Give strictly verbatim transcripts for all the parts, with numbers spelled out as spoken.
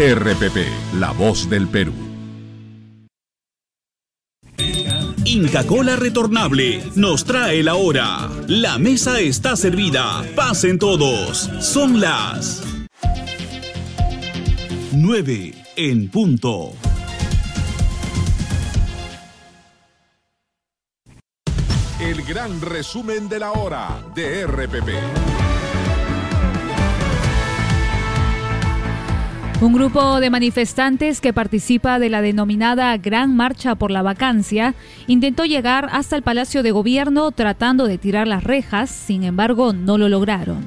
R P P, la voz del Perú. Inca Kola Retornable nos trae la hora. La mesa está servida. Pasen todos. Son las nueve en punto. El gran resumen de la hora de R P P. Un grupo de manifestantes que participa de la denominada Gran Marcha por la Vacancia intentó llegar hasta el Palacio de Gobierno tratando de tirar las rejas, sin embargo no lo lograron.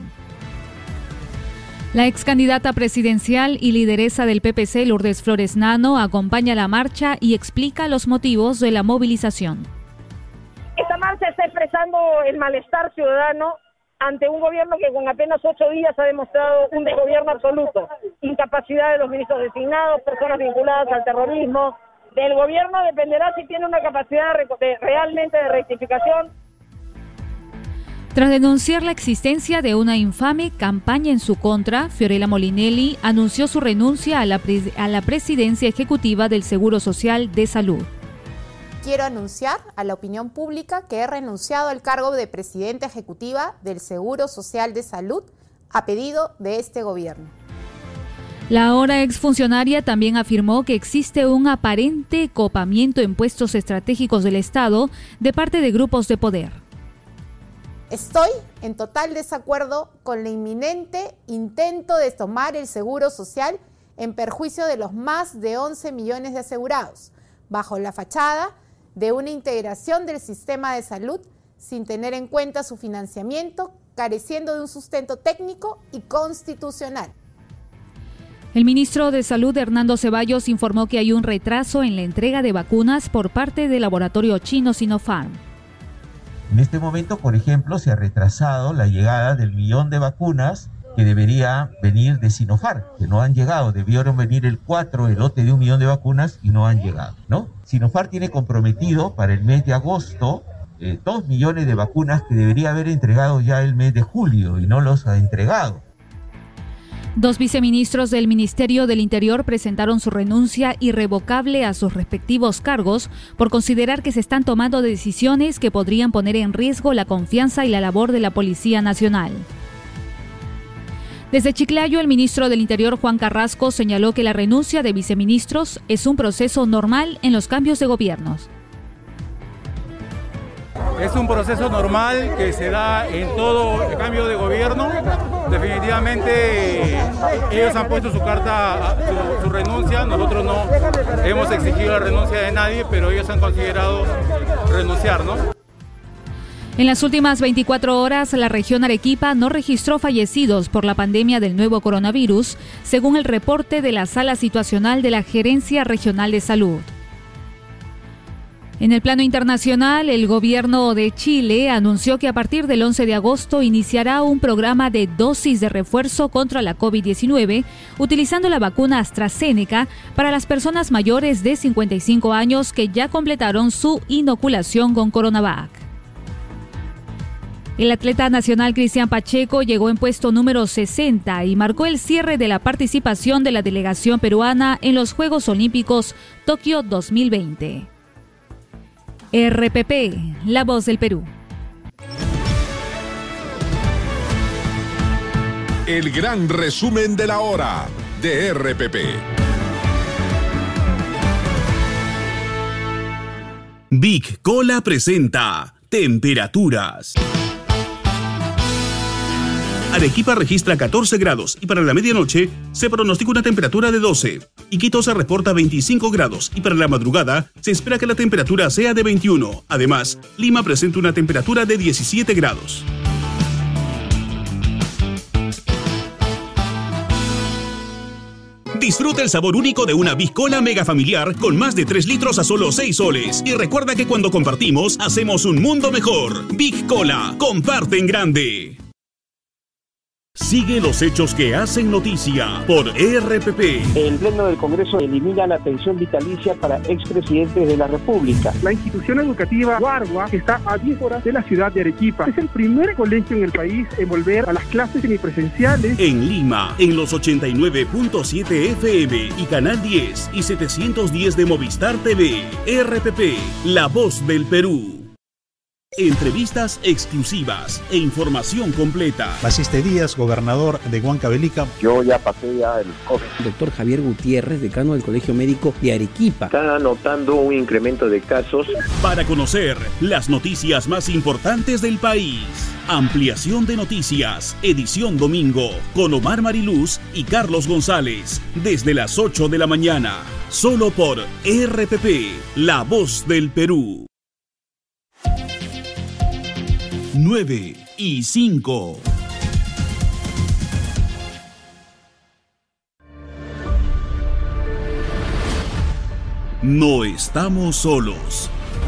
La ex candidata presidencial y lideresa del P P C, Lourdes Flores Nano, acompaña la marcha y explica los motivos de la movilización. Esta marcha está expresando el malestar ciudadano ante un gobierno que con apenas ocho días ha demostrado un desgobierno absoluto, incapacidad de los ministros designados, personas vinculadas al terrorismo. Del gobierno dependerá si tiene una capacidad de, realmente de rectificación. Tras denunciar la existencia de una infame campaña en su contra, Fiorella Molinelli anunció su renuncia a la, pre- a la presidencia ejecutiva del Seguro Social de Salud. Quiero anunciar a la opinión pública que he renunciado al cargo de presidenta ejecutiva del Seguro Social de Salud a pedido de este gobierno. La ahora exfuncionaria también afirmó que existe un aparente copamiento en puestos estratégicos del Estado de parte de grupos de poder. Estoy en total desacuerdo con el inminente intento de tomar el Seguro Social en perjuicio de los más de once millones de asegurados, bajo la fachada de una integración del sistema de salud sin tener en cuenta su financiamiento, careciendo de un sustento técnico y constitucional. El ministro de Salud, Hernando Ceballos, informó que hay un retraso en la entrega de vacunas por parte del laboratorio chino Sinopharm. En este momento, por ejemplo, se ha retrasado la llegada del millón de vacunas que debería venir de Sinopharm, que no han llegado. Debieron venir el cuatro, el lote de un millón de vacunas y no han llegado, ¿no? Sinopharm tiene comprometido para el mes de agosto eh, dos millones de vacunas que debería haber entregado ya el mes de julio y no los ha entregado. Dos viceministros del Ministerio del Interior presentaron su renuncia irrevocable a sus respectivos cargos por considerar que se están tomando decisiones que podrían poner en riesgo la confianza y la labor de la Policía Nacional. Desde Chiclayo, el ministro del Interior, Juan Carrasco, señaló que la renuncia de viceministros es un proceso normal en los cambios de gobiernos. Es un proceso normal que se da en todo el cambio de gobierno. Definitivamente ellos han puesto su carta, su, su renuncia. Nosotros no hemos exigido la renuncia de nadie, pero ellos han considerado renunciar, ¿no? En las últimas veinticuatro horas, la región Arequipa no registró fallecidos por la pandemia del nuevo coronavirus, según el reporte de la Sala Situacional de la Gerencia Regional de Salud. En el plano internacional, el gobierno de Chile anunció que a partir del once de agosto iniciará un programa de dosis de refuerzo contra la COVID diecinueve, utilizando la vacuna AstraZeneca para las personas mayores de cincuenta y cinco años que ya completaron su inoculación con Coronavac. El atleta nacional Cristian Pacheco llegó en puesto número sesenta y marcó el cierre de la participación de la delegación peruana en los Juegos Olímpicos Tokio dos mil veinte. R P P, la voz del Perú. El gran resumen de la hora de R P P. Big Cola presenta Temperaturas. Arequipa registra catorce grados y para la medianoche se pronostica una temperatura de doce. Iquitos se reporta veinticinco grados y para la madrugada se espera que la temperatura sea de veintiuno. Además, Lima presenta una temperatura de diecisiete grados. Disfruta el sabor único de una Big Cola mega familiar con más de tres litros a solo seis soles. Y recuerda que cuando compartimos, hacemos un mundo mejor. Big Cola, comparte en grande. Sigue los hechos que hacen noticia por R P P. El Pleno del Congreso elimina la pensión vitalicia para expresidentes de la República. La institución educativa Guarua está a diez horas de la ciudad de Arequipa. Es el primer colegio en el país en volver a las clases semipresenciales. En Lima, en los ochenta y nueve punto siete F M y Canal diez y setecientos diez de Movistar T V. R P P, la voz del Perú. Entrevistas exclusivas e información completa. Baciste Díaz, gobernador de Huancavelica. Yo ya pasé ya el COVID. Doctor Javier Gutiérrez, decano del Colegio Médico de Arequipa. Está notando un incremento de casos. Para conocer las noticias más importantes del país. Ampliación de noticias, edición domingo, con Omar Mariluz y Carlos González, desde las ocho de la mañana, solo por R P P, la voz del Perú. nueve y cinco. No estamos solos.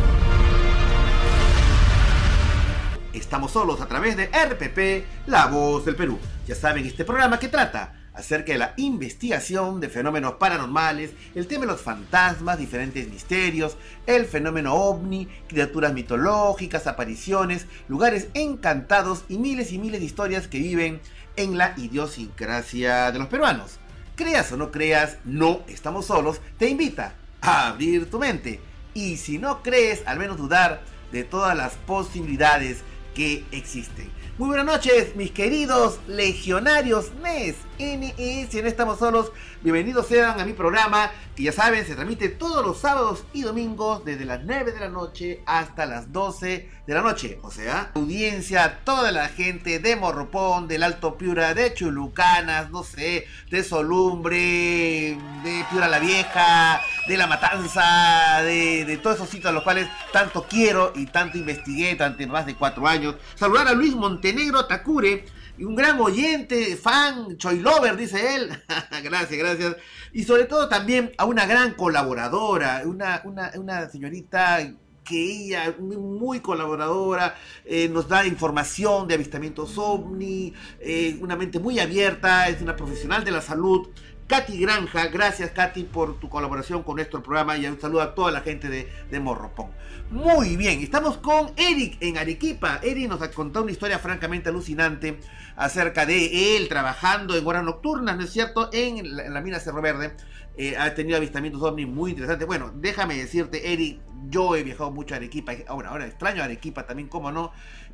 Estamos solos a través de R P P, la voz del Perú. Ya saben, este programa que trata acerca de la investigación de fenómenos paranormales, el tema de los fantasmas, diferentes misterios, el fenómeno ovni, criaturas mitológicas, apariciones, lugares encantados y miles y miles de historias que viven en la idiosincrasia de los peruanos. Creas o no creas, no estamos solos, te invita a abrir tu mente. Y si no crees, al menos dudar de todas las posibilidades que existen. Muy buenas noches, mis queridos legionarios N E S, N E S, si no estamos solos, bienvenidos sean a mi programa, que ya saben, se transmite todos los sábados y domingos desde las nueve de la noche hasta las doce de la noche, o sea, audiencia, toda la gente de Morropón, del Alto Piura, de Chulucanas, no sé, de Solumbre, de Piura la Vieja, de La Matanza, de, de todos esos sitios a los cuales tanto quiero y tanto investigué durante más de cuatro años. Saludar a Luis Montenegro Takure, un gran oyente, fan, Choy Lover, dice él. Gracias, gracias. Y sobre todo también a una gran colaboradora, una, una, una señorita que ella, muy colaboradora, eh, nos da información de avistamientos ovni, eh, una mente muy abierta, es una profesional de la salud. Katy Granja, gracias Katy por tu colaboración con nuestro programa y un saludo a toda la gente de, de Morropón. Muy bien, estamos con Eric en Arequipa. Eric nos ha contado una historia francamente alucinante acerca de él trabajando en horas nocturnas, ¿no es cierto?, en la, en la mina Cerro Verde. Eh, ha tenido avistamientos ovni muy interesantes. Bueno, déjame decirte, Eric, yo he viajado mucho a Arequipa, ahora, ahora extraño a Arequipa también, cómo no,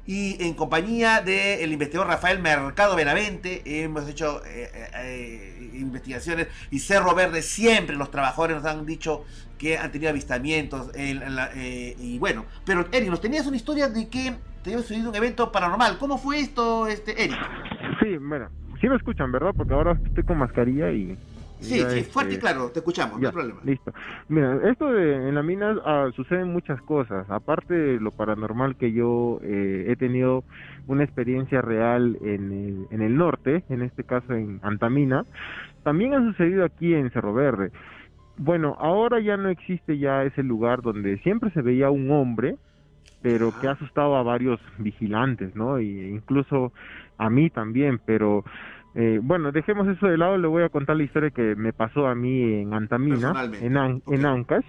y en compañía del investigador Rafael Mercado Benavente hemos hecho eh, eh, investigaciones, y Cerro Verde siempre los trabajadores nos han dicho que han tenido avistamientos en, en la, eh, y bueno, pero Eric, nos tenías una historia de que te había sucedido un evento paranormal. ¿Cómo fue esto, este Eric? Sí, bueno, sí me escuchan, ¿verdad? Porque ahora estoy con mascarilla y... Sí, sí, fuerte y claro, te escuchamos, ya, no hay problema. Listo. Mira, esto de en la mina uh, suceden muchas cosas. Aparte de lo paranormal que yo eh, he tenido una experiencia real en el, en el norte, en este caso en Antamina, también ha sucedido aquí en Cerro Verde. Bueno, ahora ya no existe ya ese lugar donde siempre se veía un hombre, pero que ha asustado a varios vigilantes, ¿no? Y incluso a mí también, pero... Eh, bueno, dejemos eso de lado, le voy a contar la historia que me pasó a mí en Antamina, en, An okay. en Ancash.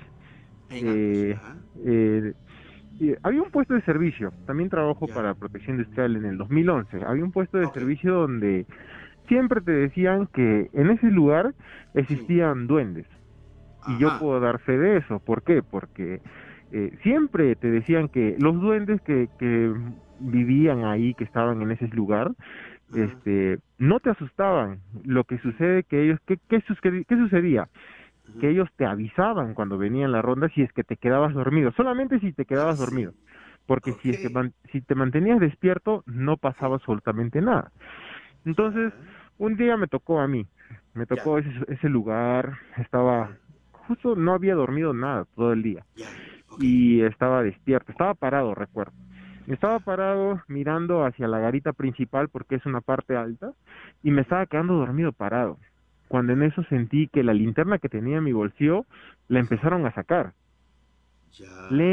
Eh, eh, eh, había un puesto de servicio, también trabajo yeah. para Protección Industrial en el dos mil once, había un puesto de okay. servicio donde siempre te decían que en ese lugar existían sí. duendes. Ajá. Y yo puedo dar fe de eso, ¿por qué? Porque eh, siempre te decían que los duendes que, que vivían ahí, que estaban en ese lugar, este no te asustaban. Lo que sucede que ellos ¿qué, qué, sucedía? ¿Qué sucedía? Uh-huh. Que ellos te avisaban cuando venían la ronda si es que te quedabas dormido, solamente si te quedabas sí. dormido, porque okay. si, es que man, si te mantenías despierto no pasaba absolutamente nada. Entonces uh-huh. un día me tocó a mí, me tocó yeah. ese, ese lugar, estaba justo, no había dormido nada todo el día yeah. okay. y estaba despierto, estaba parado, recuerdo. Estaba parado mirando hacia la garita principal porque es una parte alta y me estaba quedando dormido parado. Cuando en eso sentí que la linterna que tenía en mi bolsillo la empezaron a sacar. Ya.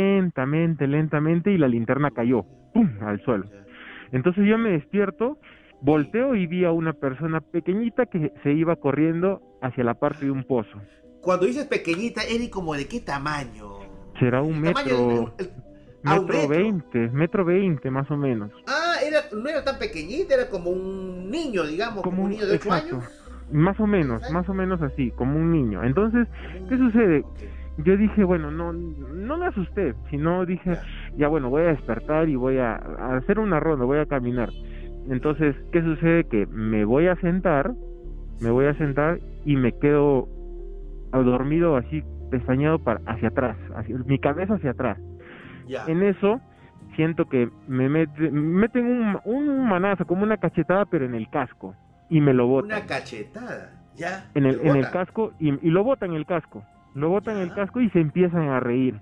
Lentamente, lentamente y la linterna cayó, ¡pum!, al suelo. Entonces yo me despierto Volteo y vi a una persona pequeñita que se iba corriendo hacia la parte de un pozo. Cuando dices pequeñita, Eric, ¿como de qué tamaño? Será un metro, el, el, metro, un metro veinte, metro veinte más o menos. Ah, era, no era tan pequeñita, era como un niño, digamos, como, como un niño de ocho años. Más o menos, más o menos así, como un niño. Entonces, ¿qué sucede? Yo dije, bueno, no no me asusté, sino dije, ya, ya bueno, voy a despertar y voy a, a hacer una ronda, voy a caminar. Entonces, ¿qué sucede? Que me voy a sentar, me voy a sentar y me quedo dormido así, pestañeado para, hacia atrás, hacia, mi cabeza hacia atrás. Ya. En eso, siento que me, mete, me meten un, un manazo, como una cachetada, pero en el casco. Y me lo botan. Una cachetada, ya. En el, en el casco, y, y lo botan en el casco. Lo botan en el casco y se empiezan a reír.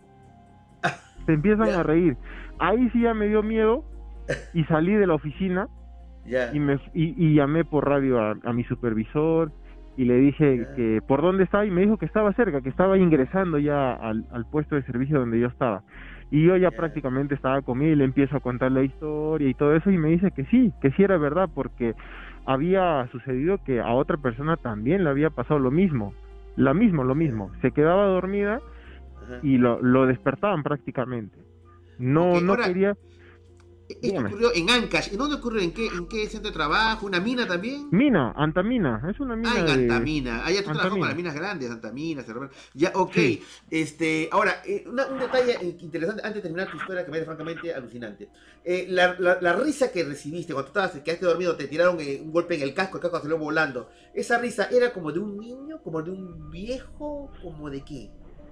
Se empiezan ya. a reír. Ahí sí ya me dio miedo y salí de la oficina ya. y, me, y, y llamé por radio a, a mi supervisor y le dije ya. que por dónde estaba y me dijo que estaba cerca, que estaba ingresando ya al, al puesto de servicio donde yo estaba. Y yo ya, ya prácticamente estaba conmigo y le empiezo a contar la historia y todo eso y me dice que sí, que sí era verdad porque había sucedido que a otra persona también le había pasado lo mismo, lo mismo, lo mismo, se quedaba dormida y lo, lo despertaban prácticamente. No, okay, no ahora, quería... Esto Dígame. Ocurrió en Ancash. ¿En dónde ocurrió? ¿En qué, ¿En qué centro de trabajo? ¿Una mina también? Mina, Antamina, es una mina. Ah, en de... Antamina. Ah, ya tú trabajas con las minas grandes, Antamina, Cerro. Ya, ok. Sí. Este, ahora, eh, una, un detalle interesante antes de terminar tu historia que me parece francamente alucinante. Eh, la, la, la risa que recibiste cuando tú estabas, quedaste dormido, te tiraron eh, un golpe en el casco, el casco salió volando. ¿Esa risa era como de un niño, como de un viejo, como de qué?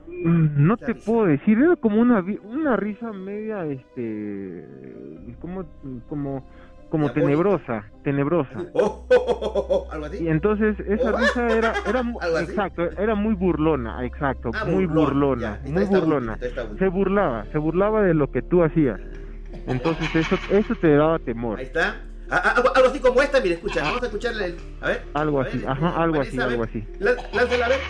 No te risa. puedo decir, era como una una risa media, este, como como como tenebrosa, tenebrosa. Oh, oh, oh, oh, ¿algo así? Y entonces esa oh, risa era era exacto, era muy burlona, exacto, ah, muy burlona, ya, muy burlona. Está, está, está se burlaba, se burlaba de lo que tú hacías. Entonces eso eso te daba temor. Ahí está. Ah, algo, algo así como esta, mira, escucha, vamos a escucharle el, a ver. Algo a así, ver, ajá, algo así, algo así. Lánzala a ver.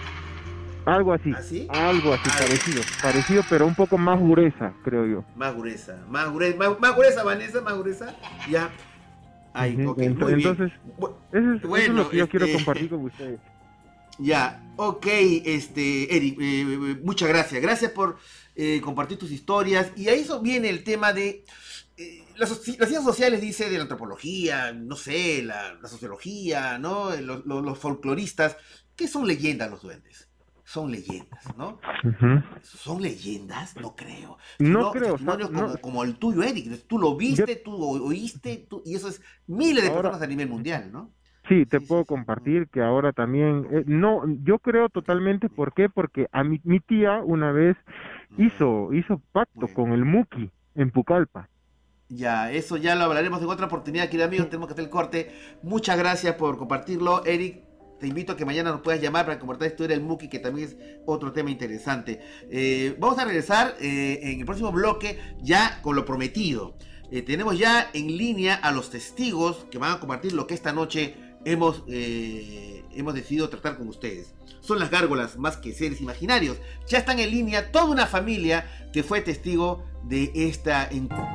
Algo así, ¿Así? algo así, ¿Ah, parecido, parecido, pero un poco más gruesa, creo yo. Más gruesa, más gruesa, más, más gruesa, Vanessa, más gruesa, ya. Ay, uh-huh. okay, muy Entonces, bien. Eso es, bueno, eso es lo que yo este, quiero compartir con ustedes. Ya, ok, este, Eric, eh, muchas gracias, gracias por eh, compartir tus historias, y a eso viene el tema de... Eh, las, las ciencias sociales, dice, de la antropología, no sé, la, la sociología, ¿no? Los, los, los folcloristas, ¿qué son leyendas los duendes? Son leyendas, ¿no? Uh-huh. ¿Son leyendas? No creo. No, no creo. Testimonios como, no. como el tuyo, Eric. Tú lo viste, yo... tú oíste, tú... y eso es miles de ahora, personas a nivel mundial, ¿no? Sí, te sí, puedo sí, compartir sí. que ahora también... Eh, no, yo creo totalmente, ¿por qué? Porque a mi, mi tía una vez hizo, hizo pacto bueno. con el Muki en Pucallpa. Ya, eso ya lo hablaremos en otra oportunidad, queridos amigos. Tenemos que hacer el corte. Muchas gracias por compartirlo, Eric. Te invito a que mañana nos puedas llamar para compartir esto del Muki, que también es otro tema interesante. Eh, vamos a regresar eh, en el próximo bloque ya con lo prometido. Eh, tenemos ya en línea a los testigos que van a compartir lo que esta noche hemos, eh, hemos decidido tratar con ustedes. Son las gárgolas más que seres imaginarios. Ya están en línea toda una familia que fue testigo de esta encuentro.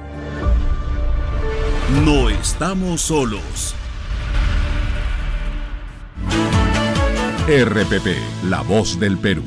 No estamos solos. R P P, la voz del Perú.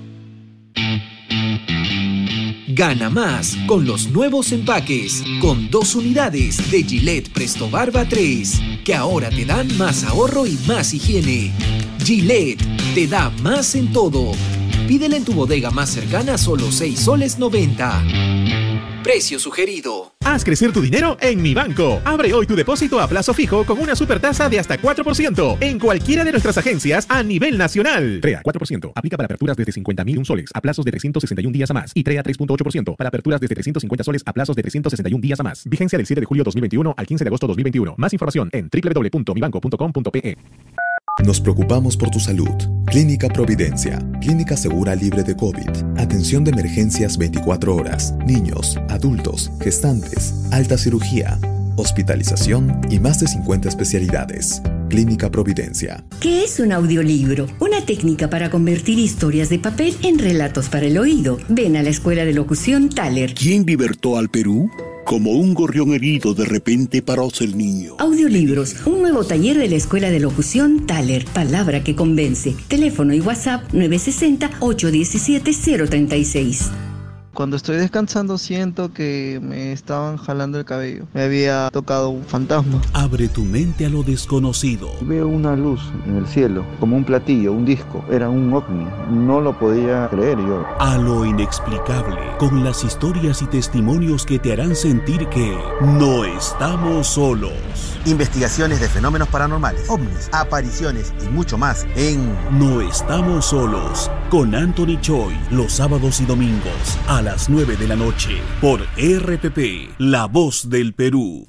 Gana más con los nuevos empaques, con dos unidades de Gillette Presto Barba tres, que ahora te dan más ahorro y más higiene. Gillette te da más en todo. Pídele en tu bodega más cercana a solo seis soles noventa. Precio sugerido. Haz crecer tu dinero en Mi Banco. Abre hoy tu depósito a plazo fijo con una supertasa de hasta cuatro por ciento en cualquiera de nuestras agencias a nivel nacional. T R E A cuatro por ciento. Aplica para aperturas desde cincuenta mil soles a plazos de trescientos sesenta y un días a más. Y T R E A tres punto ocho por ciento para aperturas desde trescientos cincuenta soles a plazos de trescientos sesenta y un días a más. Vigencia del siete de julio dos mil veintiuno al quince de agosto dos mil veintiuno. Más información en doble u doble u doble u punto mi banco punto com punto pe. Nos preocupamos por tu salud. Clínica Providencia. Clínica segura libre de COVID. Atención de emergencias veinticuatro horas. Niños, adultos, gestantes, alta cirugía, hospitalización y más de cincuenta especialidades. Clínica Providencia. ¿Qué es un audiolibro? Una técnica para convertir historias de papel en relatos para el oído. Ven a la Escuela de Locución Thaler. ¿Quién libertó al Perú? Como un gorrión herido, de repente paróse el niño. Audiolibros, un nuevo taller de la Escuela de Locución Thaler. Palabra que convence. Teléfono y WhatsApp nueve seis cero, ocho uno siete, cero tres seis. Cuando estoy descansando siento que me estaban jalando el cabello. Me había tocado un fantasma. Abre tu mente a lo desconocido. Veo una luz en el cielo, como un platillo, un disco. Era un ovni. No lo podía creer yo. A lo inexplicable, con las historias y testimonios que te harán sentir que no estamos solos. Investigaciones de fenómenos paranormales, ovnis, apariciones y mucho más en No Estamos Solos, con Anthony Choi, los sábados y domingos a las nueve de la noche, por R P P, La Voz del Perú.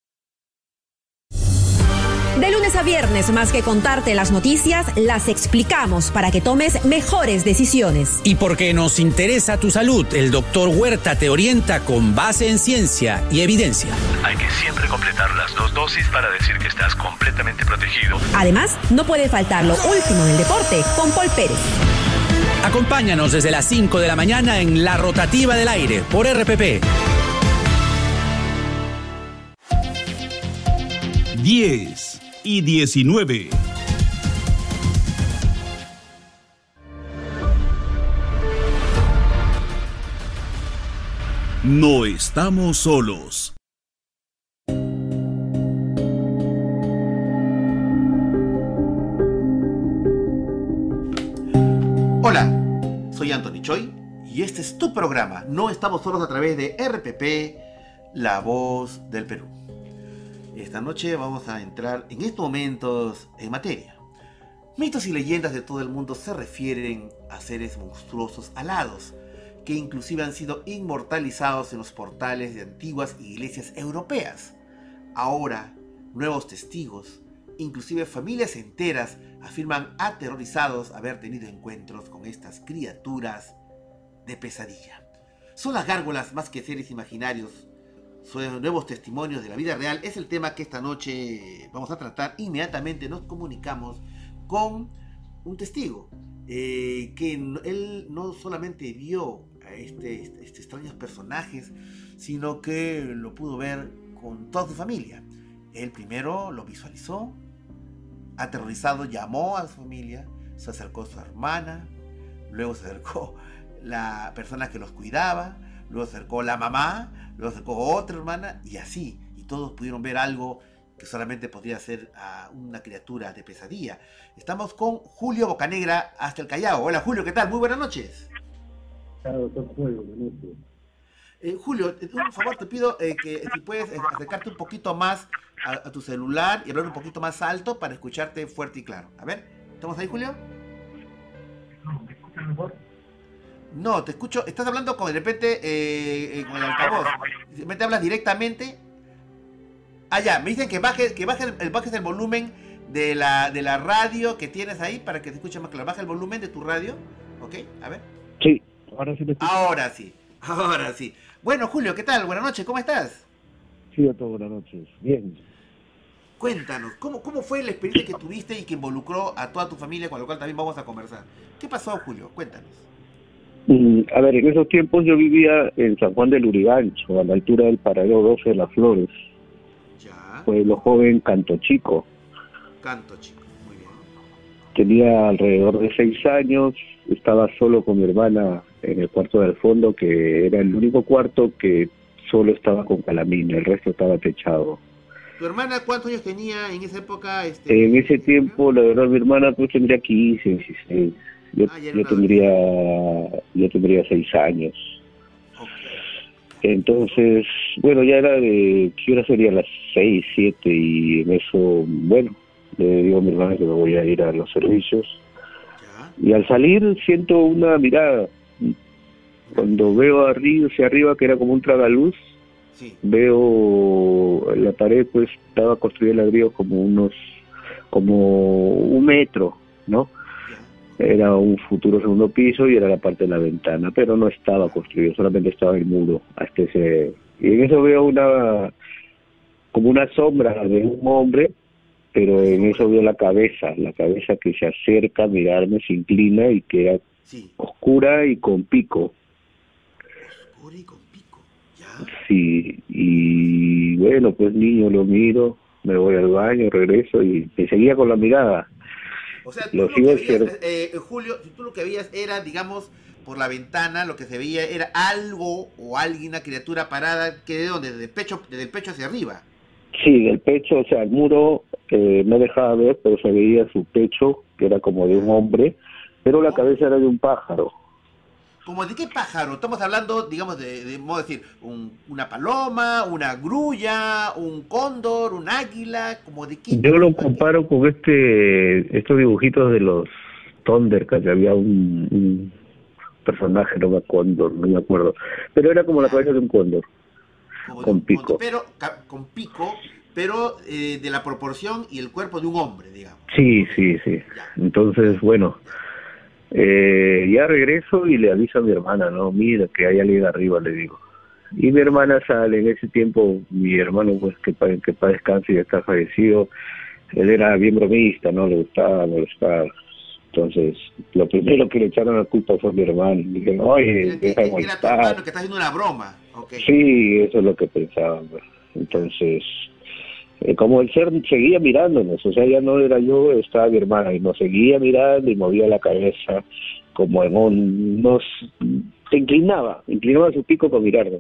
De lunes a viernes, más que contarte las noticias, las explicamos para que tomes mejores decisiones. Y porque nos interesa tu salud, el doctor Huerta te orienta con base en ciencia y evidencia. Hay que siempre completar las dos dosis para decir que estás completamente protegido. Además, no puede faltar lo último del deporte con Paul Pérez. Acompáñanos desde las cinco de la mañana en La Rotativa del Aire, por R P P. diez y diecinueve. No estamos solos. Hola, soy Anthony Choi y este es tu programa. No estamos solos a través de R P P, La Voz del Perú. Esta noche vamos a entrar en estos momentos en materia. Mitos y leyendas de todo el mundo se refieren a seres monstruosos alados, que inclusive han sido inmortalizados en los portales de antiguas iglesias europeas. Ahora, nuevos testigos, inclusive familias enteras, afirman aterrorizados haber tenido encuentros con estas criaturas de pesadilla. ¿Son las gárgolas más que seres imaginarios? ¿Son nuevos testimonios de la vida real? Es el tema que esta noche vamos a tratar. Inmediatamente nos comunicamos con un testigo eh, que él no solamente vio a este, este, este extraños personajes, sino que lo pudo ver con toda su familia. Él primero lo visualizó, aterrorizado llamó a su familia, se acercó a su hermana, luego se acercó la persona que los cuidaba, luego se acercó la mamá, luego se acercó otra hermana y así, y todos pudieron ver algo que solamente podría ser uh, una criatura de pesadilla. Estamos con Julio Bocanegra hasta el Callao. Hola Julio, ¿qué tal? Muy buenas noches. Claro, buenas noches. Eh, Julio, por favor te pido eh, que si puedes eh, acercarte un poquito más a, a tu celular y hablar un poquito más alto para escucharte fuerte y claro. A ver, ¿estamos ahí, Julio? ¿Me escuchas mejor? No, te escucho, estás hablando con de repente eh, eh, con el altavoz. De repente hablas directamente. Ah, ya, me dicen que bajes que baje el, bajes el volumen de la, de la radio que tienes ahí para que te escuche más claro. Baja el volumen de tu radio, ¿ok? A ver. Sí, ahora sí. Ahora sí, ahora sí. Bueno, Julio, ¿qué tal? Buenas noches, ¿cómo estás? Sí, a todas buenas noches. Bien. Cuéntanos, ¿cómo, ¿cómo fue la experiencia que tuviste y que involucró a toda tu familia, con lo cual también vamos a conversar? ¿Qué pasó, Julio? Cuéntanos. Mm, a ver, en esos tiempos yo vivía en San Juan del Urigancho, a la altura del Paradero doce de Las Flores. Ya. Pueblo joven, Canto Chico. Canto Chico, muy bien. Tenía alrededor de seis años, estaba solo con mi hermana en el cuarto del fondo, que era el único cuarto que solo estaba con calamina, el resto estaba techado. ¿Tu hermana cuántos años tenía en esa época? Este... En ese tiempo, la verdad, mi hermana pues tendría quince, dieciséis. Yo, ah, yo tendría yo tendría seis años. Okay. Entonces, bueno, ya era de, ¿qué hora sería? Las seis, siete, y en eso, bueno, le digo a mi hermana que me voy a ir a los servicios. ¿Ya? Y al salir siento una mirada. Cuando veo arriba, hacia arriba, que era como un tragaluz, sí. Veo la pared, pues estaba construida el ladrillo como unos, como un metro, ¿no? Era un futuro segundo piso y era la parte de la ventana, pero no estaba construido, solamente estaba el muro hasta ese. Y en eso veo una, como una sombra de un hombre, pero en eso veo la cabeza, la cabeza que se acerca a mirarme, se inclina y queda sí. oscura y con pico. Oscura y con pico, ya. Sí, y bueno, pues niño, lo miro, me voy al baño, regreso y me seguía con la mirada. O sea, tú lo lo que sigo veías, observ- eh, Julio, si tú lo que veías era, digamos, por la ventana, lo que se veía era algo o alguien, una criatura parada, que de dónde, desde el pecho, desde el pecho hacia arriba. Sí, del pecho, o sea, el muro eh, no dejaba ver, pero se veía su pecho, que era como de un hombre, pero la cabeza era de un pájaro. ¿Como de qué pájaro? Estamos hablando, digamos, de, de modo decir, un, una paloma, una grulla, un cóndor, un águila, como de qué. Yo lo comparo con este estos dibujitos de los Thundercats, que había un, un personaje, no me acuerdo, no me acuerdo, pero era como la cabeza de un cóndor, con pico. Pero ca- con pico, pero eh, de la proporción y el cuerpo de un hombre, digamos. Sí, sí, sí. Entonces, bueno, eh, ya regreso y le aviso a mi hermana, no, mira que hay alguien arriba, le digo. Y mi hermana sale, en ese tiempo mi hermano, pues que pa, que pa descanse y está fallecido, él era bien bromista, no le gustaba molestar. Entonces, lo primero que le echaron la culpa fue a mi hermano. Dije, oye, deja de Era tu molestar. hermano que está haciendo una broma. Okay. Sí, eso es lo que pensaba. Pues. Entonces, eh, como el ser seguía mirándonos, o sea, ya no era yo, estaba mi hermana, y nos seguía mirando y movía la cabeza como en un... nos se inclinaba, inclinaba su pico para mirarnos.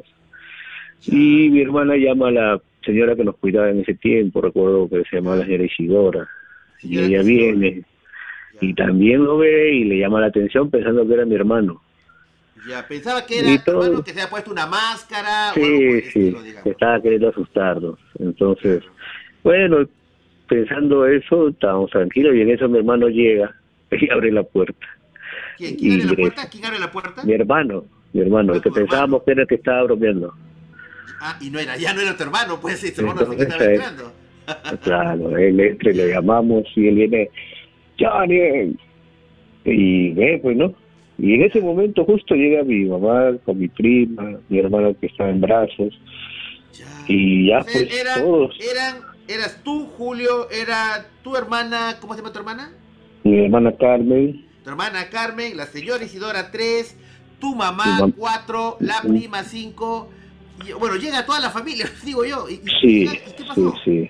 Y mi hermana llama a la señora que nos cuidaba en ese tiempo, recuerdo que se llamaba la señora Isidora, y ella viene y también lo ve y le llama la atención pensando que era mi hermano. Ya, pensaba que era tu hermano que se había puesto una máscara o algo por Sí, el sí, estilo, digamos. estaba queriendo asustarnos. Entonces, bueno, pensando eso, estábamos tranquilos y en eso mi hermano llega y abre la puerta. ¿Quién, quién abre la ingresa. puerta? ¿Quién abre la puerta? Mi hermano, mi hermano, el que pensábamos que era el que estaba bromeando. Ah, y no era, ya no era tu hermano, pues, ese hermano sí que Entonces, estaba eh, entrando. Claro, él entra y le llamamos y él viene, Johnny, y ve, pues, ¿no? Y en ese momento justo llega mi mamá con mi prima, mi hermano que estaba en brazos, y ya O sea, pues eran, todos, eran, eras tú, Julio, era tu hermana, ¿cómo se llama tu hermana? mi hermana Carmen, Tu hermana Carmen, la señora Isidora tres, tu mamá Mi mam- cuatro, la prima cinco, y bueno, llega toda la familia, digo yo. ¿Y, y- sí, y qué pasó? sí, sí.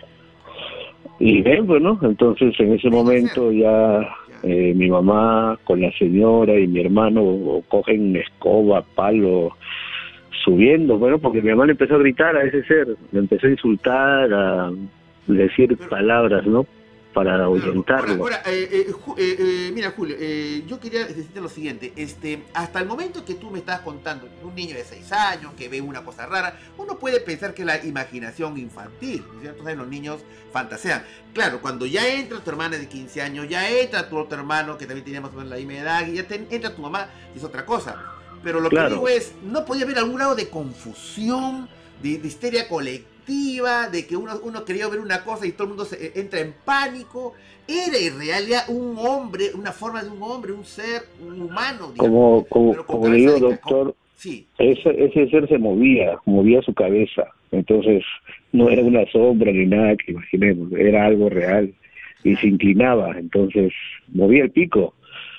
Y ven, pues, ¿no? Entonces en ese momento ya eh, mi mamá con la señora y mi hermano cogen escoba, palo, subiendo, bueno, porque mi mamá le empezó a gritar a ese ser, le empezó a insultar, a decir palabras, ¿no? Para ahuyentarlo. Ahora, eh, eh, Ju- eh, eh, mira, Julio, eh, yo quería decirte lo siguiente. Este, hasta el momento que tú me estás contando, un niño de seis años que ve una cosa rara, uno puede pensar que es la imaginación infantil, ¿no es cierto? O sea, los niños fantasean. Claro, cuando ya entra tu hermana de quince años, ya entra tu otro hermano que también tenía más o menos la misma edad, y ya te- entra tu mamá, es otra cosa. Pero lo Claro. que digo es, ¿no podía haber algún grado de confusión, de, de histeria colectiva? De que uno, uno quería ver una cosa y todo el mundo se, eh, entra en pánico. Era en realidad un hombre, una forma de un hombre, un ser, un humano, digamos. Como, como, pero con como le cabeza digo, de cajón. doctor, Sí. ese, ese ser se movía, movía su cabeza. Entonces no era una sombra ni nada que imaginemos, era algo real. Y se inclinaba, entonces movía el pico.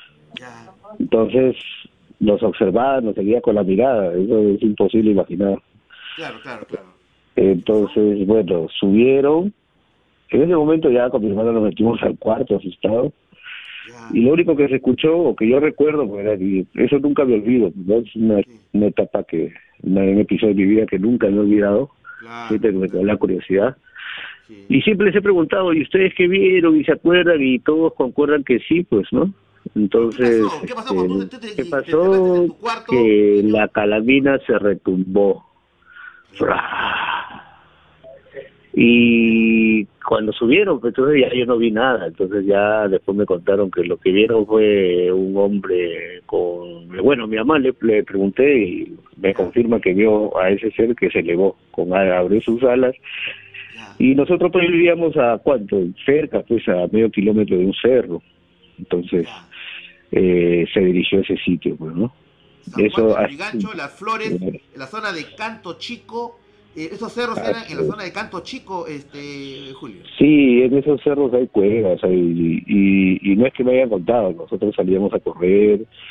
Entonces nos observaba, nos seguía con la mirada, eso es imposible imaginar. Claro, claro, claro. Entonces, bueno, subieron. En ese momento ya con mi hermano nos metimos al cuarto asustados. Y lo único que se escuchó, o que yo recuerdo, pues, era, y eso nunca me olvido, ¿no? Es una, una etapa que, una, un episodio de mi vida que nunca me he olvidado. Siempre me quedó la curiosidad. Y siempre les he preguntado, ¿y ustedes qué vieron? ¿Y se acuerdan? Y todos concuerdan que sí, pues, ¿no? Entonces, ¿Qué pasó? este, ¿qué pasó? Que la calamina se retumbó. Y cuando subieron, pues entonces ya yo no vi nada. Entonces ya después me contaron que lo que vieron fue un hombre con... Bueno, mi mamá le, le pregunté y me confirma que vio a ese ser que se elevó, con abrió sus alas. Y nosotros pues vivíamos a cuánto, cerca, pues a medio kilómetro de un cerro. Entonces eh, se dirigió a ese sitio, pues, ¿no? Eso El Gancho, Las Flores, en la zona de Canto Chico. Eh, esos cerros eran en la zona de Canto Chico, este Julio. Sí, en esos cerros hay cuevas hay, y, y, y no es que me hayan contado, nosotros salíamos a correr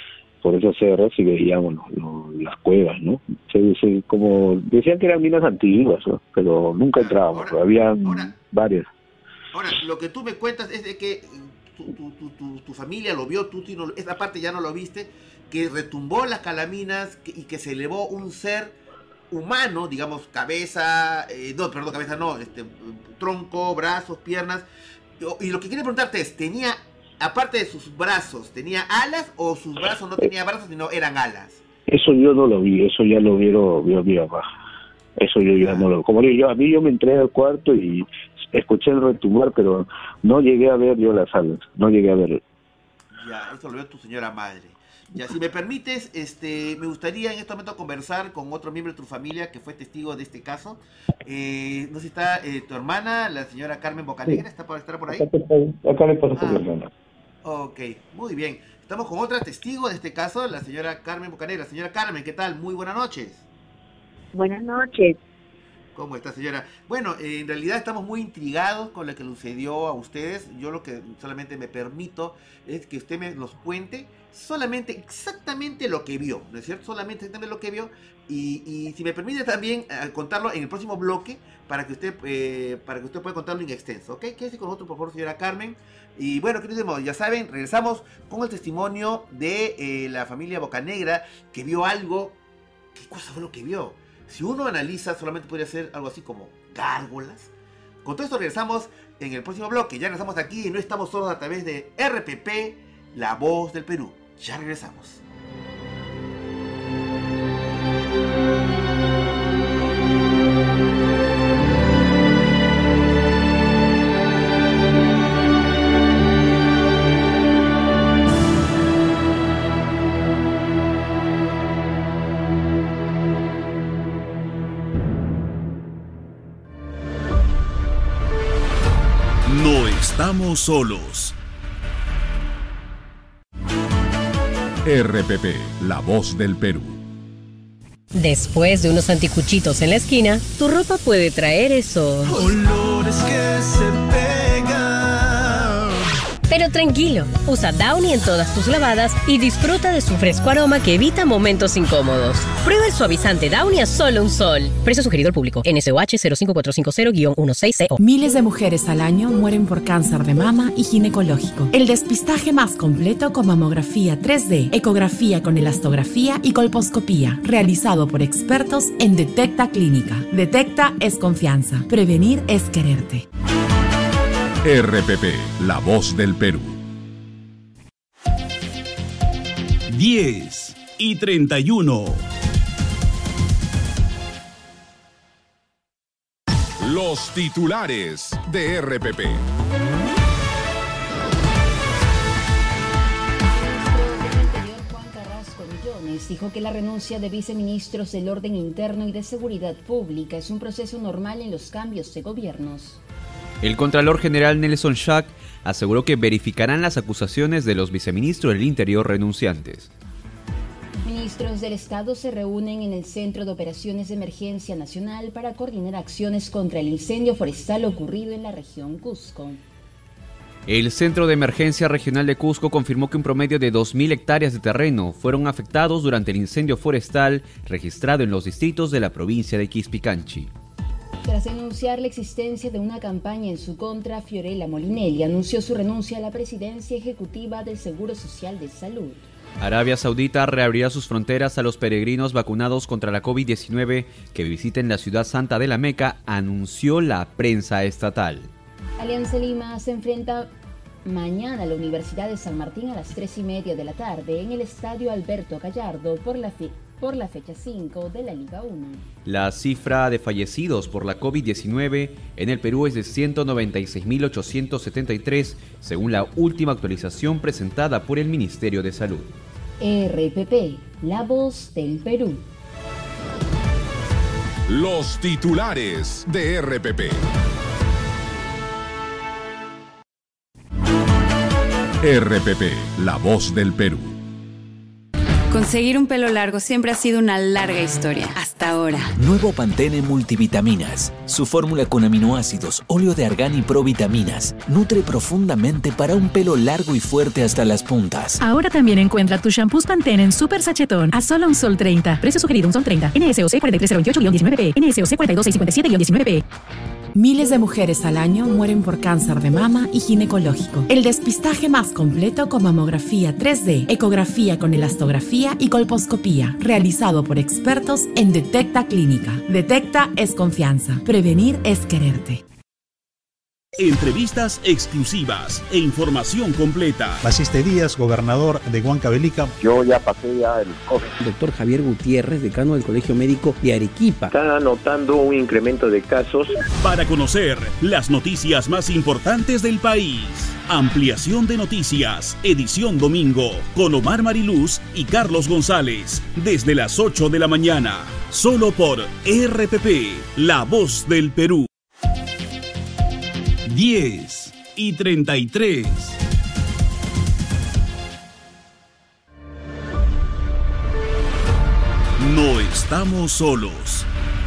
por esos cerros y veíamos los, los, las cuevas, ¿no? Se, se, como decían que eran minas antiguas, ¿no? Pero nunca entrábamos, ahora, había varias. Ahora, lo que tú me cuentas es de que tu, tu, tu, tu, tu familia lo vio, tú, tú no, esa parte ya no lo viste, que retumbó las calaminas que, y que se elevó un ser humano, digamos, cabeza, eh, no, perdón, cabeza no, este, tronco, brazos, piernas. Y lo que quiero preguntarte es, ¿tenía, aparte de sus brazos, tenía alas o sus brazos no tenían brazos, sino eran alas? Eso yo no lo vi, eso ya lo vieron, vio mi mamá. Eso yo ya no lo... Como digo, yo, a mí yo me entré al cuarto y escuché el retumbar, pero no llegué a ver yo las alas, no llegué a ver. Ya, eso lo vio tu señora madre. Ya, si me permites, este, me gustaría en este momento conversar con otro miembro de tu familia que fue testigo de este caso. Eh, no sé si está eh, tu hermana, la señora Carmen Bocanegra, ¿está por estar por ahí? Acá le paso por mi hermana. Ok, muy bien. Estamos con otra testigo de este caso, la señora Carmen Bocanegra. Señora Carmen, ¿qué tal? Muy buenas noches. Buenas noches. ¿Cómo está, señora? Bueno, eh, en realidad estamos muy intrigados con lo que le sucedió a ustedes. Yo lo que solamente me permito es que usted me los cuente solamente exactamente lo que vio, ¿no es cierto? Solamente exactamente lo que vio. Y, y si me permite también eh, contarlo en el próximo bloque para que usted eh, para que usted pueda contarlo en extenso, ¿ok? Quédese con nosotros, por favor, señora Carmen. Y bueno, queridos, ya saben, regresamos con el testimonio de eh, la familia Bocanegra, que vio algo. ¿Qué cosa fue lo que vio? Si uno analiza, solamente podría ser algo así como gárgolas. Con todo esto regresamos en el próximo bloque. Ya regresamos aquí y no estamos solos a través de R P P, La Voz del Perú. Ya regresamos. No estamos solos. R P P, La Voz del Perú. Después de unos anticuchitos en la esquina, tu ropa puede traer esos olores que se pegan. Pero tranquilo, usa Downy en todas tus lavadas y disfruta de su fresco aroma que evita momentos incómodos. Prueba el suavizante Downy a solo un sol. Precio sugerido al público. N S O H cero cinco cuatro cinco cero guión dieciséis C O. Miles de mujeres al año mueren por cáncer de mama y ginecológico. El despistaje más completo con mamografía tres D, ecografía con elastografía y colposcopía, realizado por expertos en Detecta Clínica. Detecta es confianza. Prevenir es quererte. R P P, La Voz del Perú. diez y treinta y uno. Los titulares de R P P. Dijo que la renuncia de viceministros del Orden Interno y de Seguridad Pública es un proceso normal en los cambios de gobiernos. El Contralor General Nelson Schack aseguró que verificarán las acusaciones de los viceministros del Interior renunciantes. Ministros del Estado se reúnen en el Centro de Operaciones de Emergencia Nacional para coordinar acciones contra el incendio forestal ocurrido en la región Cusco. El Centro de Emergencia Regional de Cusco confirmó que un promedio de dos mil hectáreas de terreno fueron afectados durante el incendio forestal registrado en los distritos de la provincia de Quispicanchi. Tras denunciar la existencia de una campaña en su contra, Fiorella Molinelli anunció su renuncia a la presidencia ejecutiva del Seguro Social de Salud. Arabia Saudita reabrirá sus fronteras a los peregrinos vacunados contra la COVID diecinueve que visiten la ciudad santa de la Meca, anunció la prensa estatal. Alianza Lima se enfrenta mañana a la Universidad de San Martín a las tres y media de la tarde en el Estadio Alberto Gallardo por la, fe por la fecha cinco de la Liga uno. La cifra de fallecidos por la COVID diecinueve en el Perú es de ciento noventa y seis mil ochocientos setenta y tres, según la última actualización presentada por el Ministerio de Salud. R P P, La Voz del Perú. Los titulares de R P P. R P P, La Voz del Perú. Conseguir un pelo largo siempre ha sido una larga historia, hasta ahora. Nuevo Pantene Multivitaminas. Su fórmula con aminoácidos, óleo de argán y provitaminas nutre profundamente para un pelo largo y fuerte hasta las puntas. Ahora también encuentra tus shampoos Pantene en Super Sachetón a solo un sol treinta. Precio sugerido un sol treinta. N S O C cuatro tres cero veintiocho diecinueve P. N S O C cuatro dos seis cinco siete diecinueve P. Miles de mujeres al año mueren por cáncer de mama y ginecológico. El despistaje más completo con mamografía tres D, ecografía con elastografía y colposcopía, realizado por expertos en Detecta Clínica. Detecta es confianza. Prevenir es quererte. Entrevistas exclusivas e información completa. Basiste Díaz, gobernador de Huancavelica. Yo ya pasé ya el COVID. Doctor Javier Gutiérrez, decano del Colegio Médico de Arequipa. Están anotando un incremento de casos. Para conocer las noticias más importantes del país. Ampliación de noticias, edición domingo, con Omar Mariluz y Carlos González, desde las ocho de la mañana, solo por R P P, La Voz del Perú. diez y treinta y tres. No estamos solos.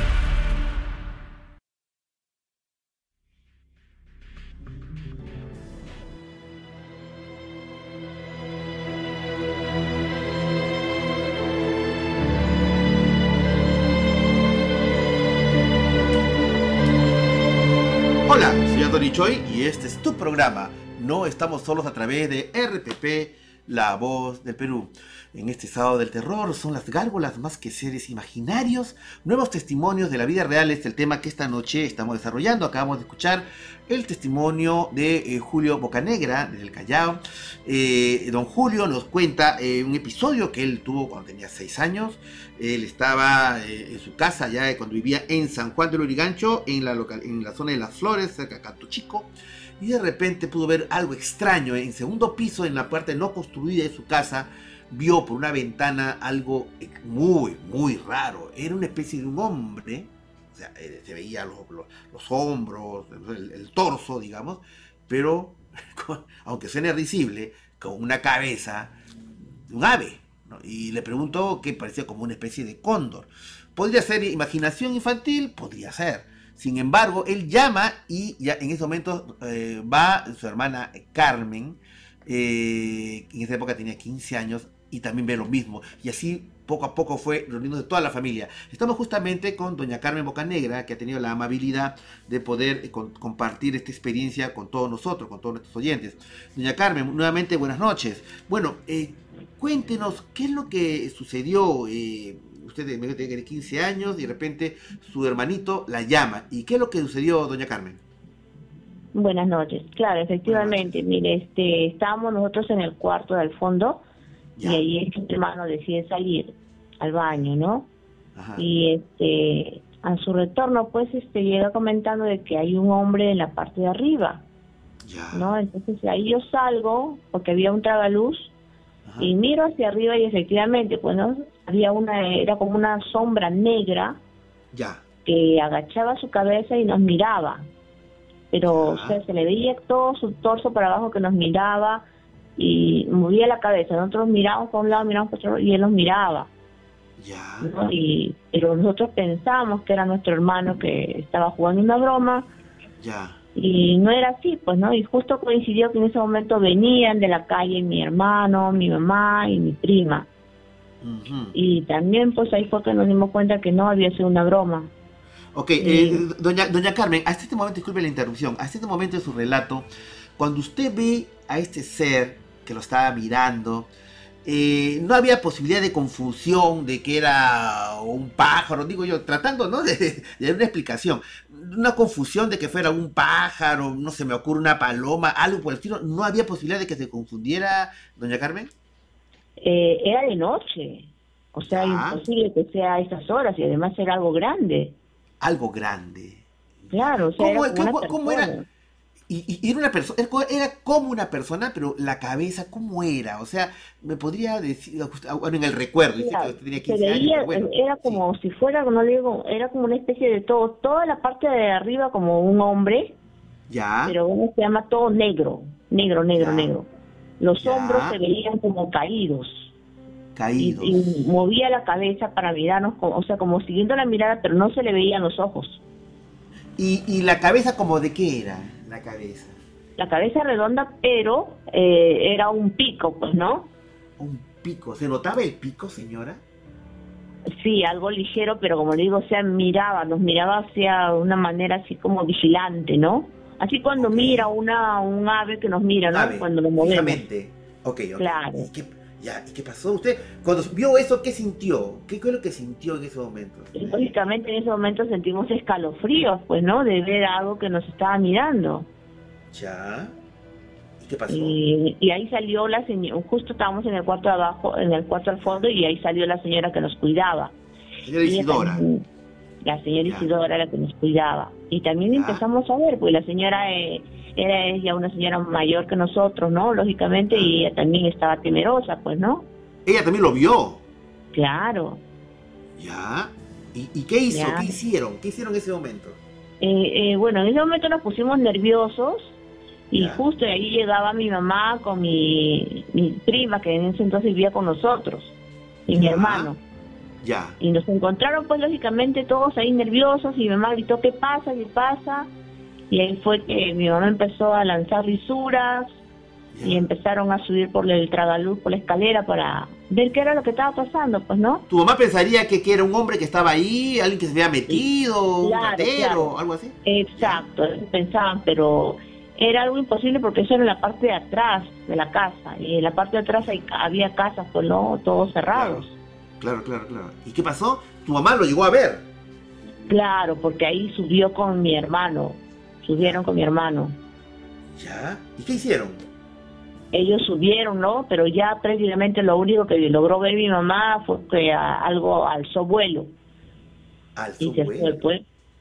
Hola, soy Anthony Choi y este es tu programa. No estamos solos a través de R P P, La Voz del Perú. En este sábado del terror son las gárgolas más que seres imaginarios. Nuevos testimonios de la vida real es el tema que esta noche estamos desarrollando. Acabamos de escuchar el testimonio de eh, Julio Bocanegra, desde el Callao. Eh, don Julio nos cuenta eh, un episodio que él tuvo cuando tenía seis años. Él estaba eh, en su casa ya cuando vivía en San Juan del Lurigancho, en la, local, en la zona de Las Flores, cerca de Canto Chico. Y de repente pudo ver algo extraño. En segundo piso, en la parte no construida de su casa, vio por una ventana algo muy, muy raro. Era una especie de un hombre. O sea, se veía los, los, los hombros, el, el torso, digamos. Pero, aunque suene risible, con una cabeza de un ave, ¿no? Y le preguntó que parecía como una especie de cóndor. ¿Podría ser imaginación infantil? Podría ser. Sin embargo, él llama y ya en ese momento eh, va su hermana Carmen, eh, en esa época tenía quince años, y también ve lo mismo. Y así poco a poco fue reuniéndose toda la familia. Estamos justamente con doña Carmen Bocanegra, que ha tenido la amabilidad de poder eh, con, compartir esta experiencia con todos nosotros, con todos nuestros oyentes. Doña Carmen, nuevamente buenas noches. Bueno, eh, cuéntenos qué es lo que sucedió. Eh, usted me tiene quince años y de repente su hermanito la llama. ¿Y qué es lo que sucedió, doña Carmen? Buenas noches. Claro, efectivamente. Mire, este, estábamos nosotros en el cuarto del fondo. Ya. Y ahí este hermano decide salir al baño, ¿no? Ajá. Y este, a su retorno, pues, este, llega comentando de que hay un hombre en la parte de arriba, ya. ¿no? Entonces ahí yo salgo, porque había un tragaluz, ajá. y miro hacia arriba y efectivamente, pues, ¿no? Había una, era como una sombra negra, ya. que agachaba su cabeza y nos miraba, pero, ya. o sea, se le veía todo su torso para abajo que nos miraba, y movía la cabeza. Nosotros mirábamos por un lado, mirábamos por otro, y él nos miraba. Ya. ¿no? Y, pero nosotros pensábamos que era nuestro hermano que estaba jugando una broma. Ya. Y no era así, pues, ¿no? Y justo coincidió que en ese momento venían de la calle mi hermano, mi mamá y mi prima. Uh-huh. Y también, pues, ahí fue que nos dimos cuenta que no había sido una broma. Ok, eh, doña, doña Carmen, hasta este momento, disculpe la interrupción, hasta este momento de su relato, cuando usted ve a este ser que lo estaba mirando, eh, no había posibilidad de confusión de que era un pájaro, digo yo, tratando, ¿no?, de, de dar una explicación, una confusión de que fuera un pájaro, no se me ocurre una paloma, algo por el estilo. ¿No había posibilidad de que se confundiera, doña Carmen? Eh, era de noche, o sea, ah. imposible que sea a esas horas, y además era algo grande. Algo grande. Claro, o sea, ¿Cómo, era como ¿cómo, una ¿cómo era? Y, y era una persona, era como una persona, pero la cabeza, ¿cómo era? O sea, me podría decir, bueno, en el recuerdo, dice que usted tenía quince se veía, años, bueno, era como sí. si fuera, no le digo, era como una especie de todo, toda la parte de arriba como un hombre, ya, pero bueno, se llama todo negro, negro, negro, ya. negro. Los ya. hombros se veían como caídos. Caídos. Y, y movía la cabeza para mirarnos, o sea, como siguiendo la mirada, pero no se le veían los ojos. ¿Y, y la cabeza como de qué era? La cabeza. La cabeza redonda, pero eh, era un pico, pues, ¿no? Un pico. ¿Se notaba el pico, señora? Sí, algo ligero, pero como le digo, o sea, miraba, nos miraba hacia una manera así como vigilante, ¿no? Así cuando okay. mira una un ave que nos mira, ¿no? Ave, cuando lo movemos. Fijamente. Ok, ok. Claro. ¿Y qué, ya, ¿y qué pasó? ¿Usted, cuando vio eso, qué sintió? ¿Qué fue lo que sintió en ese momento? Lógicamente en ese momento sentimos escalofríos, pues, ¿no? De ver algo que nos estaba mirando. Ya. ¿Y qué pasó? Y, y ahí salió la señora, justo estábamos en el cuarto de abajo, en el cuarto al fondo, y ahí salió la señora que nos cuidaba. Señora Isidora. Y la señora ya. Isidora la que nos cuidaba. Y también ya. empezamos a ver, pues la señora eh, era ella una señora mayor que nosotros, ¿no? Lógicamente, y ella también estaba temerosa, pues, ¿no? Ella también lo vio. Claro. Ya. ¿Y, y qué hizo? Ya. ¿Qué hicieron? ¿Qué hicieron en ese momento? Eh, eh, bueno, en ese momento nos pusimos nerviosos y ya. justo de ahí llegaba mi mamá con mi, mi prima, que en ese entonces vivía con nosotros, y ya. mi hermano. Ya. Y nos encontraron, pues, lógicamente, todos ahí nerviosos, y mi mamá gritó, ¿qué pasa? ¿Qué pasa? Y ahí fue que mi mamá empezó a lanzar lisuras, ya. y empezaron a subir por el tragaluz, por la escalera, para ver qué era lo que estaba pasando, pues, ¿no? ¿Tu mamá pensaría que, que era un hombre que estaba ahí, alguien que se había metido, sí. claro, un ratero, claro. algo así? Exacto, eso pensaban, pero era algo imposible porque eso era en la parte de atrás de la casa, y en la parte de atrás hay, había casas, pues, ¿no? Todos cerrados. Claro. Claro, claro, claro. ¿Y qué pasó? ¿Tu mamá lo llegó a ver? Claro, porque ahí subió con mi hermano. Subieron con mi hermano. ¿Ya? ¿Y qué hicieron? Ellos subieron, ¿no? Pero ya prácticamente lo único que logró ver mi mamá fue que a, algo alzó vuelo. ¿Alzó y se vuelo? fue, pues.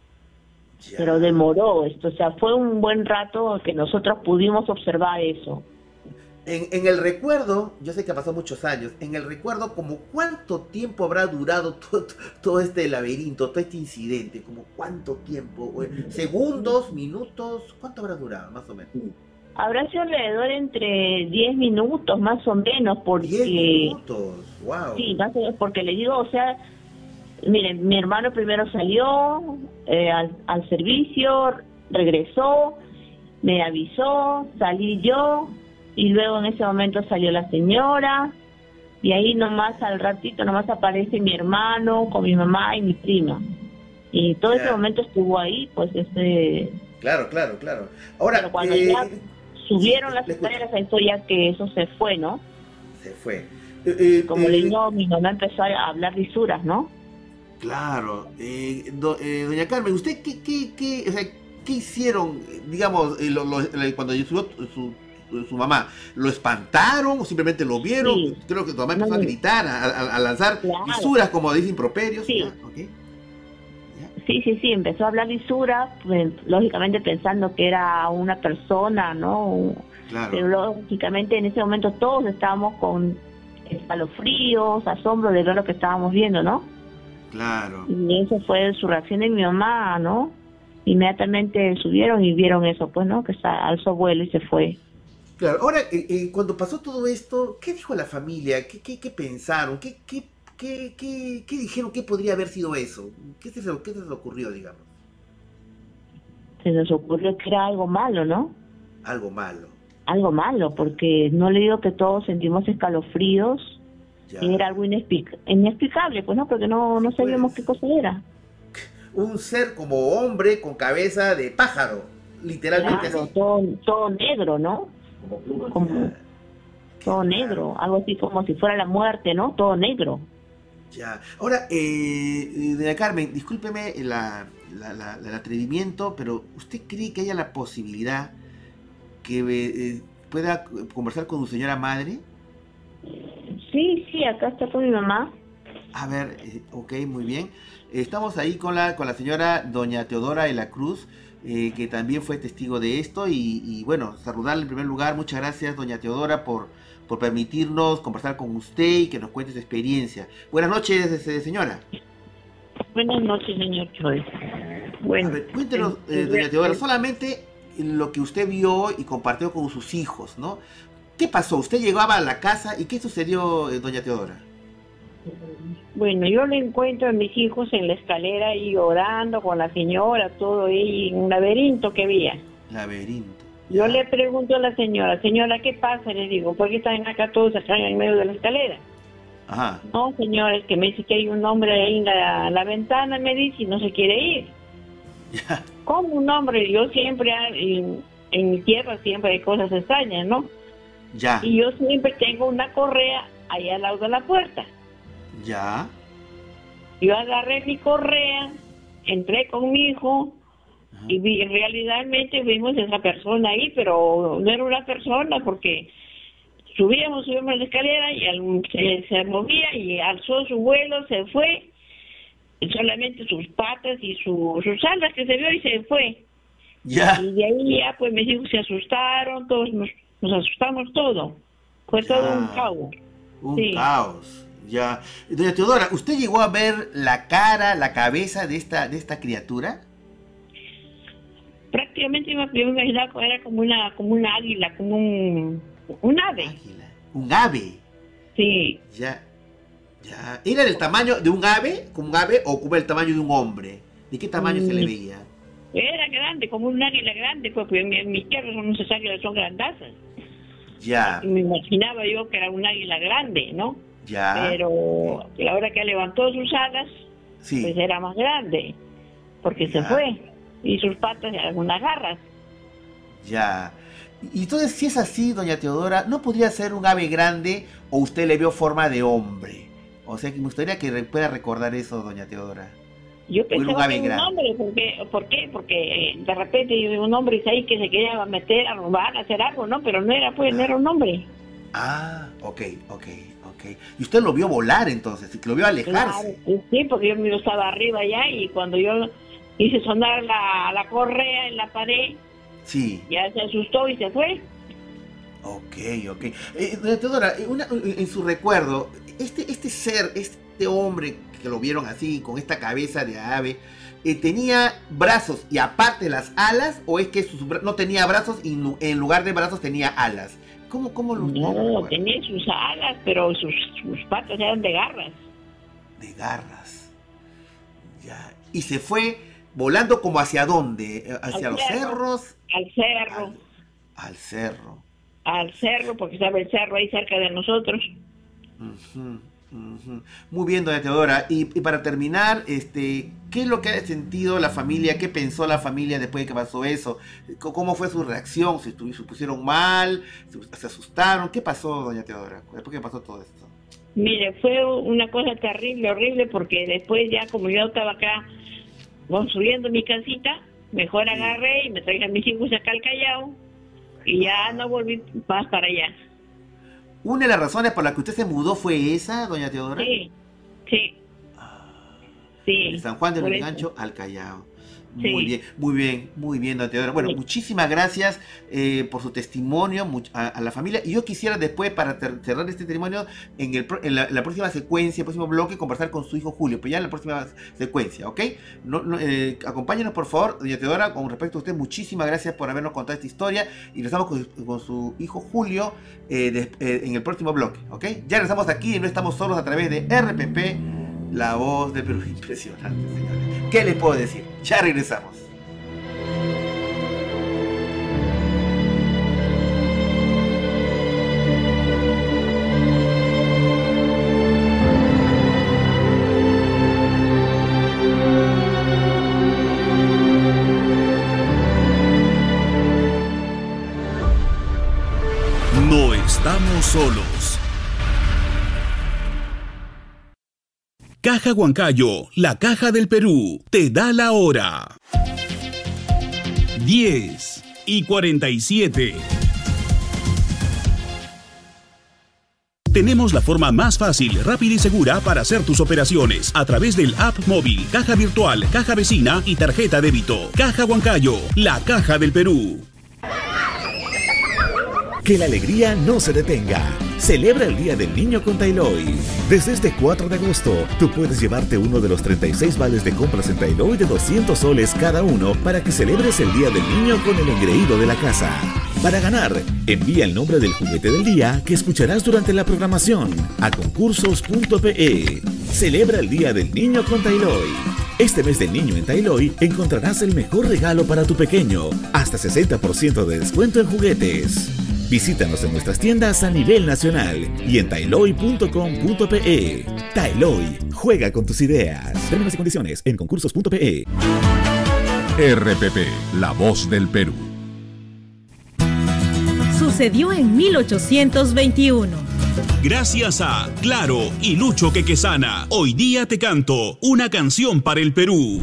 Pero demoró esto. O sea, fue un buen rato que nosotros pudimos observar eso. En, en el recuerdo, yo sé que ha pasado muchos años, en el recuerdo, como cuánto tiempo habrá durado todo, todo este laberinto, todo este incidente, como cuánto tiempo, segundos, minutos, ¿cuánto habrá durado, más o menos? Habrá sido alrededor entre diez minutos, más o menos, porque... diez minutos, wow. Sí, más o menos, porque le digo, o sea, miren, mi hermano primero salió eh, al, al servicio, regresó, me avisó, salí yo... Y luego en ese momento salió la señora, y ahí nomás al ratito nomás aparece mi hermano con mi mamá y mi prima. Y todo yeah. ese momento estuvo ahí, pues ese... Claro, claro, claro. Ahora, pero cuando eh, ya subieron sí, las escaleras, ahí fue ya que eso se fue, ¿no? Se fue. Eh, eh, Como eh, le digo, mi mamá empezó a hablar lisuras, ¿no? Claro. Eh, do, eh, doña Carmen, ¿usted qué, qué, qué, o sea, qué hicieron, digamos, eh, lo, lo, cuando subió su... su mamá? ¿Lo espantaron o simplemente lo vieron? Sí. Creo que tu mamá empezó no, a gritar, a, a, a lanzar claro. lisuras, como dicen, improperios. Sí. ¿Ya? Okay. ¿Ya? sí, sí, sí, empezó a hablar lisuras, pues, lógicamente pensando que era una persona, ¿no? Claro. Pero lógicamente en ese momento todos estábamos con escalofríos, asombro de ver lo que estábamos viendo, ¿no? Claro. Y eso fue su reacción de mi mamá, ¿no? Inmediatamente subieron y vieron eso, pues, ¿no? Que alzó vuelo y se fue. Claro, ahora, eh, eh, cuando pasó todo esto, ¿qué dijo la familia? ¿Qué, qué, qué pensaron? ¿Qué, qué, qué, qué, qué dijeron? ¿Qué podría haber sido eso? ¿Qué se, qué se les ocurrió, digamos? Se nos ocurrió que era algo malo, ¿no? Algo malo. Algo malo, porque no le digo que todos sentimos escalofríos, ya. y era algo inexplic inexplicable, pues, ¿no? Porque no, no sabíamos pues, qué cosa era. Un ser como hombre con cabeza de pájaro, literalmente claro, así. Todo, todo negro, ¿no? Como todo negro, algo así como si fuera la muerte, ¿no? Todo negro. Ya. Ahora, eh, doña Carmen, discúlpeme la, la, la, el atrevimiento, pero ¿usted cree que haya la posibilidad que eh, pueda conversar con su señora madre? Sí, sí, acá está con mi mamá. A ver, eh, ok, muy bien. Estamos ahí con la, con la señora doña Teodora de la Cruz, Eh, que también fue testigo de esto, y, y bueno, saludarle en primer lugar. Muchas gracias, doña Teodora, por, por permitirnos conversar con usted y que nos cuente su experiencia. Buenas noches, señora. Buenas noches, señor Choi. Bueno, a ver, cuéntenos, eh, doña Teodora, solamente lo que usted vio y compartió con sus hijos, ¿no? ¿Qué pasó? Usted llegaba a la casa y ¿qué sucedió, eh, doña Teodora? Bueno, yo le encuentro a mis hijos en la escalera y llorando con la señora, todo ahí, en un laberinto que había. Laberinto. Yo le pregunto a la señora, señora, ¿qué pasa? Le digo, ¿por qué están acá todos acá en medio de la escalera? Ajá. No, señora, es que me dice que hay un hombre ahí en la, la ventana, me dice, y no se quiere ir. Ya. ¿Cómo un hombre? Yo siempre, en, en mi tierra siempre hay cosas extrañas, ¿no? Ya. Y yo siempre tengo una correa ahí al lado de la puerta. Ya. Yo agarré mi correa, entré con mi hijo, ajá, y vi, realmente vimos a esa persona ahí, pero no era una persona porque subíamos, subíamos a la escalera y al, se, se movía y alzó su vuelo, se fue, y solamente sus patas y su, sus alas que se vio y se fue. Ya. Y de ahí ya pues mis hijos se asustaron, todos nos, nos asustamos todo. Fue ya. todo un caos. Un sí. caos. Ya. Doña Teodora, ¿usted llegó a ver la cara, la cabeza de esta de esta criatura? Prácticamente me imaginaba que era como una como una águila, como un un ave. Águila. ¿Un ave? Sí. Ya. Ya. ¿Era del tamaño de un ave, como un ave, o como el tamaño de un hombre? ¿De qué tamaño mm. se le veía? Era grande, como un águila grande, pues, porque en, en mis tierras son esas águilas, son grandazas. Ya. Y me imaginaba yo que era un águila grande, ¿no? Ya. Pero a la hora que levantó sus alas, sí, pues era más grande, porque ya. se fue. Y sus patas eran unas garras. Ya. Y entonces, si es así, doña Teodora, ¿no podría ser un ave grande o usted le vio forma de hombre? O sea, que me gustaría que pueda recordar eso, doña Teodora. Yo pensaba que era un hombre, porque, ¿por qué? Porque eh, de repente yo vi un hombre ahí que se quería meter, a robar, a hacer algo, ¿no? Pero no era, pues, ah. no era un hombre. Ah, ok, ok, ok. ¿Y usted lo vio volar entonces? ¿Lo vio alejarse? Claro, sí, porque yo, yo estaba arriba allá y cuando yo hice sonar la, la correa en la pared, sí, ya se asustó y se fue. Ok, ok. Eh, doña Teodora, una, en su recuerdo, este, este ser, este hombre que lo vieron así, con esta cabeza de ave, eh, ¿tenía brazos y aparte las alas? ¿O es que sus, no tenía brazos y en lugar de brazos tenía alas? ¿Cómo, cómo lo No, tenía sus alas, pero sus, sus patas eran de garras. De garras. Ya. Y se fue volando como hacia dónde? ¿Hacia los cerros? Al cerro. Al, al cerro. Al cerro, porque estaba el cerro ahí cerca de nosotros. Uh-huh, uh-huh. Muy bien, doña Teodora. Y, y para terminar, este, ¿qué es lo que ha sentido la familia? ¿Qué pensó la familia después de que pasó eso? ¿Cómo fue su reacción? ¿Se, se pusieron mal? ¿Se, se asustaron? ¿Qué pasó, doña Teodora, después que pasó todo esto? Mire, fue una cosa terrible, horrible, porque después ya como yo estaba acá construyendo mi casita, mejor agarré y me traje a mis hijos acá al Callao y ya no volví más para allá. ¿Una de las razones por las que usted se mudó fue esa, doña Teodora? Sí, sí. Ah, sí. De San Juan de Lurigancho al Callao. Sí. Muy bien, muy bien, muy bien, doña Teodora. Bueno, sí, muchísimas gracias eh, por su testimonio a, a la familia. Y yo quisiera después, para ter cerrar este testimonio, en, el, en la, la próxima secuencia, el próximo bloque, conversar con su hijo Julio, pero ya en la próxima secuencia, ¿ok? No, no, eh, acompáñenos, por favor, doña Teodora, con respecto a usted, muchísimas gracias por habernos contado esta historia. Y regresamos con, con su hijo Julio eh, de, eh, en el próximo bloque, ¿ok? Ya regresamos aquí y no estamos solos a través de R P P, la voz de Perú. Impresionante, señores. ¿Qué les puedo decir? Ya regresamos. No estamos solos. Caja Huancayo, la caja del Perú, te da la hora. diez y cuarenta y siete. Tenemos la forma más fácil, rápida y segura para hacer tus operaciones a través del app móvil, caja virtual, caja vecina y tarjeta débito. Caja Huancayo, la caja del Perú. Que la alegría no se detenga. Celebra el Día del Niño con Tailoy. Desde este cuatro de agosto, tú puedes llevarte uno de los treinta y seis vales de compras en Tailoy de doscientos soles cada uno para que celebres el Día del Niño con el engreído de la casa. Para ganar, envía el nombre del juguete del día que escucharás durante la programación a concursos punto pe. Celebra el Día del Niño con Tailoy. Este mes del niño en Tailoy encontrarás el mejor regalo para tu pequeño, hasta sesenta por ciento de descuento en juguetes. Visítanos en nuestras tiendas a nivel nacional y en tailoy punto com punto pe. Tailoy, juega con tus ideas. Términos y condiciones en concursos punto pe. R P P, la voz del Perú. Sucedió en mil ochocientos veintiuno. Gracias a Claro y Lucho Quequesana, Hoy Día Te Canto, una canción para el Perú.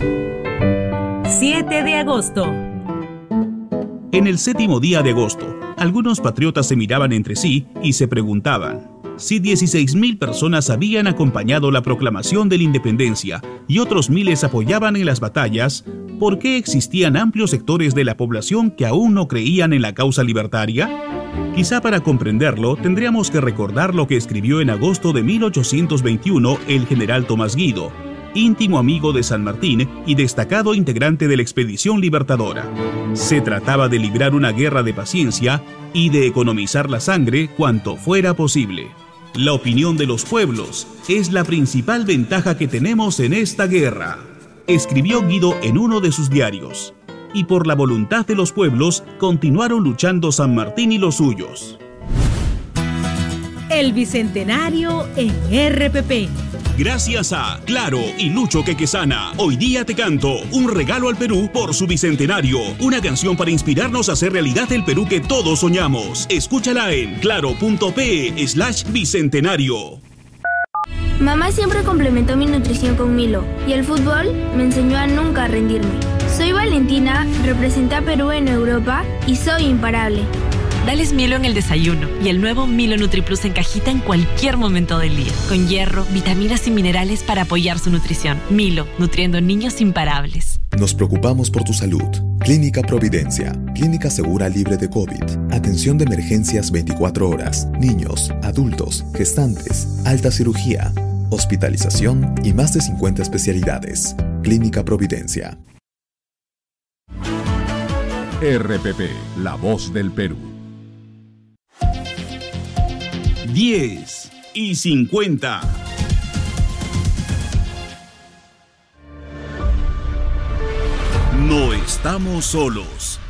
siete de agosto. En el séptimo día de agosto, algunos patriotas se miraban entre sí y se preguntaban si dieciséis mil personas habían acompañado la proclamación de la independencia y otros miles apoyaban en las batallas, ¿por qué existían amplios sectores de la población que aún no creían en la causa libertaria? Quizá para comprenderlo tendríamos que recordar lo que escribió en agosto de mil ochocientos veintiuno el general Tomás Guido, íntimo amigo de San Martín y destacado integrante de la expedición libertadora. Se trataba de librar una guerra de paciencia y de economizar la sangre cuanto fuera posible. La opinión de los pueblos es la principal ventaja que tenemos en esta guerra, escribió Guido en uno de sus diarios. Y por la voluntad de los pueblos continuaron luchando San Martín y los suyos. El Bicentenario en R P P. Gracias a Claro y Lucho Quequesana, Hoy Día Te Canto, un regalo al Perú por su Bicentenario. Una canción para inspirarnos a hacer realidad el Perú que todos soñamos. Escúchala en claro punto pe slash bicentenario. Mamá siempre complementó mi nutrición con Milo y el fútbol me enseñó a nunca rendirme. Soy Valentina, representé a Perú en Europa y soy imparable. Dales Milo en el desayuno y el nuevo Milo NutriPlus en cajita en cualquier momento del día. Con hierro, vitaminas y minerales para apoyar su nutrición. Milo, nutriendo niños imparables. Nos preocupamos por tu salud. Clínica Providencia, clínica segura libre de COVID. Atención de emergencias veinticuatro horas. Niños, adultos, gestantes, alta cirugía, hospitalización y más de cincuenta especialidades. Clínica Providencia. R P P, la voz del Perú. diez y cincuenta. No estamos solos.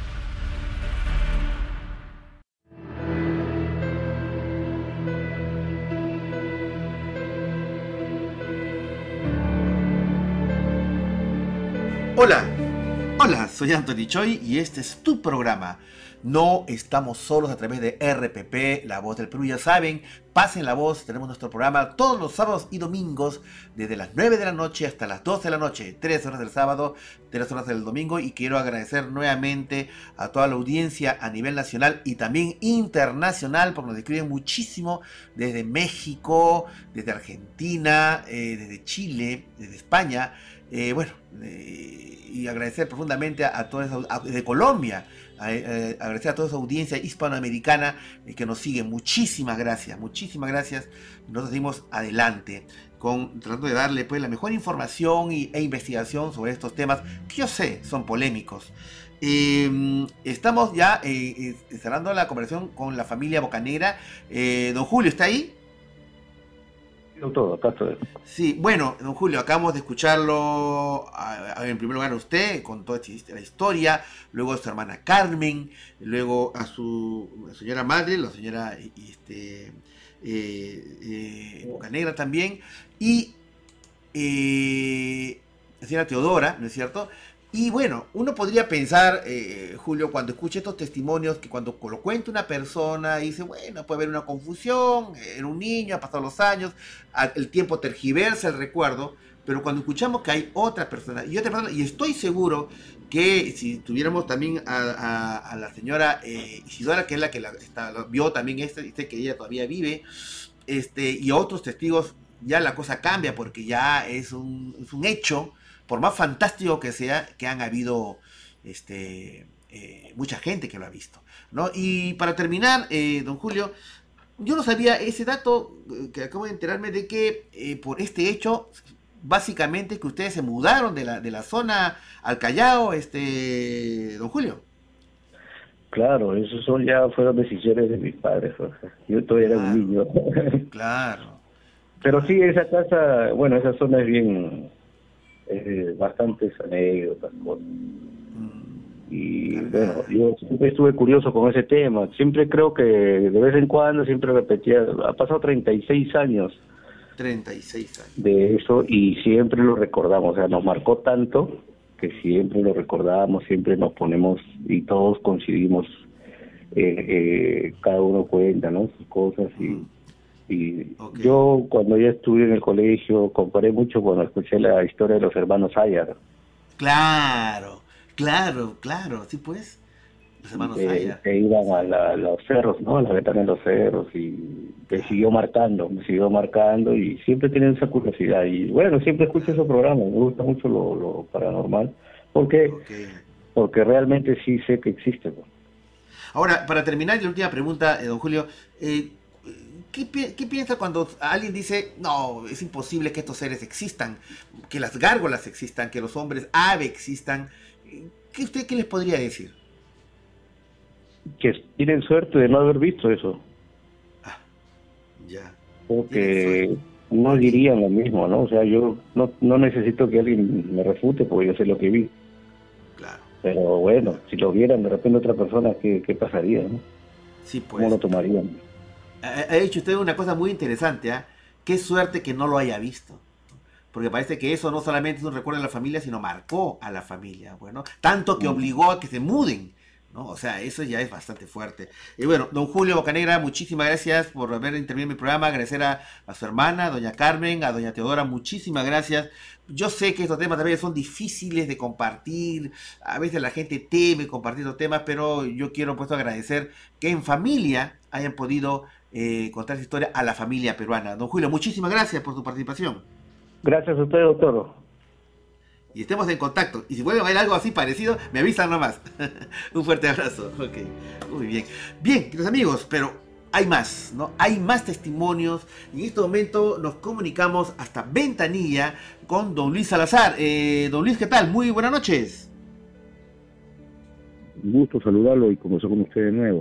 Hola, hola, soy Anthony Choi y este es tu programa. No estamos solos a través de R P P, La Voz del Perú. Ya saben, pasen la voz, tenemos nuestro programa todos los sábados y domingos desde las nueve de la noche hasta las doce de la noche, tres horas del sábado, tres horas del domingo. Y quiero agradecer nuevamente a toda la audiencia a nivel nacional y también internacional, porque nos escriben muchísimo desde México, desde Argentina, eh, desde Chile, desde España. Eh, bueno, eh, y agradecer profundamente a, a toda esa, a, de Colombia, a, a, agradecer a toda esa audiencia hispanoamericana eh, que nos sigue. Muchísimas gracias, muchísimas gracias. Nosotros seguimos adelante con tratando de darle pues la mejor información y, e investigación sobre estos temas que yo sé son polémicos. Eh, estamos ya eh, eh, cerrando la conversación con la familia Bocanegra. Eh, don Julio, ¿está ahí? Todo, acá estoy. Sí, bueno, don Julio, acabamos de escucharlo a, a, en primer lugar a usted con toda la historia, luego a su hermana Carmen, luego a su a señora madre, la señora este, eh, eh, Bocanegra también, y eh, la señora Teodora, ¿no es cierto? Y bueno, uno podría pensar, eh, Julio, cuando escucha estos testimonios, que cuando lo cuenta una persona, dice, bueno, puede haber una confusión, era un niño, ha pasado los años, el tiempo tergiversa el recuerdo, pero cuando escuchamos que hay otra persona, y otra persona, y estoy seguro que si tuviéramos también a, a, a la señora eh, Isidora, que es la que la, está, la vio también, este, dice que ella todavía vive, este, y a otros testigos, ya la cosa cambia, porque ya es un, es un hecho, por más fantástico que sea, que han habido este, eh, mucha gente que lo ha visto, ¿no? Y para terminar, eh, don Julio, yo no sabía ese dato, eh, que acabo de enterarme de que eh, por este hecho, básicamente que ustedes se mudaron de la, de la zona al Callao, este, don Julio. Claro, esos son ya fueron decisiones de mis padres, Jorge. Yo todavía era un niño. Claro. Pero sí, esa casa, bueno, esa zona es bien, eh, bastantes anécdotas, cosas. Y bueno, yo siempre estuve curioso con ese tema. Siempre creo que de vez en cuando, siempre repetía, ha pasado treinta y seis años treinta y seis años de eso y siempre lo recordamos. O sea, nos marcó tanto que siempre lo recordamos, siempre nos ponemos y todos coincidimos, eh, eh, cada uno cuenta, ¿no?, sus cosas. Y, y okay. Yo cuando ya estuve en el colegio comparé mucho cuando escuché la historia de los hermanos Ayar. Claro, claro, claro, sí pues, los hermanos que, Ayar. Que iban a, la, a los cerros, ¿no?, a la ventana de los cerros, y me siguió marcando, me siguió marcando y siempre tienen esa curiosidad. Y bueno, siempre escucho esos programas, me gusta mucho lo, lo paranormal, porque okay. porque realmente sí sé que existe, ¿no? Ahora, para terminar, la última pregunta, eh, don Julio, eh, ¿qué, pi ¿qué piensa cuando alguien dice, no, es imposible que estos seres existan, que las gárgolas existan, que los hombres ave existan? ¿Qué usted qué les podría decir? Que tienen suerte de no haber visto eso. Ah, ya. Porque no dirían lo mismo, ¿no? O sea, yo no, no necesito que alguien me refute porque yo sé lo que vi. Claro. Pero bueno, si lo vieran de repente otra persona, ¿qué, qué pasaría, no? Sí, pues. ¿Cómo lo tomarían? Ha, ha hecho usted una cosa muy interesante, ¿ah? ¿eh? Qué suerte que no lo haya visto. Porque parece que eso no solamente es un recuerdo de la familia, sino marcó a la familia, bueno, tanto que obligó a que se muden, ¿no? O sea, eso ya es bastante fuerte. Y bueno, don Julio Bocanegra, muchísimas gracias por haber intervenido en mi programa. Agradecer a, a su hermana, doña Carmen, a doña Teodora, muchísimas gracias. Yo sé que estos temas también son difíciles de compartir, a veces la gente teme compartir estos temas, pero yo quiero pues agradecer que en familia hayan podido eh, contar esa historia a la familia peruana. Don Julio, muchísimas gracias por su participación. Gracias a usted, doctor. Y estemos en contacto. Y si vuelve a ver algo así parecido, me avisan nomás. Un fuerte abrazo. Okay. Muy bien. Bien, queridos amigos, pero hay más, ¿no? Hay más testimonios. Y en este momento nos comunicamos hasta Ventanilla con don Luis Salazar. Eh, don Luis, ¿qué tal? Muy buenas noches. Un gusto saludarlo y conversar con usted de nuevo.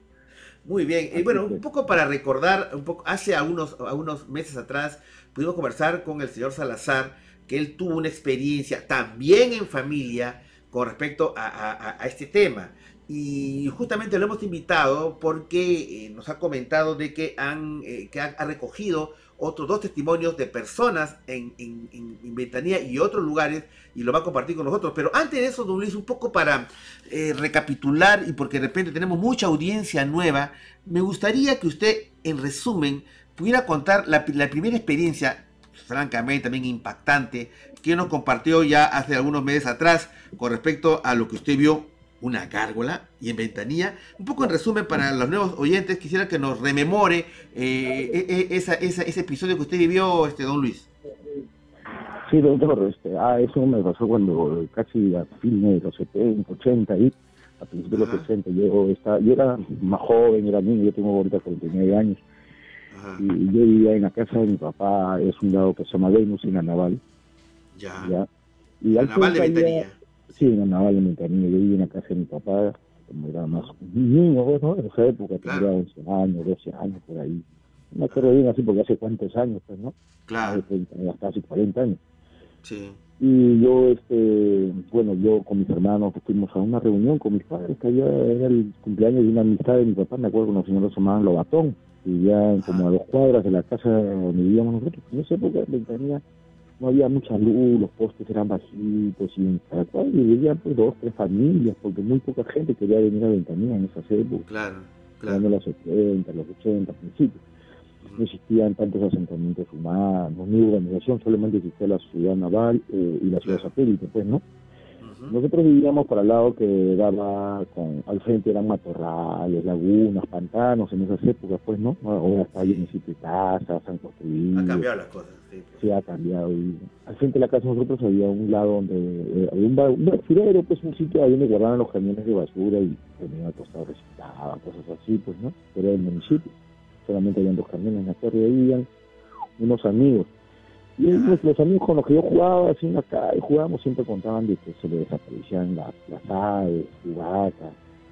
Muy bien. Eh, bueno, un poco para recordar, un poco hace algunos, algunos meses atrás pudimos conversar con el señor Salazar, que él tuvo una experiencia también en familia con respecto a, a, a este tema. Y justamente lo hemos invitado porque eh, nos ha comentado de que, han, eh, que ha, ha recogido otros dos testimonios de personas en, en, en, en Ventanilla y otros lugares, y lo va a compartir con nosotros. Pero antes de eso, don Luis, un poco para eh, recapitular, y porque de repente tenemos mucha audiencia nueva, me gustaría que usted, en resumen, pudiera contar la, la primera experiencia, francamente también impactante, que nos compartió ya hace algunos meses atrás con respecto a lo que usted vio, una gárgola, y en Ventanilla. Un poco en resumen para los nuevos oyentes, quisiera que nos rememore eh, esa, esa, ese episodio que usted vivió, este don Luis. Sí, doctor, este, ah, eso me pasó cuando casi a fines de los setenta, ochenta, y a principios de los sesenta, yo, estaba, yo era más joven, era niño, yo tengo ahorita cuarenta y nueve años. Ajá. Y yo vivía en la casa de mi papá, es un lado que se llama Venus, en la Naval. Ya. ¿Ya? Y la Naval de Ventanilla. Sí, en la Naval de Ventanilla. Yo vivía en la casa de mi papá, como era más un niño, ¿no? En esa época tenía claro. once años, doce años, por ahí. No me acuerdo bien así porque hace cuántos años, pues, ¿no? Claro. Hace casi cuarenta años. Sí. Y yo, este, bueno, yo con mis hermanos fuimos a una reunión con mis padres, que había, era el cumpleaños de una amistad de mi papá, me acuerdo que unos señores se llamaban Lobatón, y ya como a dos cuadras de la casa donde vivíamos nosotros. En esa época en Ventanilla no había mucha luz, los postes eran bajitos, y en cada cuadra vivían pues dos, tres familias, porque muy poca gente quería venir a Ventanilla en esas épocas. Claro, claro. En los setenta, los ochenta, principios. No existían tantos asentamientos humanos, ni urbanización, solamente existía la ciudad naval eh, y la ciudad claro. satélite, pues, ¿no? Uh-huh. Nosotros vivíamos para el lado que daba, con, al frente eran matorrales, lagunas, pantanos en esas épocas, pues, ¿no? Ahora está llenecito de casas, han construido. Ha cambiado las cosas, sí. Pues. Sí, ha cambiado. Y al frente de la casa nosotros había un lado donde eh, había un, un basurero, pues, un sitio ahí donde guardaban los camiones de basura y tenían acostado, reciclaban, cosas así, pues, ¿no? Era del municipio. Solamente habían dos camiones en la torre, y habían unos amigos. Y pues, los amigos con los que yo jugaba así en la calle, jugábamos, siempre contaban de que se le desaparecían las, las aves, las vacas,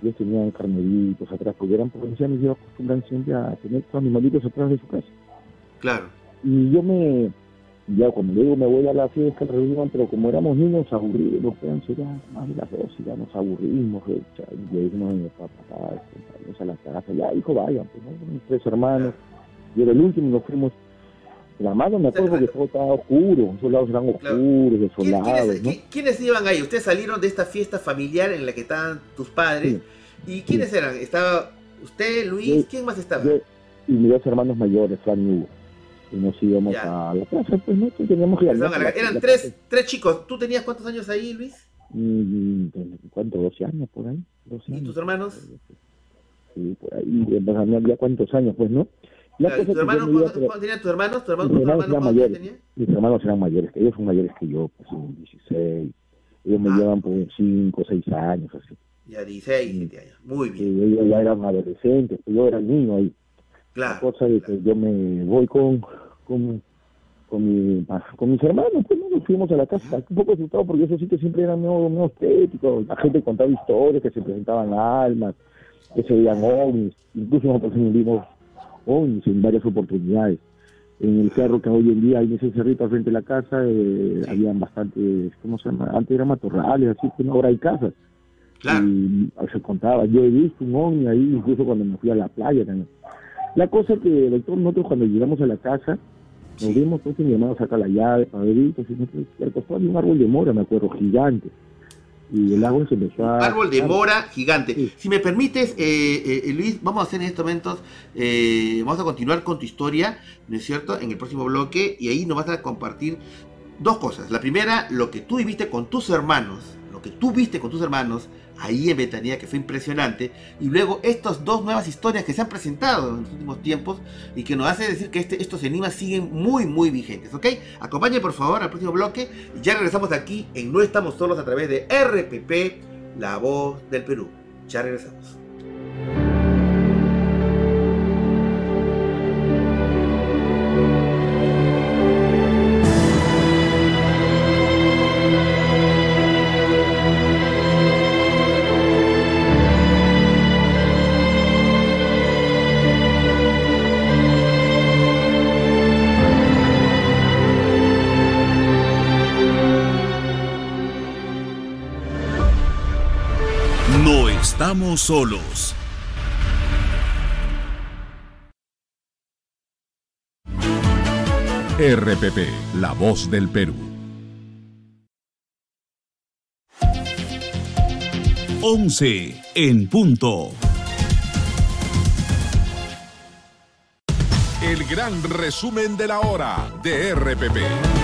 ellos tenían carneritos atrás, porque eran provincianos y ellos acostumbran siempre a tener sus animalitos atrás de su casa. Claro. Y yo me, ya cuando luego me voy a la fiesta, la reunión, pero como éramos niños aburridos, pues ya más de las dos, y ya nos aburrimos, y le dijimos a mi papá, papá, vamos a la casa, ya hijo, vayan, pues, ¿no? Tres hermanos, yo era el último y nos fuimos. La mano me acuerdo que todo estaba oscuro, esos lados eran oscuros, desolados, ¿Quiénes, ¿no? ¿Quiénes iban ahí? Ustedes salieron de esta fiesta familiar en la que estaban tus padres, sí. ¿Y quiénes sí. eran? ¿Estaba usted, Luis? Yo, ¿Quién más estaba? Yo y mis dos hermanos mayores, Fran y Hugo. Y nos íbamos ya. a la plaza, pues no, teníamos que ir a la plaza. Eran tres, tres chicos. ¿Tú tenías cuántos años ahí, Luis? Mm, ¿Cuántos? doce años por ahí. doce ¿Y años. tus hermanos? Sí, por ahí. Ya cuántos años, pues, ¿no? Claro, ¿tus hermanos, ¿cuántos, pero... ¿cuántos tenían tus hermanos? ¿Tus hermanos, mis hermanos, hermanos eran mayores. Tenían? Mis hermanos eran mayores, que ellos son mayores que yo, pues dieciséis. Ellos me ah. llevan por cinco, seis años, así. Ya, dieciséis, diecisiete años. Muy bien. Y ellos ya eran adolescentes, pues yo era el niño ahí. Claro. La cosa es claro. que yo me voy con, con, con, mi, con mis hermanos, pues no nos fuimos a la casa. Un poco asustado porque esos sitios siempre eran medio, medio estéticos. La gente contaba historias, que se presentaban almas, que se veían ovnis. Incluso nosotros vimos ovnis en varias oportunidades. En el cerro que hoy en día hay en ese cerrito al frente de la casa, eh, sí. habían bastantes, ¿cómo se llama? Antes eran matorrales, así que ahora hay casas. Claro. Y se contaba, yo he visto un ovni ahí, incluso cuando me fui a la playa también. La cosa es que, doctor, nosotros cuando llegamos a la casa, nos sí. vimos, entonces mi hermano saca la llave, padritos, y nosotros, al costado había un árbol de mora, me acuerdo, gigante. Y el agua se empezó a... Árbol de mora gigante. Sí. Si me permites, eh, eh, Luis, vamos a hacer en estos momentos, eh, vamos a continuar con tu historia, ¿no es cierto?, en el próximo bloque, y ahí nos vas a compartir dos cosas. La primera, lo que tú viviste con tus hermanos, lo que tú viste con tus hermanos, ahí en Betanía, que fue impresionante, y luego estas dos nuevas historias que se han presentado en los últimos tiempos y que nos hace decir que este, estos enigmas siguen muy muy vigentes, ¿ok? Acompáñenme por favor al próximo bloque y ya regresamos aquí en No Estamos Solos a través de R P P, La Voz del Perú. Ya regresamos. Estamos solos. R P P, La Voz del Perú. once en punto. El gran resumen de la hora de R P P.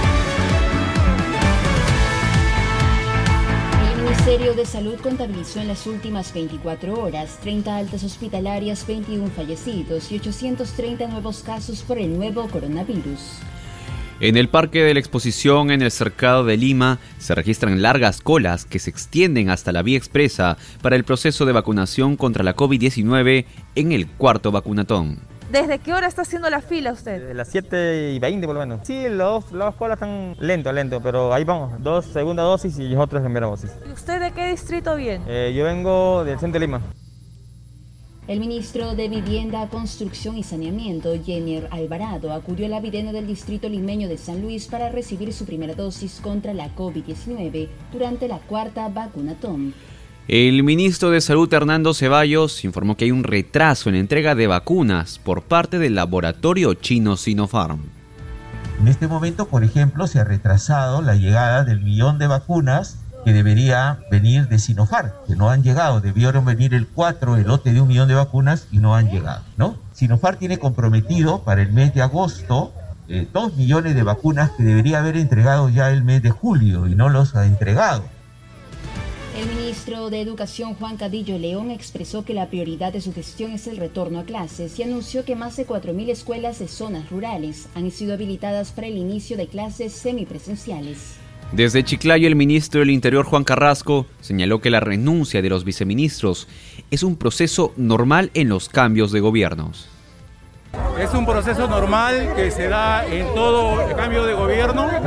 El Ministerio de Salud contabilizó en las últimas veinticuatro horas treinta altas hospitalarias, veintiún fallecidos y ochocientos treinta nuevos casos por el nuevo coronavirus. En el Parque de la Exposición en el Cercado de Lima se registran largas colas que se extienden hasta la vía expresa para el proceso de vacunación contra la COVID diecinueve en el cuarto vacunatón. ¿Desde qué hora está haciendo la fila usted? Desde las siete y veinte por lo menos. Sí, los, las colas están lento, lento, pero ahí vamos. Dos segunda dosis y otras primera dosis. ¿Y usted de qué distrito viene? Eh, yo vengo del centro de Lima. El ministro de Vivienda, Construcción y Saneamiento, Jenner Alvarado, acudió a la videna del distrito limeño de San Luis para recibir su primera dosis contra la COVID diecinueve durante la cuarta vacunatón. El ministro de Salud, Hernando Ceballos, informó que hay un retraso en la entrega de vacunas por parte del laboratorio chino Sinopharm. En este momento, por ejemplo, se ha retrasado la llegada del millón de vacunas que debería venir de Sinopharm, que no han llegado. Debieron venir el cuatro, el lote de un millón de vacunas y no han llegado, ¿no? Sinopharm tiene comprometido para el mes de agosto eh, dos millones de vacunas que debería haber entregado ya el mes de julio y no los ha entregado. El ministro de Educación, Juan Cadillo León, expresó que la prioridad de su gestión es el retorno a clases y anunció que más de cuatro mil escuelas de zonas rurales han sido habilitadas para el inicio de clases semipresenciales. Desde Chiclayo, el ministro del Interior, Juan Carrasco, señaló que la renuncia de los viceministros es un proceso normal en los cambios de gobiernos. Es un proceso normal que se da en todo el cambio de gobierno.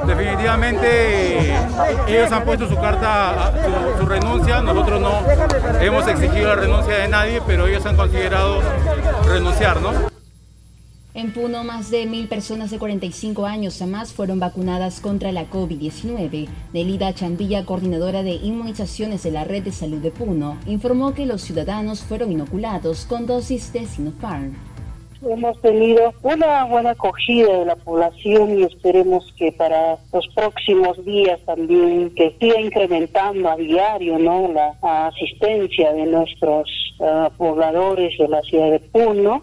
definitivamente ellos han puesto su carta, su, su renuncia, nosotros no hemos exigido la renuncia de nadie, pero ellos han considerado renunciar, ¿no? En Puno, más de mil personas de cuarenta y cinco años a más fueron vacunadas contra la COVID diecinueve. Nelida Chandilla, coordinadora de inmunizaciones de la Red de Salud de Puno, informó que los ciudadanos fueron inoculados con dosis de Sinopharm. Hemos tenido una buena acogida de la población y esperemos que para los próximos días también que siga incrementando a diario, ¿no?, la asistencia de nuestros uh, pobladores de la ciudad de Puno.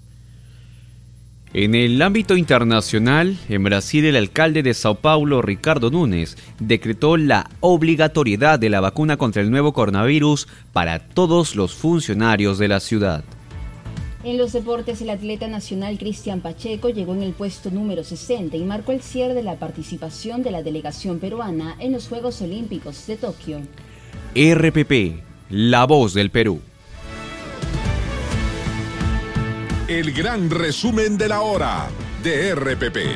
En el ámbito internacional, en Brasil el alcalde de Sao Paulo, Ricardo Nunes, decretó la obligatoriedad de la vacuna contra el nuevo coronavirus para todos los funcionarios de la ciudad. En los deportes, el atleta nacional Cristian Pacheco llegó en el puesto número sesenta y marcó el cierre de la participación de la delegación peruana en los Juegos Olímpicos de Tokio. R P P, la voz del Perú. El gran resumen de la hora de R P P.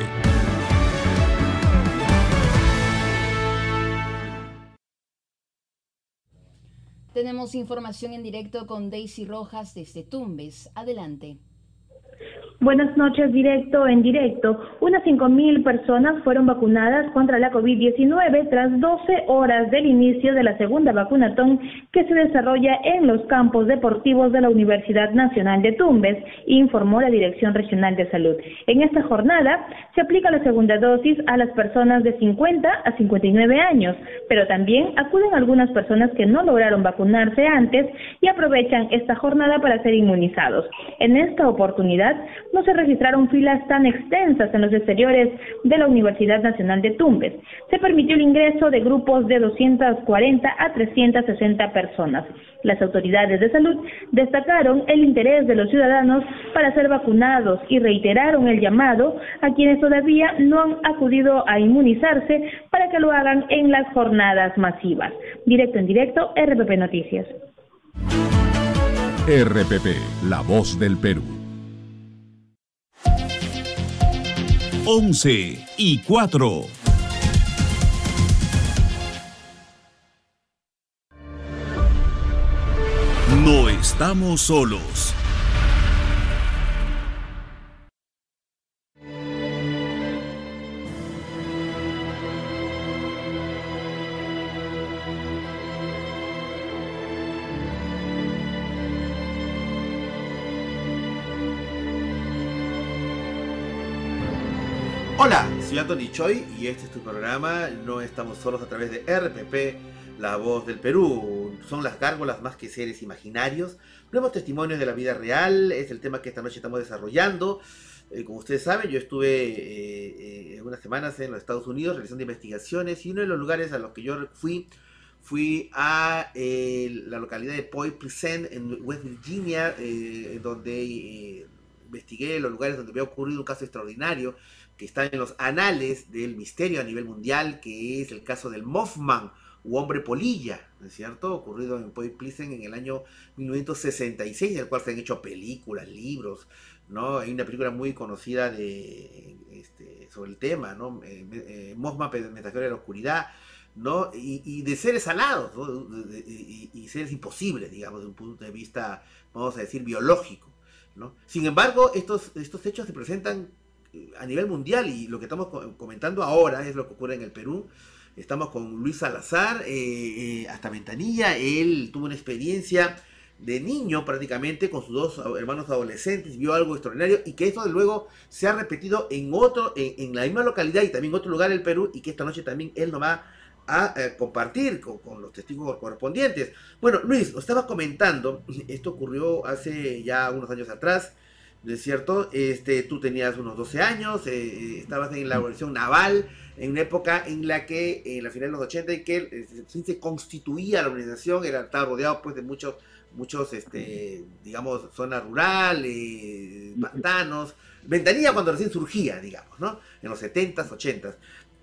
Tenemos información en directo con Daisy Rojas desde Tumbes. Adelante. Buenas noches, directo en directo. Unas cinco mil personas fueron vacunadas contra la COVID diecinueve tras doce horas del inicio de la segunda vacunatón que se desarrolla en los campos deportivos de la Universidad Nacional de Tumbes, informó la Dirección Regional de Salud. En esta jornada se aplica la segunda dosis a las personas de cincuenta a cincuenta y nueve años, pero también acuden algunas personas que no lograron vacunarse antes y aprovechan esta jornada para ser inmunizados. En esta oportunidad, no se registraron filas tan extensas en los exteriores de la Universidad Nacional de Tumbes. Se permitió el ingreso de grupos de doscientas cuarenta a trescientas sesenta personas. Las autoridades de salud destacaron el interés de los ciudadanos para ser vacunados y reiteraron el llamado a quienes todavía no han acudido a inmunizarse para que lo hagan en las jornadas masivas. Directo en directo, R P P Noticias. R P P, la voz del Perú. once y cuatro. No estamos solos. Hola, soy Anthony Choi y este es tu programa No Estamos Solos a través de R P P, la voz del Perú. Son las gárgolas más que seres imaginarios. Nuevos testimonios de la vida real es el tema que esta noche estamos desarrollando. Eh, como ustedes saben, yo estuve eh, eh, unas semanas en los Estados Unidos realizando investigaciones y uno de los lugares a los que yo fui fui a eh, la localidad de Point Pleasant en West Virginia, eh, donde eh, investigué los lugares donde había ocurrido un caso extraordinario que está en los anales del misterio a nivel mundial, que es el caso del Mothman, u hombre polilla, ¿no es cierto? Ocurrido en Point Pleasant en el año mil novecientos sesenta y seis, del cual se han hecho películas, libros, ¿no? Hay una película muy conocida de, este, sobre el tema, ¿no? Eh, eh, Mothman, mensajero de la oscuridad, ¿no? Y, y de seres alados, ¿no? de, de, y, y seres imposibles, digamos, desde un punto de vista, vamos a decir, biológico, ¿no? Sin embargo, estos, estos hechos se presentan a nivel mundial y lo que estamos comentando ahora es lo que ocurre en el Perú. Estamos con Luis Salazar, eh, eh, hasta Ventanilla. Él tuvo una experiencia de niño prácticamente con sus dos hermanos adolescentes, vio algo extraordinario y que eso luego se ha repetido en otro, en, en la misma localidad y también en otro lugar del Perú, y que esta noche también él nos va a eh, compartir con, con los testigos correspondientes. Bueno, Luis, lo estabas comentando, esto ocurrió hace ya unos años atrás, ¿no es cierto? Este, tú tenías unos doce años, eh, estabas en la Revolución Naval, en una época en la que, en la final de los ochenta, en que eh, se constituía la organización, era, estaba rodeado pues de muchos, muchos, este, digamos, zona rural, eh, pantanos, Ventanilla cuando recién surgía, digamos, ¿no? En los setentas, ochentas.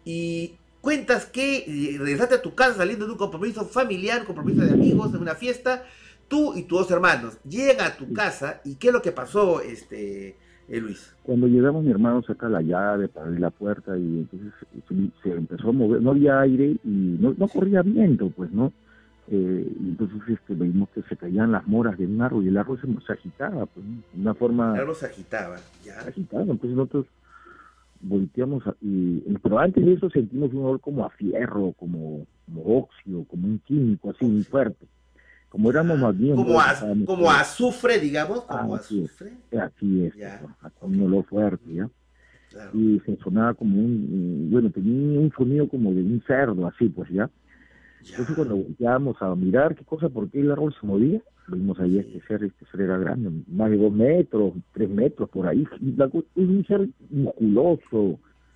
Y cuentas que eh, regresaste a tu casa saliendo de un compromiso familiar, un compromiso de amigos, de una fiesta. Tú y tus dos hermanos llegan a tu casa y ¿qué es lo que pasó, este, eh, Luis? Cuando llegamos, mi hermano saca la llave para abrir la puerta y entonces se, se empezó a mover, no había aire y no, no corría viento, pues, ¿no? Eh, y entonces este, vimos que se caían las moras de un árbol y el árbol se, se agitaba, pues, de una forma... El árbol se agitaba, ya. Se agitaba, entonces nosotros volteamos, a, y, pero antes de eso sentimos un olor como a fierro, como, como óxido, como un químico así muy fuerte. Como éramos más bien... Como, a, como azufre, digamos, como ah, azufre. Es, así es, pues, un olor fuerte, ¿ya? Claro. Y se sonaba como un, bueno, tenía un sonido como de un cerdo, así pues, ¿ya? ya. Entonces cuando volteábamos a mirar qué cosa, por qué el árbol se movía, vimos ahí este ser, este ser era grande, más de dos metros, tres metros, por ahí, es un ser musculoso,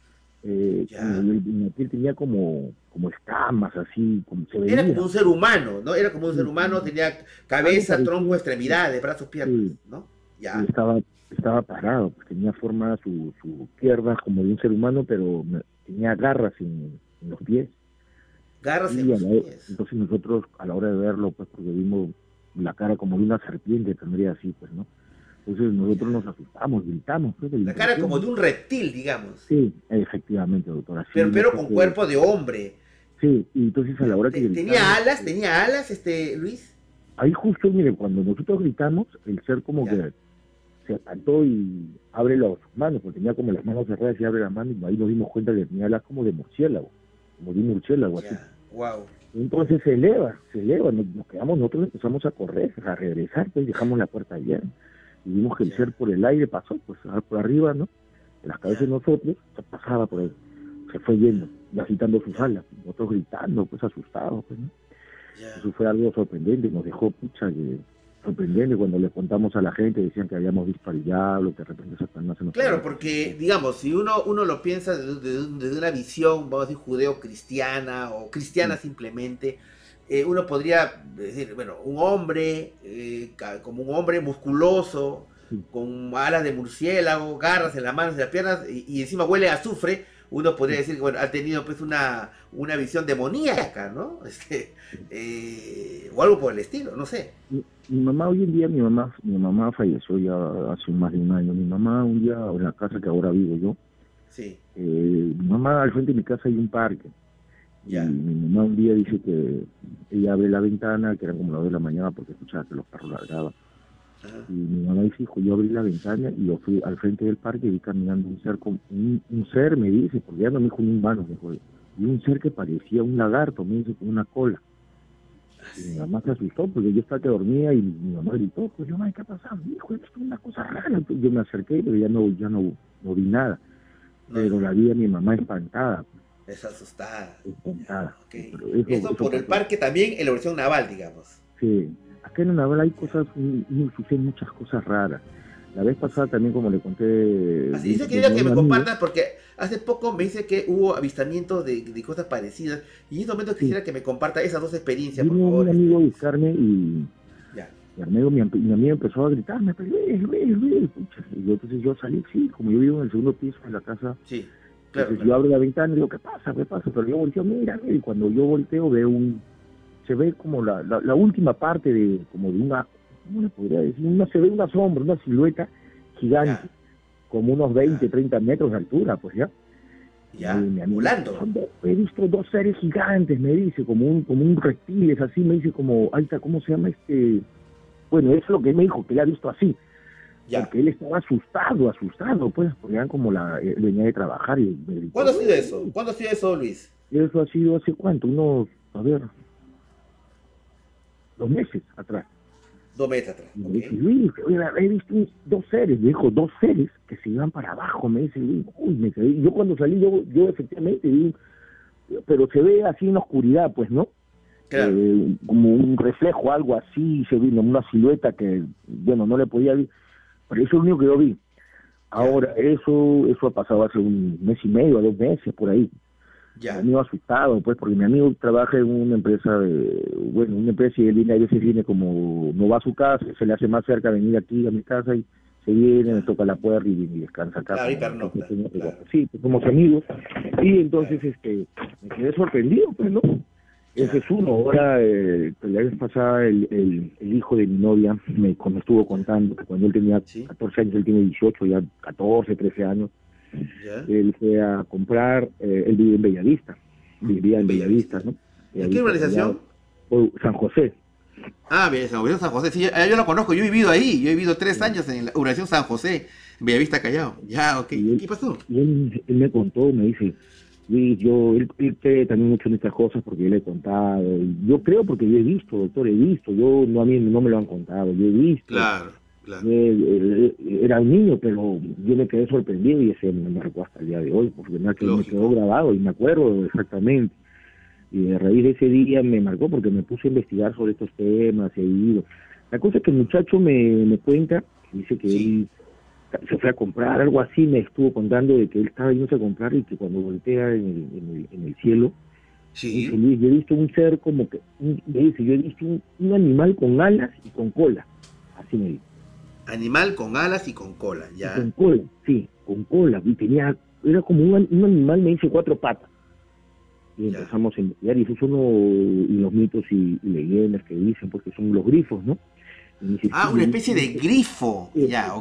eh, en la piel tenía como, como escamas, así, como se veía. Era como un ser humano, ¿no? Era como un ser humano, tenía cabeza, tronco, extremidades, brazos, piernas, sí. ¿no? Ya. Y estaba, estaba parado, pues tenía forma, su, su piernas como de un ser humano, pero tenía garras en, en los pies. Garras y en los la, pies. Entonces nosotros, a la hora de verlo, pues porque vimos la cara como de una serpiente, tendría así, pues, ¿no? Entonces nosotros nos asustamos, gritamos. Pues, la cara como de un reptil, digamos. Sí, efectivamente, doctora. Sí, pero pero con que... cuerpo de hombre. Sí, y entonces a la hora que gritamos... ¿Tenía alas? ¿Tenía alas, este, Luis? Ahí justo, mire, cuando nosotros gritamos, el ser como ya. que se espantó y abre las manos, porque tenía como las manos cerradas y abre las manos, y ahí nos dimos cuenta que tenía alas como de murciélago, como de un murciélago, ya. así. Wow. Entonces se eleva, se eleva, nos, nos quedamos, nosotros empezamos a correr, a regresar, pues dejamos la puerta abierta. Y vimos que el ser por el aire pasó, pues por arriba, ¿no? En las cabezas de nosotros, se pasaba por ahí, se fue yendo, y agitando sus alas, nosotros gritando, pues asustados, pues, ¿no? Yeah. Eso fue algo sorprendente, nos dejó, pucha, que sorprendente cuando le contamos a la gente, decían que habíamos visto al diablo, que de repente Satanás se nos... Claro, porque, digamos, si uno uno lo piensa desde, desde una visión, vamos a decir, judeo-cristiana, o cristiana sí. simplemente... Eh, uno podría decir, bueno, un hombre, eh, como un hombre musculoso, sí. con alas de murciélago, garras en las manos y las piernas, y, y encima huele a azufre, uno podría decir que bueno, ha tenido pues una, una visión demoníaca, ¿no? Este, eh, o algo por el estilo, no sé. Mi, mi mamá hoy en día, mi mamá, mi mamá falleció ya hace más de un año. Mi mamá un día, en la casa que ahora vivo yo, sí. eh, mi mamá al frente de mi casa hay un parque. Ya. Y mi mamá un día dice que ella abre la ventana, que eran como las dos de la mañana porque escuchaba que los carros largaban. Ajá. Y mi mamá dice, hijo, yo abrí la ventana y yo fui al frente del parque y vi caminando un ser, con, un, un ser me dice, porque ya no me dijo ni humano, me dijo, y un ser que parecía un lagarto, me dice, con una cola. Y mi mamá se asustó porque yo estaba que dormía y mi mamá gritó, pues yo, mamá, ¿qué ha pasado? Me dijo, esto es una cosa rara. Entonces yo me acerqué, pero ya no, ya no, no vi nada. No. Pero la vi a mi mamá espantada. Es asustada. Espantada. Okay. Eso, eso por eso el parque también en la versión naval, digamos. Sí, acá en el naval hay cosas, suceden muchas cosas raras. La vez pasada también, como le conté... Así, yo quería que me compartas, porque hace poco me dice que hubo avistamientos de, de cosas parecidas, y en este momento quisiera sí. que me comparta esas dos experiencias, Vino por favor. un amigo a buscarme y... Ya. Mi amigo, mi, mi amigo empezó a gritarme, pero Luis, Luis, Luis. Y yo, entonces yo salí, sí, como yo vivo en el segundo piso de la casa... Sí. Claro, entonces claro. yo abro la ventana y digo, ¿qué pasa? ¿Qué pasa? Pero yo volteo, mira, mira, y cuando yo volteo veo un... Se ve como la, la, la última parte de, como de una... ¿Cómo le podría decir? Una, se ve una sombra, una silueta gigante, ya. como unos veinte, treinta metros de altura, pues ya. Ya, volando. He visto dos seres gigantes, me dice, como un como un reptiles, así, me dice como, ahí está, ¿cómo se llama este? Bueno, eso es lo que me dijo, que le ha visto así. Ya. Porque él estaba asustado, asustado, pues, porque eran como la eh, venía de trabajar y me gritó, ¿cuándo ha sido eso? ¿Cuándo ha sido eso, Luis? Eso ha sido hace cuánto, unos, a ver, dos meses atrás. Dos meses atrás. Y me dice, Luis, he visto dos seres, me dijo, dos seres que se iban para abajo, me dice, Luis, uy, me quedé. Yo cuando salí, yo, yo efectivamente vi, pero se ve así en la oscuridad, pues, ¿no? Claro. Eh, como un reflejo, algo así, se vino una silueta que, bueno, no le podía ver. Pero eso es lo único que yo vi. Ahora, eso eso ha pasado hace un mes y medio, dos meses, por ahí. Ya. Mi amigo asustado, pues, porque mi amigo trabaja en una empresa, de, bueno, una empresa y él viene, a veces viene como, no va a su casa, se le hace más cerca venir aquí a mi casa y se viene, me toca la puerta y, y descansa acá. Claro, y pernocta, claro. Sí, pues somos amigos. Y entonces, claro. este, me quedé sorprendido, pues, ¿no? Ese es uno. Ahora, eh, la vez pasada, el, el, el hijo de mi novia me, me estuvo contando que cuando él tenía catorce años, él tiene dieciocho, ya catorce, trece años, ¿ya? Él fue a comprar, eh, él vive en Bellavista, vivía en Bellavista, ¿no? ¿En qué urbanización? San José. Ah, San José, San José, sí, yo, yo lo conozco, yo he vivido ahí, yo he vivido tres años en la urbanización San José, en Bellavista, Callao. Ya, ok. Él, ¿Qué pasó? Y él, él me contó, me dice... Luis, yo, él, él cree también mucho en estas cosas porque yo le he contado. Y yo creo porque yo he visto, doctor, he visto. Yo, no, a mí no me lo han contado, yo he visto. Claro, claro. Eh, eh, era un niño, pero yo me quedé sorprendido y ese me marcó hasta el día de hoy, porque me, me quedó grabado y me acuerdo exactamente. Y a raíz de ese día me marcó porque me puse a investigar sobre estos temas, he ido. La cosa es que el muchacho me, me cuenta, dice que sí. él se fue a comprar, algo así, me estuvo contando de que él estaba yéndose a comprar y que cuando voltea en el, en el, en el cielo, sí. dice, Luis, yo he visto un ser como que, un, me dice, yo he visto un, un animal con alas y con cola, así me dice. Animal con alas y con cola, ya. Y con cola, sí, con cola, y tenía, era como un, un animal, me dice, cuatro patas. Y ya. Empezamos a investigar, y esos son los, los mitos y, y leyendas que dicen, porque son los grifos, ¿no? Dice, ah, una especie de grifo. Sí, ya, ok.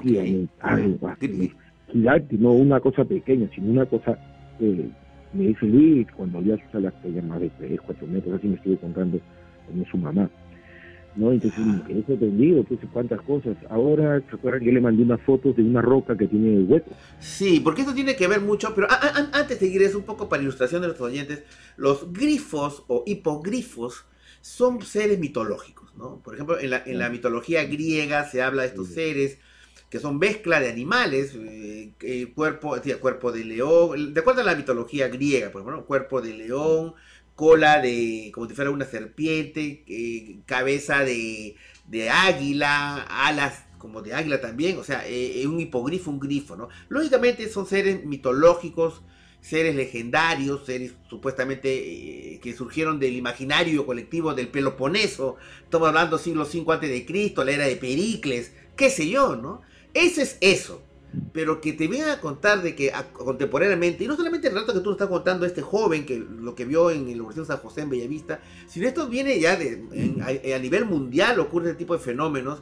Gigante, no una cosa pequeña, sino una cosa, eh, me dice Luis, cuando ya sus alas pegan más de tres, cuatro metros, así me estuve contando con su mamá. ¿No? Entonces me quedé sorprendido, que sé cuántas cosas. Ahora, ¿se acuerdan que le mandé unas fotos de una roca que tiene hueco? Sí, porque esto tiene que ver mucho, pero a, a, antes de seguir eso, un poco para ilustración de los oyentes, los grifos o hipogrifos son seres mitológicos, ¿no? Por ejemplo, en la, en la mitología griega se habla de estos seres que son mezcla de animales, eh, eh, cuerpo, decía, cuerpo de león, de acuerdo a la mitología griega, por ejemplo, cuerpo de león, cola de, como si fuera una serpiente, eh, cabeza de, de águila, alas como de águila también, o sea, eh, un hipogrifo, un grifo, ¿no? Lógicamente son seres mitológicos, seres legendarios, seres supuestamente eh, que surgieron del imaginario colectivo del Peloponeso, estamos hablando siglo cinco antes de Cristo, la era de Pericles, qué sé yo, ¿no? Eso es eso, pero que te vengan a contar de que a, contemporáneamente, y no solamente el relato que tú nos estás contando este joven, que lo que vio en la Universidad de San José en Bellavista, sino esto viene ya de, en, a, a nivel mundial, ocurre este tipo de fenómenos,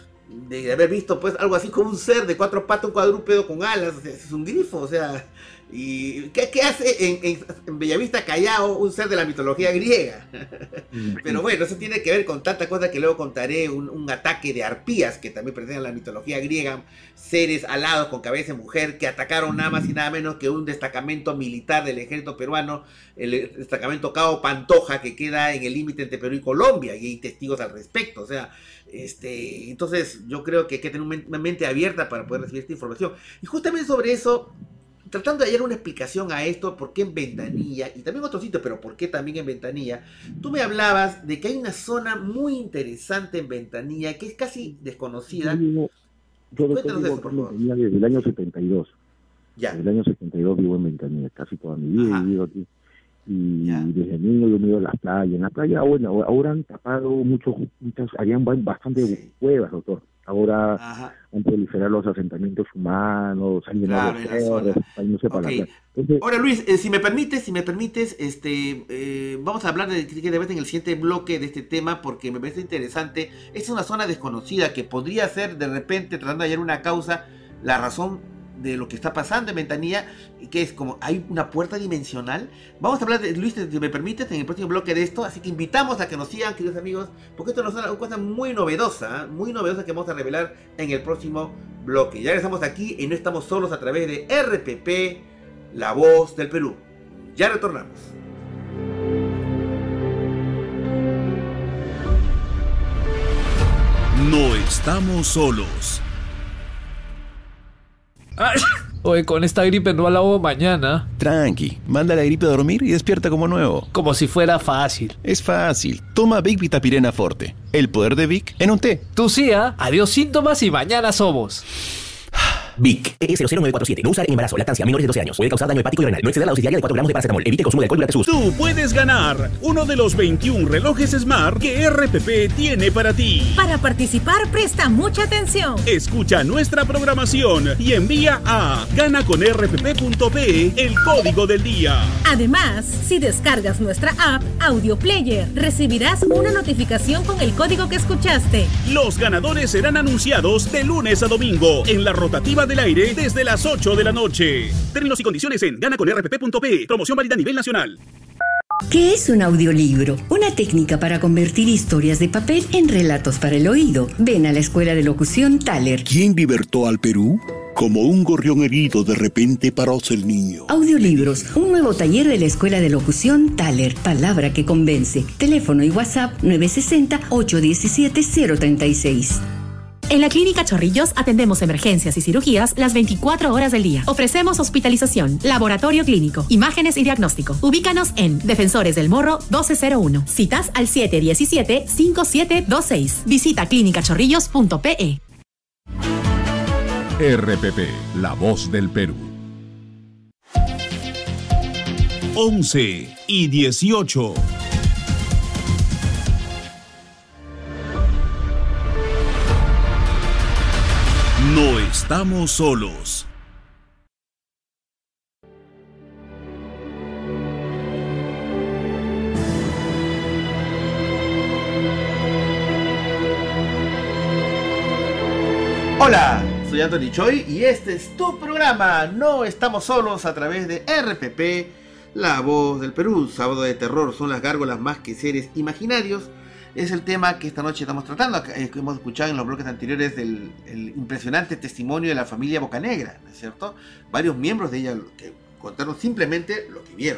de haber visto pues algo así como un ser de cuatro patas, un cuadrúpedo con alas, o sea, es un grifo, o sea... ¿Y qué, qué hace en, en, en Bellavista, Callao, un ser de la mitología griega? Pero bueno, eso tiene que ver con tanta cosa que luego contaré, un, un ataque de arpías que también pertenecen a la mitología griega, seres alados con cabeza de mujer que atacaron nada más y nada menos que un destacamento militar del ejército peruano, el destacamento Cabo Pantoja, que queda en el límite entre Perú y Colombia, y hay testigos al respecto, o sea, este, entonces yo creo que hay que tener una mente abierta para poder recibir esta información. Y justamente sobre eso, tratando de hallar una explicación a esto, por qué en Ventanilla, y también en otros sitios, pero por qué también en Ventanilla, tú me hablabas de que hay una zona muy interesante en Ventanilla, que es casi desconocida. Yo vivo, yo Cuéntanos vivo eso, por en favor. Ventanilla desde el año setenta y dos. Ya. Desde el año setenta y dos vivo en Ventanilla, casi toda mi vida Ajá. he vivido aquí. Y ya. Desde niño yo me he ido a las playas. En la playa, bueno, ahora han tapado muchos, muchas, habían bastante sí. cuevas, doctor. Ahora Ajá. han proliferado los asentamientos humanos, han llenado claro, los cerros, no sé, para okay. la playa. Entonces, ahora Luis, eh, si me permites, si me permites, este, eh, vamos a hablar de, de, de en el siguiente bloque de este tema, porque me parece interesante. Es una zona desconocida que podría ser de repente, tratando de hallar una causa, la razón de lo que está pasando en Ventanilla, que es como hay una puerta dimensional. Vamos a hablar de, Luis, si me permites, en el próximo bloque de esto, así que invitamos a que nos sigan, queridos amigos, porque esto es una cosa muy novedosa, ¿eh? muy novedosa que vamos a revelar en el próximo bloque. Ya regresamos aquí y no estamos solos a través de R P P, La Voz del Perú. Ya retornamos. No estamos solos. Ay, oye, con esta gripe no la hago mañana. Tranqui, manda la gripe a dormir y despierta como nuevo. Como si fuera fácil. Es fácil. Toma Vic Vitapirena Forte. El poder de Vic en un té. Tú sí, ¿eh? Adiós síntomas y mañana somos. Vic, E S cero cero nueve cuatro siete. No usar en embarazo, lactancia, menores de doce años. Puede causar daño hepático y renal. No exceder la dosis diaria de cuatro gramos de paracetamol. Evite el consumo de alcohol durante su uso. Tú puedes ganar uno de los veintiún relojes Smart que R P P tiene para ti. Para participar, presta mucha atención. Escucha nuestra programación y envía a gana con r p p punto p el código del día. Además, si descargas nuestra app Audio Player, recibirás una notificación con el código que escuchaste. Los ganadores serán anunciados de lunes a domingo en la rotativa del aire desde las ocho de la noche. Términos y condiciones en gana con r p p punto p. Promoción válida a nivel nacional. ¿Qué es un audiolibro? Una técnica para convertir historias de papel en relatos para el oído. Ven a la Escuela de Locución Thaler. ¿Quién libertó al Perú? Como un gorrión herido, de repente paróse el niño. Audiolibros, un nuevo taller de la Escuela de Locución Thaler. Palabra que convence. Teléfono y WhatsApp nueve seis cero, ocho uno siete, cero tres seis. En la Clínica Chorrillos atendemos emergencias y cirugías las veinticuatro horas del día. Ofrecemos hospitalización, laboratorio clínico, imágenes y diagnóstico. Ubícanos en Defensores del Morro doce cero uno. Citas al siete uno siete, cinco siete dos seis. Visita clínica chorrillos punto p e. R P P, la voz del Perú. once y dieciocho. No estamos solos. Hola, soy Anthony Choi y este es tu programa No Estamos Solos a través de R P P, la voz del Perú. Sábado de terror, son las gárgolas más que seres imaginarios. Es el tema que esta noche estamos tratando. Hemos escuchado en los bloques anteriores del el impresionante testimonio de la familia Bocanegra, ¿no es cierto? Varios miembros de ella que contaron simplemente lo que vieron.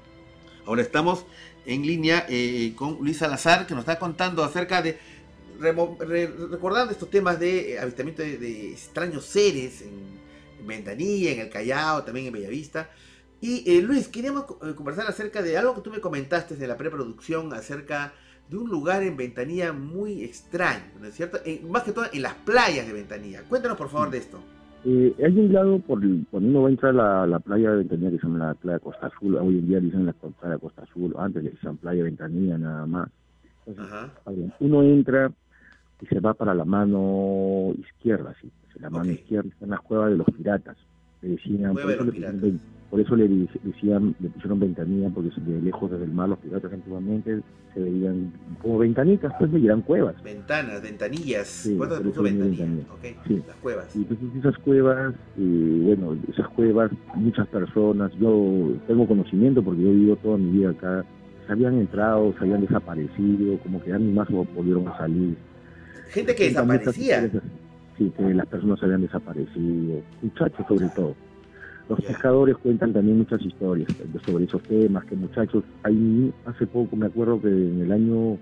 Ahora estamos en línea eh, con Luis Salazar, que nos está contando acerca de, remo, re, recordando estos temas de eh, avistamiento de, de extraños seres en, en Ventanilla, en el Callao, también en Bellavista. Y eh, Luis, queríamos eh, conversar acerca de algo que tú me comentaste de la preproducción, acerca de un lugar en Ventanilla muy extraño, ¿no es cierto? En, más que todo en las playas de Ventanilla. Cuéntanos por favor de esto. Eh, hay un lado, por el, cuando uno va a entrar a la, la playa de Ventanilla, que se llama la playa Costa Azul, hoy en día dicen la playa Costa Azul, antes le decían playa Ventanilla nada más. Entonces, Ajá. uno entra y se va para la mano izquierda, sí. La mano okay. izquierda está en las cuevas de los piratas. Le decían, por eso, le pusieron, por eso le decían, le pusieron Ventanilla, porque de lejos desde el mar los piratas antiguamente se veían como ventanitas, pues le eran cuevas. Ventanas, ventanillas. Sí, ¿cuánto se puso ventanilla? Okay. Sí. Las cuevas. Y entonces esas cuevas, eh, bueno, esas cuevas, muchas personas, yo tengo conocimiento porque yo he vivido toda mi vida acá, se habían entrado, se habían desaparecido, como que ya ni más volvieron a salir. Gente que desaparecía. Sí, que las personas se habían desaparecido, muchachos sobre todo. Los yeah. pescadores cuentan también muchas historias sobre esos temas, que muchachos, hay, hace poco me acuerdo que en el año,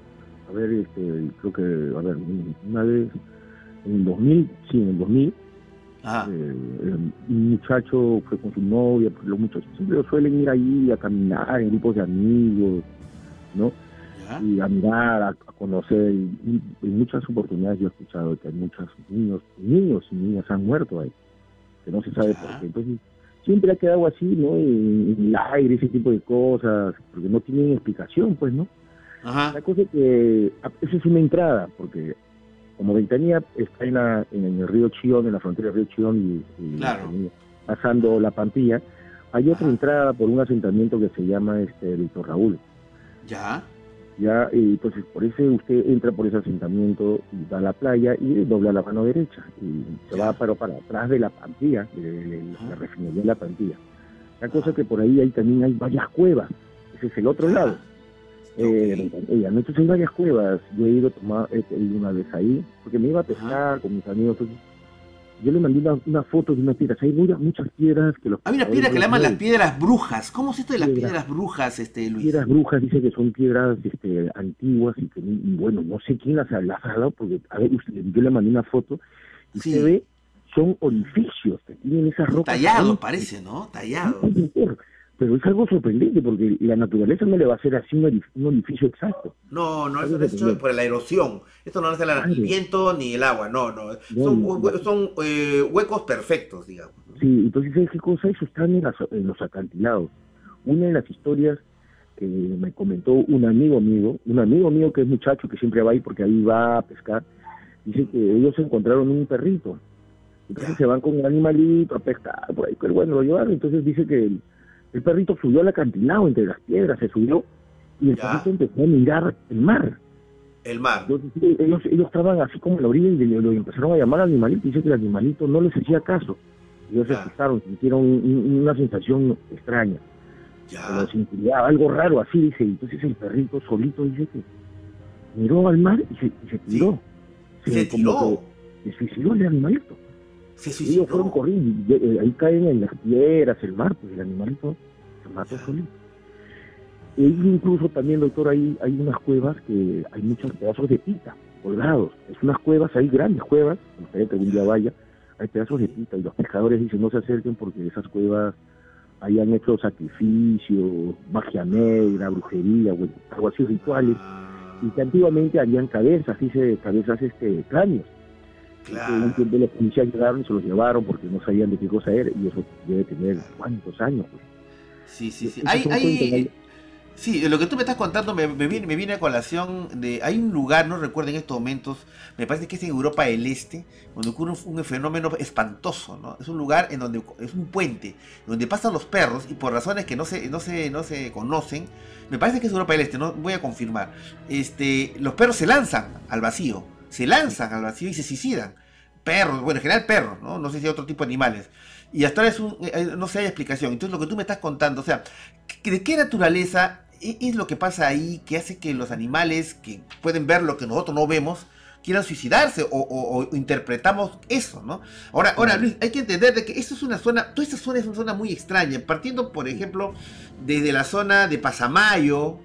a ver, este, creo que, a ver, una vez, en el dos mil, sí, en el dos mil, eh, un muchacho fue con su novia, porque los muchachos siempre suelen ir ahí a caminar en grupos de amigos, ¿no? ¿Ya? Y a mirar, a, a conocer, y en muchas oportunidades yo he escuchado que hay muchos niños, niños y niñas han muerto ahí, que no se sabe ¿Ya? por qué. Entonces, siempre ha quedado así, ¿no? En, en el aire, ese tipo de cosas, porque no tienen explicación, pues, ¿no? Ajá. La cosa es que, esa es una entrada, porque como Ventanilla está en, la, en el río Chillón, en la frontera del río Chillón, y, y claro. pasando la Pampilla, hay otra Ajá. entrada por un asentamiento que se llama este Víctor Raúl. Ya. Ya, y entonces por eso usted entra por ese asentamiento y va a la playa y dobla la mano derecha y se ya. va para, para atrás de la Pampilla, de, de, de la refinería de la Pampilla. La cosa es que por ahí hay, también hay varias cuevas, ese es el otro Ajá. lado. Okay. Eh, entonces hay varias cuevas, yo he ido a tomar, he ido una vez ahí, porque me iba a pescar Ajá. con mis amigos, entonces yo le mandé una, una foto de unas piedras, hay muchas, muchas piedras que los... Hay una piedra que le llaman las piedras brujas, ¿cómo es esto de las piedras, piedras brujas, este Luis? Piedras brujas, dice que son piedras este, antiguas y que, y bueno, no sé quién las, las ha dado, porque a ver, usted, yo le mandé una foto y sí. se ve, son orificios que tienen esas rocas. Tallado parece, ¿no? Tallado. pero es algo sorprendente porque la naturaleza no le va a hacer así un, orif- un orificio exacto. No, no, eso es hecho por la erosión. Esto no es el, el viento ni el agua, no, no. Son, No, no. hue- son eh, huecos perfectos, digamos. Sí, entonces, ¿sabes qué cosa? Eso están en, las- en los acantilados. Una de las historias que me comentó un amigo mío, un amigo mío que es muchacho, que siempre va ahí porque ahí va a pescar, dice que ellos encontraron un perrito. Entonces se van con un animalito a pescar, por ahí, pero bueno, lo llevaron. Entonces dice que el, el perrito subió al acantilado entre las piedras, se subió, y el Ya. perrito empezó a mirar el mar. El mar. Entonces sí, ellos, ellos estaban así como en la orilla y le, lo empezaron a llamar al animalito, y dice que el animalito no les hacía caso. Ellos se asustaron, sintieron un- un- una sensación extraña. Pero sintía algo raro así, dice, y entonces el perrito solito dice que miró al mar y se, y se tiró. ¿Se como tiró? que se suicidó el animalito. Se Ellos fueron corriendo, y, eh, ahí caen en las piedras, el mar, pues el animalito se mató solito. E incluso también, doctor, ahí hay unas cuevas que hay muchos pedazos de pita colgados. Es unas cuevas, hay grandes cuevas, me gustaría que algún día vaya, hay pedazos de pita, y los pescadores dicen no se acerquen porque esas cuevas ahí han hecho sacrificios, magia negra, brujería, bueno, algo así, rituales, y que antiguamente harían cabezas, dice, cabezas, este, cráneos. Claro. Un tiempo los policías llegaron y se los llevaron porque no sabían de qué cosa era, y eso debe tener cuántos años. Pues. Sí, sí, sí. Esos Hay, son hay, cuentos, sí, lo que tú me estás contando me, me, viene, me viene a colación de... Hay un lugar, no recuerdo en estos momentos, me parece que es en Europa del Este, donde ocurre un, un fenómeno espantoso, ¿no? Es un lugar en donde es un puente, donde pasan los perros y por razones que no se, no se, no se conocen, me parece que es Europa del Este, no voy a confirmar, este, los perros se lanzan al vacío, se lanzan al vacío y se suicidan. Perros, bueno, en general perros, ¿no? No sé si hay otro tipo de animales. Y hasta ahora es un, eh, no sé, hay explicación. Entonces lo que tú me estás contando, o sea, ¿de qué naturaleza es lo que pasa ahí que hace que los animales que pueden ver lo que nosotros no vemos quieran suicidarse o, o, o interpretamos eso, ¿no? Ahora, ahora Luis, hay que entender de que esto es una zona, toda esta zona es una zona muy extraña, partiendo, por ejemplo, desde la zona de Pasamayo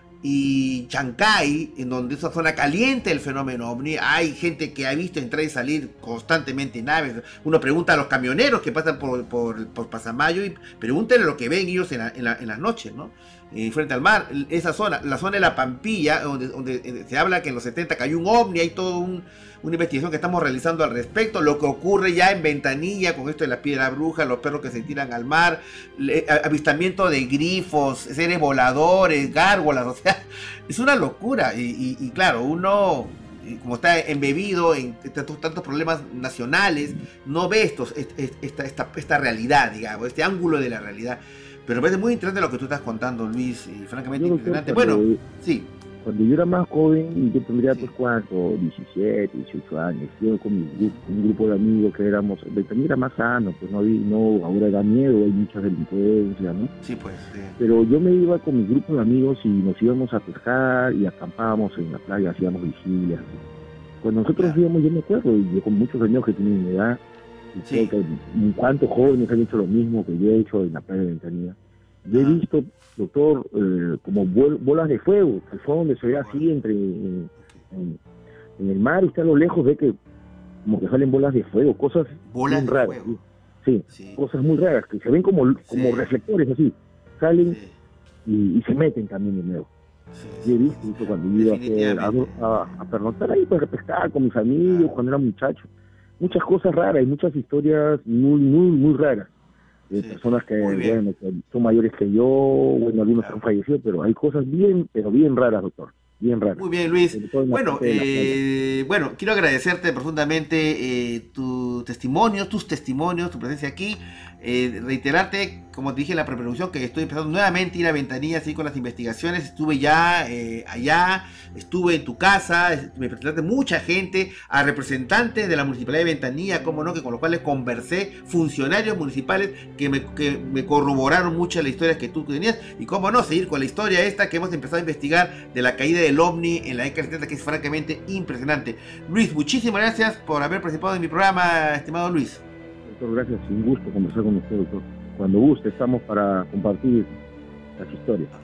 y Chancay, en donde es una zona caliente el fenómeno ovni, hay gente que ha visto entrar y salir constantemente naves. Uno pregunta a los camioneros que pasan por, por, por Pasamayo y pregúntenle lo que ven ellos en, la, en, la, en las noches, ¿no? Eh, frente al mar, esa zona, la zona de la Pampilla, donde, donde se habla que en los setenta cayó un ovni, hay toda un, una investigación que estamos realizando al respecto, lo que ocurre ya en Ventanilla con esto de la piedra bruja, los perros que se tiran al mar, le, avistamiento de grifos, seres voladores, gárgolas, o sea, es una locura, y, y, y claro, uno, como está embebido en tantos, tantos problemas nacionales, no ve estos, esta, esta, esta realidad, digamos, este ángulo de la realidad. Pero me parece muy interesante lo que tú estás contando, Luis, y francamente Yo impresionante. cuando, Bueno, sí. Cuando yo era más joven, yo tendría pues cuánto, diecisiete, dieciocho años, yo con mi grupo, un grupo de amigos que éramos, también era más sano, pues no había, no, ahora da miedo, hay mucha delincuencia, ¿no? Sí, pues. Sí. Pero yo me iba con mi grupo de amigos y nos íbamos a pescar y acampábamos en la playa, hacíamos vigilias. Cuando nosotros claro. íbamos, yo me acuerdo, y yo con muchos amigos que tienen mi edad, y sí. creo que cuántos jóvenes han hecho lo mismo que yo he hecho en la playa de Ventanilla. Yo he visto, doctor, eh, como bol, bolas de fuego, al fondo se ve así entre en, en, en el mar, usted a lo lejos ve que como que salen bolas de fuego, cosas bolas muy de raras, fuego. Sí, sí, cosas muy raras, que se ven como, como sí. reflectores así, salen sí. y, y se meten también de nuevo. Sí, sí, yo he visto sí. cuando yo iba a, hacer, a, a, a pernoctar ahí, pues a pescar con mis amigos, ah. cuando era muchacho, muchas cosas raras y muchas historias muy, muy, muy raras. De sí, personas que, bueno, que son mayores que yo, bueno, algunos claro. han fallecido, pero hay cosas bien, pero bien raras, doctor, bien raras. Muy bien, Luis. Bueno, eh, bueno, quiero agradecerte profundamente eh, tu testimonio, tus testimonios, tu presencia aquí, eh, reiterarte, como te dije en la preproducción, que estoy empezando nuevamente a ir a Ventanilla, así con las investigaciones, estuve ya eh, allá, estuve en tu casa, me presentaste mucha gente, a representantes de la Municipalidad de Ventanilla, como no, que con los cuales conversé, funcionarios municipales que me, que me corroboraron muchas las historias que tú tenías, y cómo no, seguir con la historia esta que hemos empezado a investigar de la caída del ovni en la década setenta, que es francamente impresionante. Luis, muchísimas gracias por haber participado en mi programa, estimado Luis. Doctor, gracias, un gusto conversar con usted, doctor. Cuando guste, estamos para compartir las historias.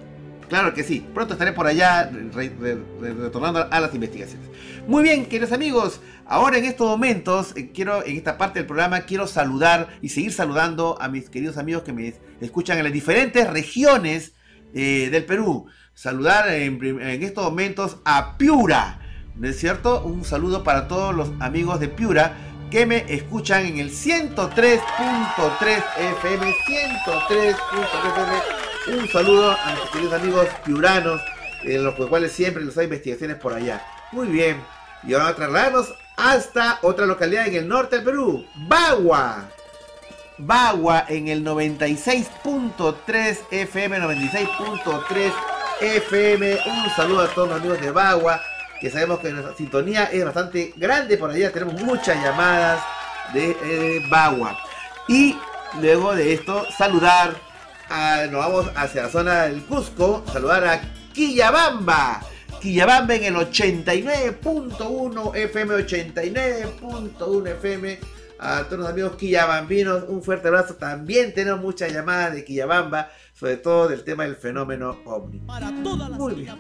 Claro que sí, pronto estaré por allá re, re, re, retornando a las investigaciones. Muy bien, queridos amigos, ahora en estos momentos, eh, quiero en esta parte del programa, quiero saludar y seguir saludando a mis queridos amigos que me escuchan en las diferentes regiones eh, del Perú. Saludar en, en estos momentos a Piura, ¿no es cierto? Un saludo para todos los amigos de Piura que me escuchan en el ciento tres punto tres F M, ciento tres punto tres F M. Un saludo a mis queridos amigos piuranos, en los cuales siempre les doy investigaciones por allá. Muy bien, y ahora vamos a trasladarnos hasta otra localidad en el norte del Perú, Bagua. Bagua en el noventa y seis punto tres F M, noventa y seis punto tres F M. Un saludo a todos los amigos de Bagua, que sabemos que nuestra sintonía es bastante grande por allá. Tenemos muchas llamadas de eh, Bagua. Y luego de esto, saludar, a, nos vamos hacia la zona del Cusco, saludar a Quillabamba. Quillabamba en el ochenta y nueve punto uno F M, ochenta y nueve punto uno F M. A todos los amigos quillabambinos, un fuerte abrazo. También tenemos muchas llamadas de Quillabamba, sobre todo del tema del fenómeno ovni. Muy bien.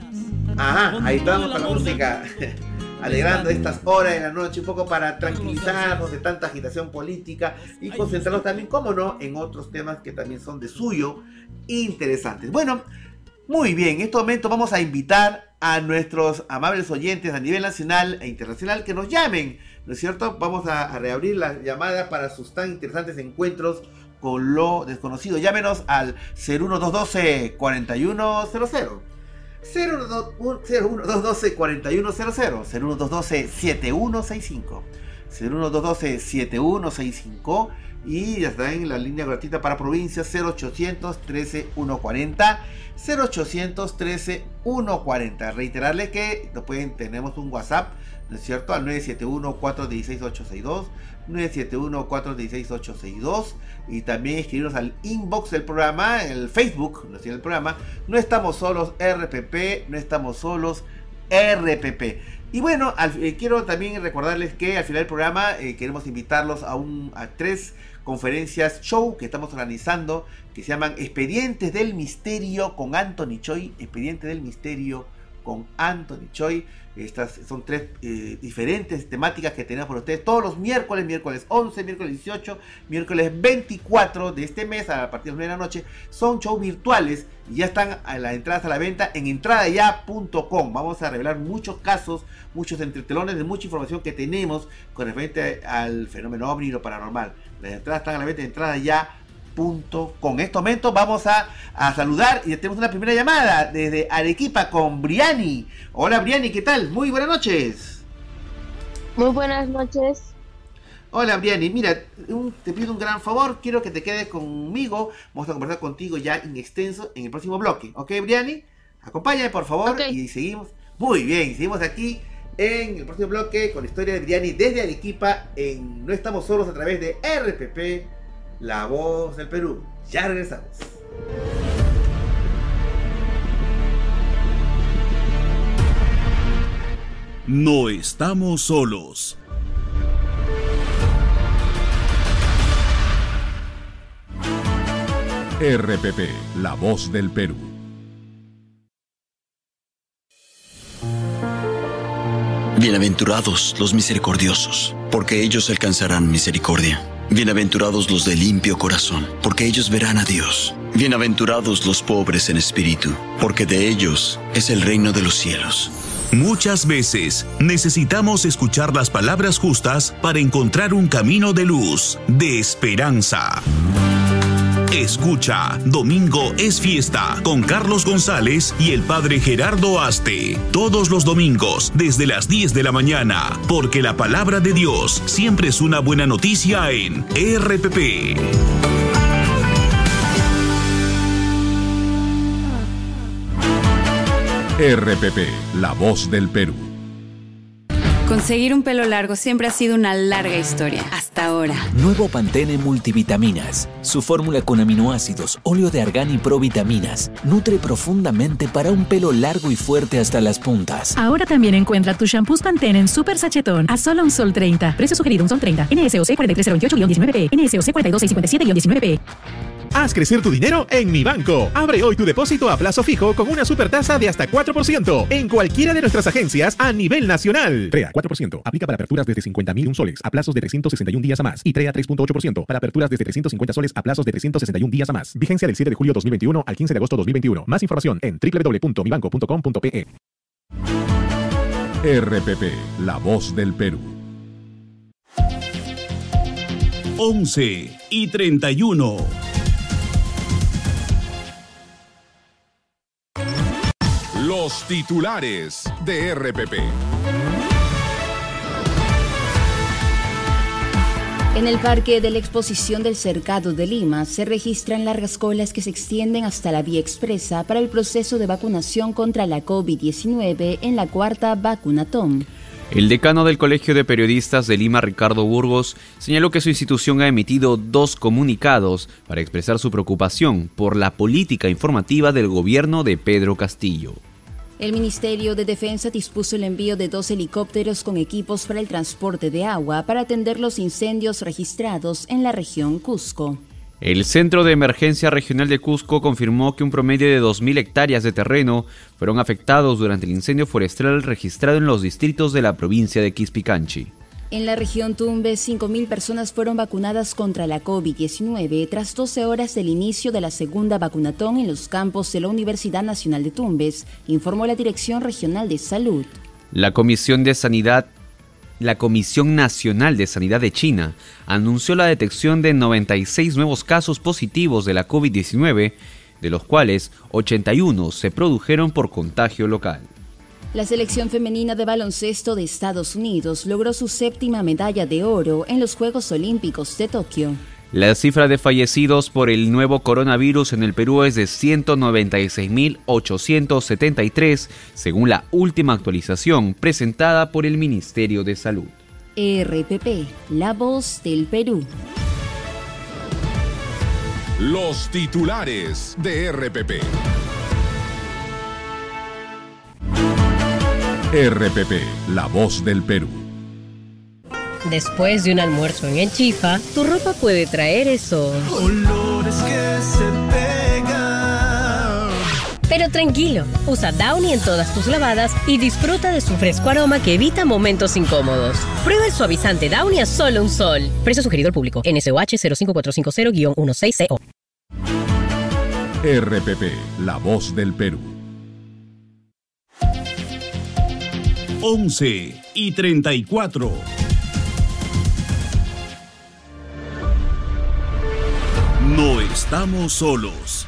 Ajá, ahí estamos con la música, alegrando estas horas de la noche, un poco para tranquilizarnos de tanta agitación política y concentrarnos también, como no, en otros temas que también son de suyo interesantes. Bueno, muy bien, en este momento vamos a invitar a nuestros amables oyentes a nivel nacional e internacional que nos llamen, ¿no es cierto? Vamos a, a reabrir la llamada para sus tan interesantes encuentros con lo desconocido. Llámenos al cero uno dos uno dos, cuatro uno cero cero. cero uno dos uno dos, cuatro uno cero cero, cero uno dos uno dos, siete uno seis cinco, cero uno dos uno dos, siete uno seis cinco, y ya está en la línea gratuita para provincias cero ochocientos trece ciento cuarenta, cero ochocientos trece ciento cuarenta. Reiterarles que nos pueden, tenemos un WhatsApp, ¿no es cierto? Al nueve siete uno, cuatro uno seis, ocho seis dos, nueve siete uno, cuatro uno seis, ocho seis dos, y también escribirnos al inbox del programa, el Facebook, ¿no es cierto? El programa, no estamos solos R P P, no estamos solos R P P. Y bueno, al, eh, quiero también recordarles que al final del programa eh, queremos invitarlos a, un, a tres conferencias show que estamos organizando, que se llaman Expedientes del Misterio con Anthony Choi, Expedientes del Misterio con Anthony Choi. Estas son tres eh, diferentes temáticas que tenemos por ustedes todos los miércoles, miércoles once, miércoles dieciocho, miércoles veinticuatro de este mes a partir de las nueve de la noche. Son shows virtuales y ya están a las entradas a la venta en entrada ya punto com. Vamos a revelar muchos casos, muchos entretelones de mucha información que tenemos con referente al fenómeno ovni y lo paranormal. Las entradas están a la venta en entrada ya punto com. En este momento vamos a, a saludar y tenemos una primera llamada desde Arequipa con Briani. Hola Briani, ¿qué tal? Muy buenas noches. Muy buenas noches. Hola Briani, mira, un, te pido un gran favor, quiero que te quedes conmigo, vamos a conversar contigo ya en extenso en el próximo bloque, ¿ok Briani? Acompáñame por favor, okay. Y seguimos, muy bien, seguimos aquí en el próximo bloque con la historia de Briani desde Arequipa en No Estamos Solos a través de R P P, La Voz del Perú. Ya regresamos. No estamos solos. R P P, La Voz del Perú. Bienaventurados los misericordiosos, porque ellos alcanzarán misericordia. Bienaventurados los de limpio corazón, porque ellos verán a Dios. Bienaventurados los pobres en espíritu, porque de ellos es el reino de los cielos. Muchas veces necesitamos escuchar las palabras justas para encontrar un camino de luz, de esperanza. Escucha, Domingo es Fiesta con Carlos González y el padre Gerardo Aste. Todos los domingos desde las diez de la mañana, porque la palabra de Dios siempre es una buena noticia en R P P. R P P, La Voz del Perú. Conseguir un pelo largo siempre ha sido una larga historia, hasta ahora. Nuevo Pantene Multivitaminas. Su fórmula con aminoácidos, óleo de argán y provitaminas nutre profundamente para un pelo largo y fuerte hasta las puntas. Ahora también encuentra tus shampoos Pantene en Super Sachetón a solo un sol treinta. Precio sugerido un sol treinta. N S O C cuatro tres cero dos ocho diecinueve P. N S O C cuatro dos seis cinco siete diecinueve P. Haz crecer tu dinero en Mi Banco. Abre hoy tu depósito a plazo fijo con una supertasa de hasta cuatro por ciento en cualquiera de nuestras agencias a nivel nacional. TREA cuatro por ciento. Aplica para aperturas desde cincuenta mil un soles a plazos de trescientos sesenta y un días a más. Y TREA tres punto ocho por ciento para aperturas desde trescientos cincuenta soles a plazos de trescientos sesenta y un días a más. Vigencia del siete de julio dos mil veintiuno al quince de agosto dos mil veintiuno. Más información en doble u doble u doble u punto mi banco punto com punto pe. R P P, la voz del Perú. once y treinta y uno. Los titulares de R P P. En el Parque de la Exposición del Cercado de Lima se registran largas colas que se extienden hasta la vía expresa para el proceso de vacunación contra la COVID diecinueve en la cuarta vacunatón. El decano del Colegio de Periodistas de Lima, Ricardo Burgos, señaló que su institución ha emitido dos comunicados para expresar su preocupación por la política informativa del gobierno de Pedro Castillo. El Ministerio de Defensa dispuso el envío de dos helicópteros con equipos para el transporte de agua para atender los incendios registrados en la región Cusco. El Centro de Emergencia Regional de Cusco confirmó que un promedio de dos mil hectáreas de terreno fueron afectados durante el incendio forestal registrado en los distritos de la provincia de Quizpicanchi. En la región Tumbes, cinco mil personas fueron vacunadas contra la COVID diecinueve tras doce horas del inicio de la segunda vacunatón en los campos de la Universidad Nacional de Tumbes, informó la Dirección Regional de Salud. La Comisión de Sanidad, la Comisión Nacional de Sanidad de China anunció la detección de noventa y seis nuevos casos positivos de la COVID diecinueve, de los cuales ochenta y uno se produjeron por contagio local. La selección femenina de baloncesto de Estados Unidos logró su séptima medalla de oro en los Juegos Olímpicos de Tokio. La cifra de fallecidos por el nuevo coronavirus en el Perú es de ciento noventa y seis mil ochocientos setenta y tres, según la última actualización presentada por el Ministerio de Salud. R P P, la voz del Perú. Los titulares de R P P. R P P, la voz del Perú. Después de un almuerzo en el Chifa, tu ropa puede traer esos olores que se pegan. Pero tranquilo, usa Downy en todas tus lavadas y disfruta de su fresco aroma que evita momentos incómodos. Prueba el suavizante Downy a solo un sol. Precio sugerido al público. N S O H cero cinco cuatro cinco cero guión dieciséis C O. R P P, la voz del Perú. once y treinta y cuatro. No estamos solos.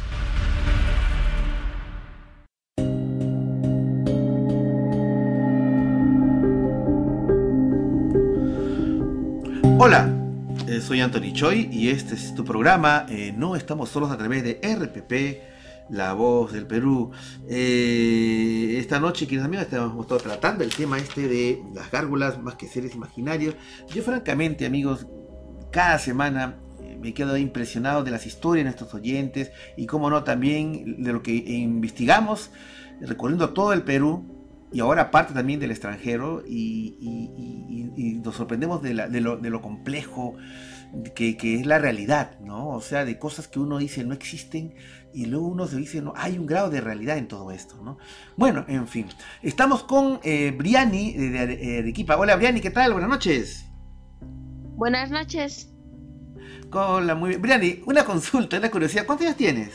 Hola, eh, soy Anthony Choi y este es tu programa eh, No estamos solos a través de R P P, la voz del Perú. Eh, esta noche, queridos amigos, hemos estado tratando el tema este de las gárgolas más que seres imaginarios. Yo francamente, amigos, cada semana me quedo impresionado de las historias de nuestros oyentes y, como no, también de lo que investigamos recorriendo todo el Perú y ahora parte también del extranjero, y, y, y, y nos sorprendemos de, la, de, lo, de lo complejo que, que es la realidad, ¿no? O sea, de cosas que uno dice no existen y luego uno se dice, no, hay un grado de realidad en todo esto, ¿no? Bueno, en fin, estamos con eh, Briani de, de, de Arequipa. Hola, Briani, ¿qué tal? Buenas noches. Buenas noches. Hola, muy bien. Briani, una consulta, una curiosidad. ¿Cuántos años tienes?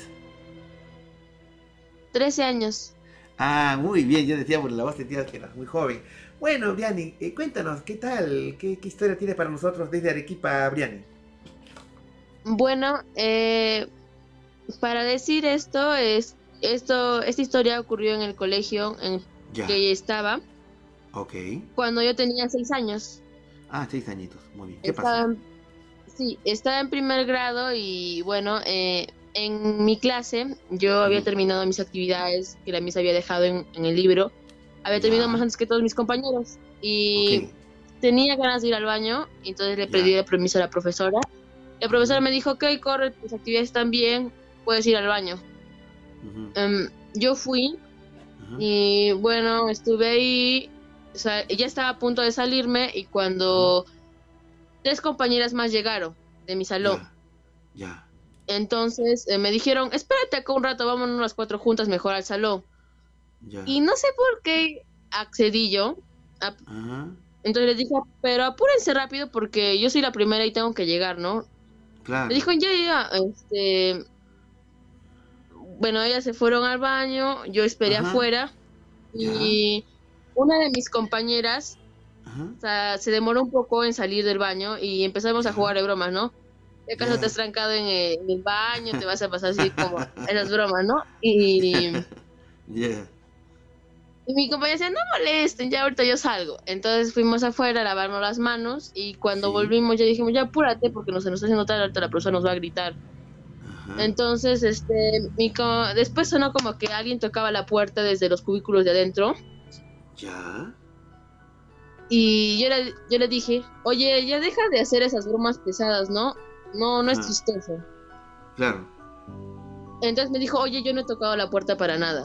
trece años. Ah, muy bien, yo decía por la voz, decía que eras muy joven. Bueno, Briani, eh, cuéntanos, ¿qué tal? ¿Qué, ¿Qué historia tienes para nosotros desde Arequipa, Briani? Bueno, eh, para decir esto, es esto esta historia ocurrió en el colegio en ya. que estaba. Ok. Cuando yo tenía seis años. Ah, seis añitos, muy bien. ¿Qué estaba, pasó? Sí, estaba en primer grado y bueno, eh, en mi clase yo había uh-huh. terminado mis actividades que la misa había dejado en, en el libro. Había terminado yeah. más antes que todos mis compañeros y okay. tenía ganas de ir al baño, entonces le pedí yeah. el permiso a la profesora. La profesora uh-huh. me dijo, ok, corre, tus actividades están bien, puedes ir al baño. Uh-huh. Um, yo fui uh-huh. y bueno, estuve ahí, o sea, ya estaba a punto de salirme y cuando uh-huh. tres compañeras más llegaron de mi salón. Ya. Yeah. Yeah. Entonces eh, me dijeron, espérate acá un rato, vámonos las cuatro juntas mejor al salón. Ya. Y no sé por qué accedí yo. A... Ajá. Entonces les dije, pero apúrense rápido porque yo soy la primera y tengo que llegar, ¿no? Claro. Me dijo, ya, ya, este... Bueno, ellas se fueron al baño, yo esperé Ajá. afuera y Ya. una de mis compañeras Ajá. o sea, se demoró un poco en salir del baño y empezamos a jugar de bromas, ¿no? ¿De acaso Ya. te has trancado en el, en el baño? Te vas a pasar así como esas bromas, ¿no? Y, Yeah. y mi compañera decía, no molesten, ya ahorita yo salgo. Entonces fuimos afuera a lavarnos las manos y cuando Sí. volvimos ya dijimos, ya apúrate porque nos, se nos está haciendo tarde, ahorita la profesora nos va a gritar. Ajá. Entonces, este, mi co- después sonó como que alguien tocaba la puerta desde los cubículos de adentro Ya. y yo le, yo le dije, oye, ya deja de hacer esas bromas pesadas, ¿no? No, no es Ajá. chistoso. Claro. Entonces me dijo, oye, yo no he tocado la puerta para nada.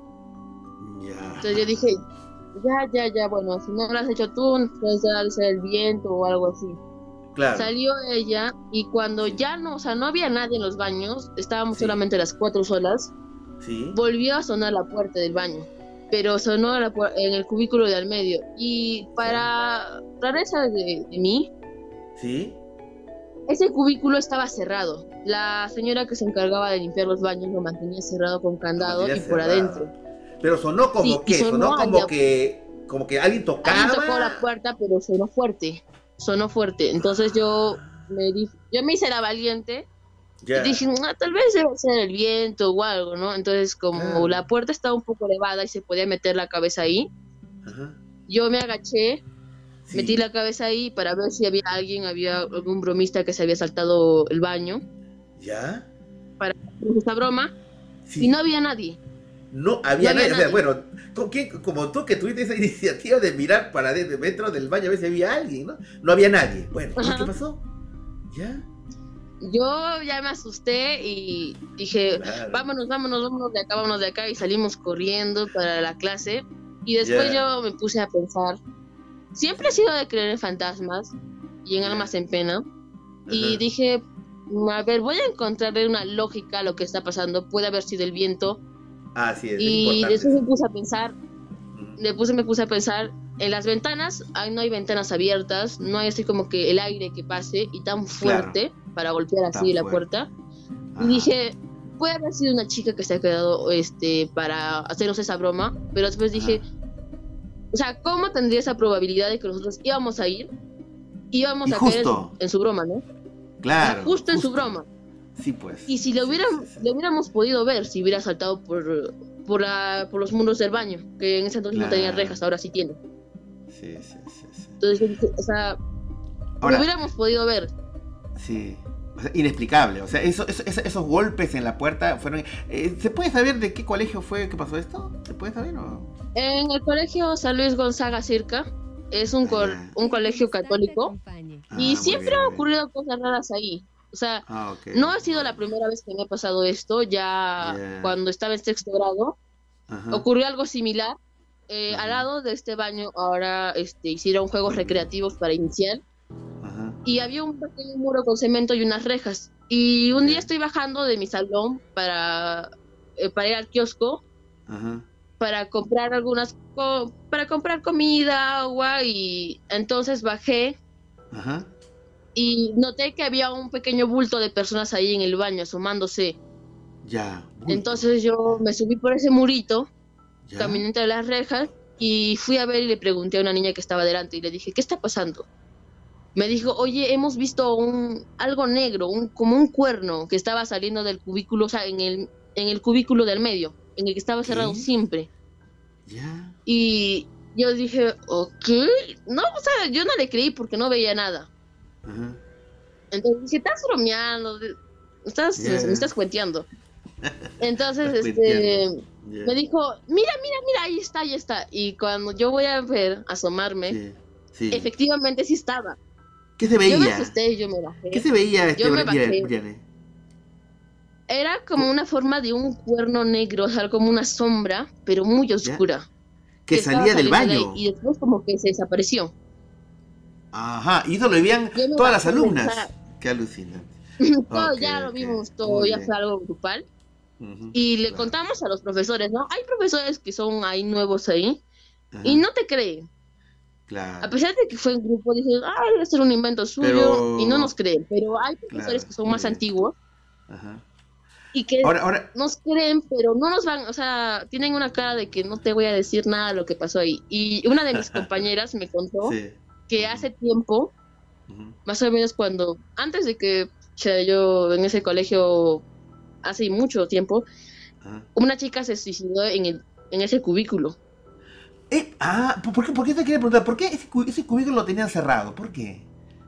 Ya. Entonces yo dije, ya, ya, ya, bueno, si no lo has hecho tú, puedes darse el viento o algo así. Claro. Salió ella y cuando ya no, o sea, no había nadie en los baños, estábamos Sí. solamente las cuatro solas, Sí. volvió a sonar la puerta del baño, pero sonó la pu- en el cubículo de al medio. Y para rareza de, de mí, Sí. ese cubículo estaba cerrado. La señora que se encargaba de limpiar los baños lo mantenía cerrado con candado mantenía y por cerrado. adentro. Pero sonó como Sí, que, sonó sonó como allá- que, como que alguien tocaba. Alguien tocó la puerta, pero sonó fuerte. Sonó fuerte. Entonces yo me di, yo me hice la valiente Ya. y dije, "Ah, tal vez debe ser el viento o algo, ¿no?" Entonces, como Claro. la puerta estaba un poco elevada y se podía meter la cabeza ahí, Ajá. yo me agaché, Sí. metí la cabeza ahí para ver si había alguien, había algún bromista que se había saltado el baño Ya. para hacer esta broma. Sí. Y no había nadie. No había No había nadie. O sea, nadie. bueno, ¿con quién- como tú que tuviste esa iniciativa de mirar para de- dentro del baño a ver si había alguien, ¿no? No había nadie. Bueno, ¿y Ajá. ¿qué pasó? Ya. Yo ya me asusté y dije, Claro. vámonos, vámonos, vámonos de acá, vámonos de acá, y salimos corriendo para la clase. Y después Ya. yo me puse a pensar, siempre he sido de creer en fantasmas y en almas en pena. Y Ajá. dije, a ver, voy a encontrarle una lógica a lo que está pasando. Puede haber sido el viento. Así es, es Y importante. después me puse a pensar, le puse, me puse a pensar, en las ventanas, ahí no hay ventanas abiertas, no hay así como que el aire que pase y tan fuerte para golpear así Tan la fuerte. puerta. Ajá. Y dije, puede haber sido una chica que se ha quedado este para hacernos esa broma, pero después dije, o sea, ¿cómo tendría esa probabilidad de que nosotros íbamos a ir? Íbamos Y a caer en, justo. en su broma, ¿no? Claro. Justo en su broma. Sí, pues. Y si le hubieran, le hubiéramos podido ver si hubiera saltado por, por, la, por los muros del baño, que en ese entonces no tenía Claro. rejas, ahora sí tiene. Sí, sí, sí, sí. Entonces, yo dije, o sea, Ahora- lo hubiéramos podido ver. Sí. O sea, inexplicable. O sea, eso, eso- eso- esos golpes en la puerta fueron. eh, ¿Se puede saber de qué colegio fue que pasó esto? ¿Se puede saber o...? En el colegio San Luis Gonzaga Circa, es un, cor- un colegio católico, y Ah, siempre muy bien, han ocurrido cosas raras ahí. O sea, Ah, ok. no ha sido la primera vez que me ha pasado esto, ya Ya. cuando estaba en sexto grado, Ajá. ocurrió algo similar. Eh, al lado de este baño ahora este, hicieron juegos recreativos para iniciar. Ajá. Y había un pequeño muro con cemento y unas rejas. Y un día estoy bajando de mi salón para, eh, para ir al kiosco Ajá. para comprar algunas co- para comprar comida, agua, y entonces bajé Ajá. y noté que había un pequeño bulto de personas ahí en el baño asomándose. Ya. Entonces yo me subí por ese murito, Ya. caminé entre las rejas y fui a ver y le pregunté a una niña que estaba delante y le dije, ¿qué está pasando? Me dijo, oye, hemos visto un algo negro, un como un cuerno que estaba saliendo del cubículo, o sea, en el en el cubículo del medio, en el que estaba cerrado siempre. Ya. Y yo dije, ok, no, o sea, yo no le creí porque no veía nada. Ajá. Entonces dije, estás bromeando, estás, Ya. me estás cuenteando. Entonces, Estás este, cuenteando. Ya. me dijo, mira, mira, mira, ahí está, ahí está. Y cuando yo voy a ver, asomarme, Sí. Sí. efectivamente sí estaba. ¿Qué se Yo me veía? asusté y yo me bajé. ¿Qué se veía este Yo me Bri- bajé. Briane? Era como una forma de un cuerno negro, o sea, como una sombra, pero muy oscura. Que estaba salía del saliendo de baño. ahí y después como que se desapareció. Ajá. Y eso lo veían Yo me todas las bajé a alumnas. pensar. Qué alucinante. todo Ok, ya lo ok. vimos, todo Muy ya bien. fue algo grupal. Ujú. Y le contamos a los profesores, ¿no? Hay profesores que son ahí nuevos ahí y no te creen. Claro. A pesar de que fue un grupo, dices, ah, debe ser un invento suyo, Pero- y no nos creen. Pero hay profesores Claro, que son muy más bien. antiguos Ajá. y que Ahora- ahora- nos creen, pero no nos van, o sea, tienen una cara de que no te voy a decir nada de lo que pasó ahí. Y una de mis compañeras me contó Sí. que hace tiempo, más o menos cuando, antes de que o sea, yo en ese colegio, hace mucho tiempo, Ajá. una chica se suicidó en, el, en ese cubículo. Eh, ah, ¿por qué, por qué te quería preguntar? ¿Por qué ese, cu- ese cubículo lo tenían cerrado? ¿Por qué?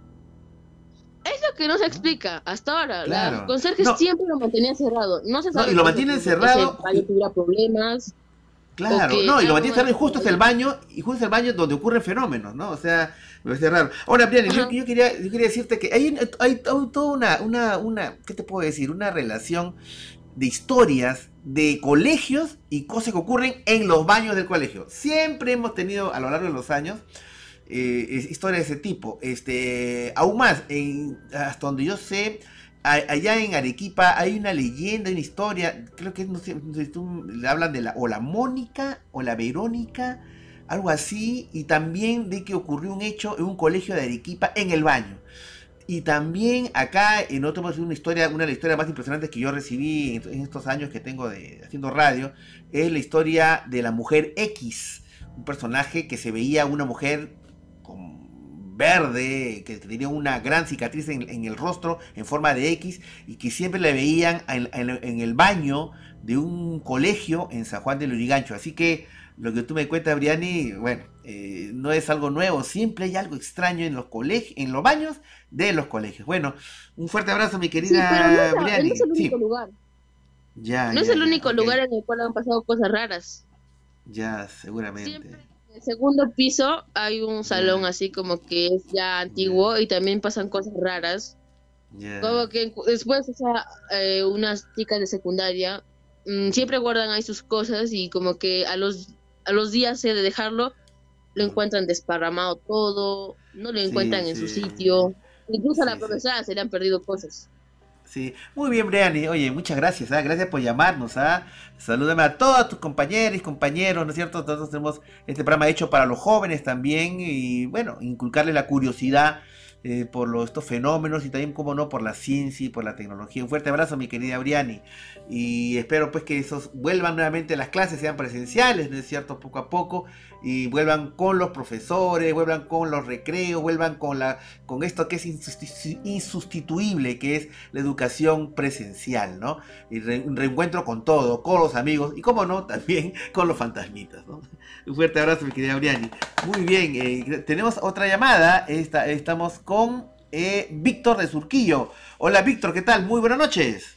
Es lo que no se explica hasta ahora. Claro. Los conserjes No. siempre lo mantenían cerrado. No se No, sabe y lo por mantienen ejemplo, cerrado- que ese baño tuviera problemas. Claro, o que no, y lo algo mantienen cerrado y en- justo es el baño, y justo es el baño donde ocurren fenómenos, ¿no? O sea, me parece raro. Ahora, Brian, yo, yo quería, yo quería decirte que hay, hay, hay toda una, una, una, ¿qué te puedo decir? Una relación de historias de colegios y cosas que ocurren en los baños del colegio. Siempre hemos tenido a lo largo de los años eh, es- historias de ese tipo. Este, aún más, en, hasta donde yo sé, a- allá en Arequipa hay una leyenda, una historia, creo que no sé, no sé, tú, le hablan de la, o la Mónica o la Verónica, algo así, y también de que ocurrió un hecho en un colegio de Arequipa en el baño. Y también acá en otro una historia, una de las historias más impresionantes que yo recibí en, en estos años que tengo de haciendo radio, es la historia de la mujer X, un personaje que se veía una mujer con verde, que tenía una gran cicatriz en, en el rostro en forma de X y que siempre la veían en, en- en el baño de un colegio en San Juan del Lurigancho. Así que lo que tú me cuentas, Briani, bueno, eh, no es algo nuevo, siempre hay algo extraño en los colegios, en los baños de los colegios. Bueno, un fuerte abrazo, mi Sí, pero querida no es, la- Briani. no es el Sí, único lugar. ya, No es ya, el ya, único ok. lugar en el cual han pasado cosas raras. Ya, seguramente. En el segundo piso hay un salón así como que es ya antiguo y también pasan cosas raras. Ya. Como que después, o sea, eh, unas chicas de secundaria mm, siempre guardan ahí sus cosas y como que a los a los días eh, de dejarlo lo encuentran desparramado todo, no lo Sí, encuentran en su sí. sitio. Incluso a la profesora se le han perdido cosas. Sí, muy bien, Briani. Oye, muchas gracias, ¿ah? Gracias por llamarnos, ¿ah? Salúdame a todos tus compañeros y compañeros, ¿no es cierto? Nosotros tenemos este programa hecho para los jóvenes también y, bueno, inculcarles la curiosidad eh, por los, estos fenómenos y también, como no, por la ciencia y por la tecnología. Un fuerte abrazo, mi querida Briani. Y espero, pues, que esos vuelvan nuevamente las clases, sean presenciales, ¿no es cierto? Poco a poco y vuelvan con los profesores, vuelvan con los recreos, vuelvan con la con esto que es insustitu- insustituible, que es la educación presencial, ¿no? Y re- un reencuentro con todo, con los amigos y, como no, también con los fantasmitas, ¿no? Un fuerte abrazo, mi querida Briani. Muy bien, eh, tenemos otra llamada. Esta, estamos con eh, Víctor de Surquillo. Hola, Víctor, ¿qué tal? Muy buenas noches.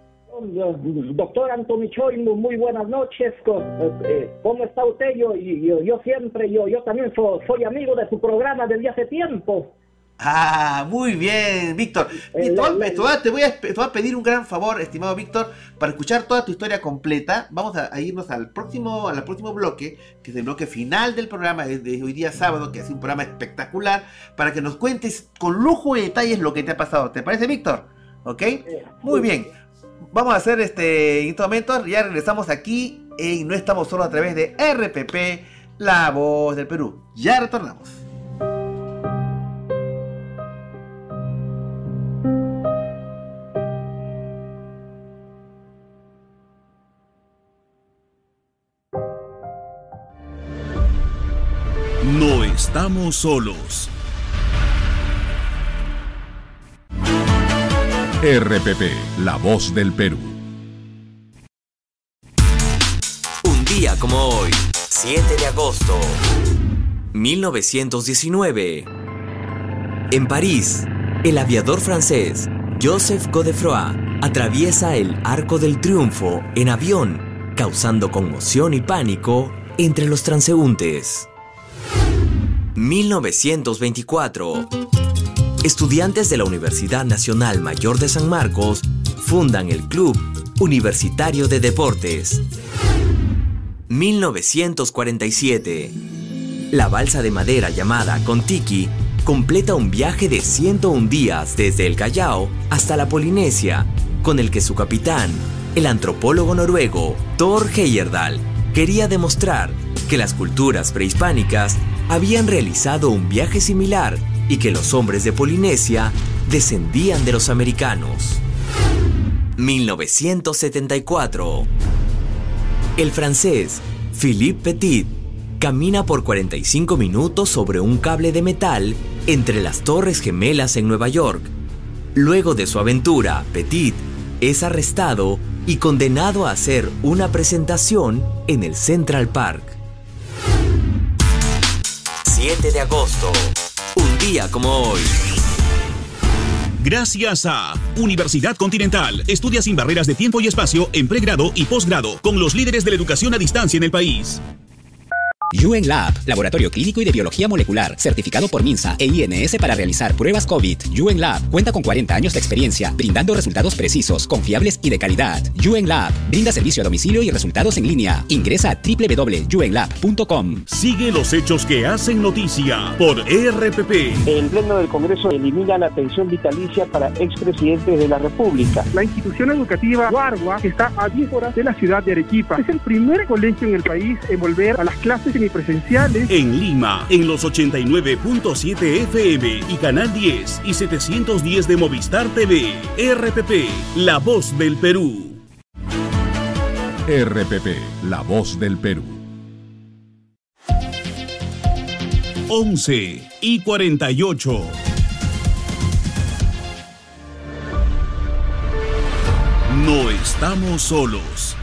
Doctor Anthony Choi, muy, muy buenas noches. Co- eh, eh, ¿Cómo está usted? Yo, yo, yo siempre, yo, yo también so- soy amigo de su programa desde hace tiempo. Ah, muy bien, Víctor. Eh, Te voy le- a- te voy a- te voy a te voy a pedir un gran favor, estimado Víctor, para escuchar toda tu historia completa. Vamos a, a irnos al próximo, al próximo bloque, que es el bloque final del programa de, de hoy día sábado, que es un programa espectacular, para que nos cuentes con lujo de detalles lo que te ha pasado. ¿Te parece, Víctor? ¿Ok? Muy bien. Vamos a hacer este en este momento, ya regresamos aquí en No Estamos Solo a través de R P P, La Voz del Perú. Ya retornamos. No estamos solos. R P P, La Voz del Perú. Un día como hoy, siete de agosto, mil novecientos diecinueve. En París, el aviador francés Joseph Godefroy atraviesa el Arco del Triunfo en avión, causando conmoción y pánico entre los transeúntes. mil novecientos veinticuatro. Estudiantes de la Universidad Nacional Mayor de San Marcos fundan el Club Universitario de Deportes. mil novecientos cuarenta y siete. La balsa de madera llamada Contiki completa un viaje de ciento un días desde el Callao hasta la Polinesia, con el que su capitán, el antropólogo noruego Thor Heyerdahl, quería demostrar que las culturas prehispánicas habían realizado un viaje similar y que los hombres de Polinesia descendían de los americanos. mil novecientos setenta y cuatro. El francés Philippe Petit camina por cuarenta y cinco minutos sobre un cable de metal entre las Torres Gemelas en Nueva York. Luego de su aventura, Petit es arrestado y condenado a hacer una presentación en el Central Park. siete de agosto, un día como hoy. Gracias a Universidad Continental. Estudia sin barreras de tiempo y espacio en pregrado y posgrado con los líderes de la educación a distancia en el país. Yuen Lab, laboratorio clínico y de biología molecular, certificado por MINSA e I N S para realizar pruebas COVID. Yuen Lab cuenta con cuarenta años de experiencia, brindando resultados precisos, confiables y de calidad. Yuen Lab brinda servicio a domicilio y resultados en línea. Ingresa a doble u doble u doble u punto yuen lab punto com. Sigue los hechos que hacen noticia por R P P. El Pleno del Congreso elimina la pensión vitalicia para expresidentes de la República. La institución educativa Guarua, que está a diez horas de la ciudad de Arequipa, es el primer colegio en el país en volver a las clases semipresenciales. En Lima, en los ochenta y nueve punto siete F M y Canal diez y setecientos diez de Movistar T V. R P P, la voz del Perú. R P P, la voz del Perú. once y cuarenta y ocho. No estamos solos.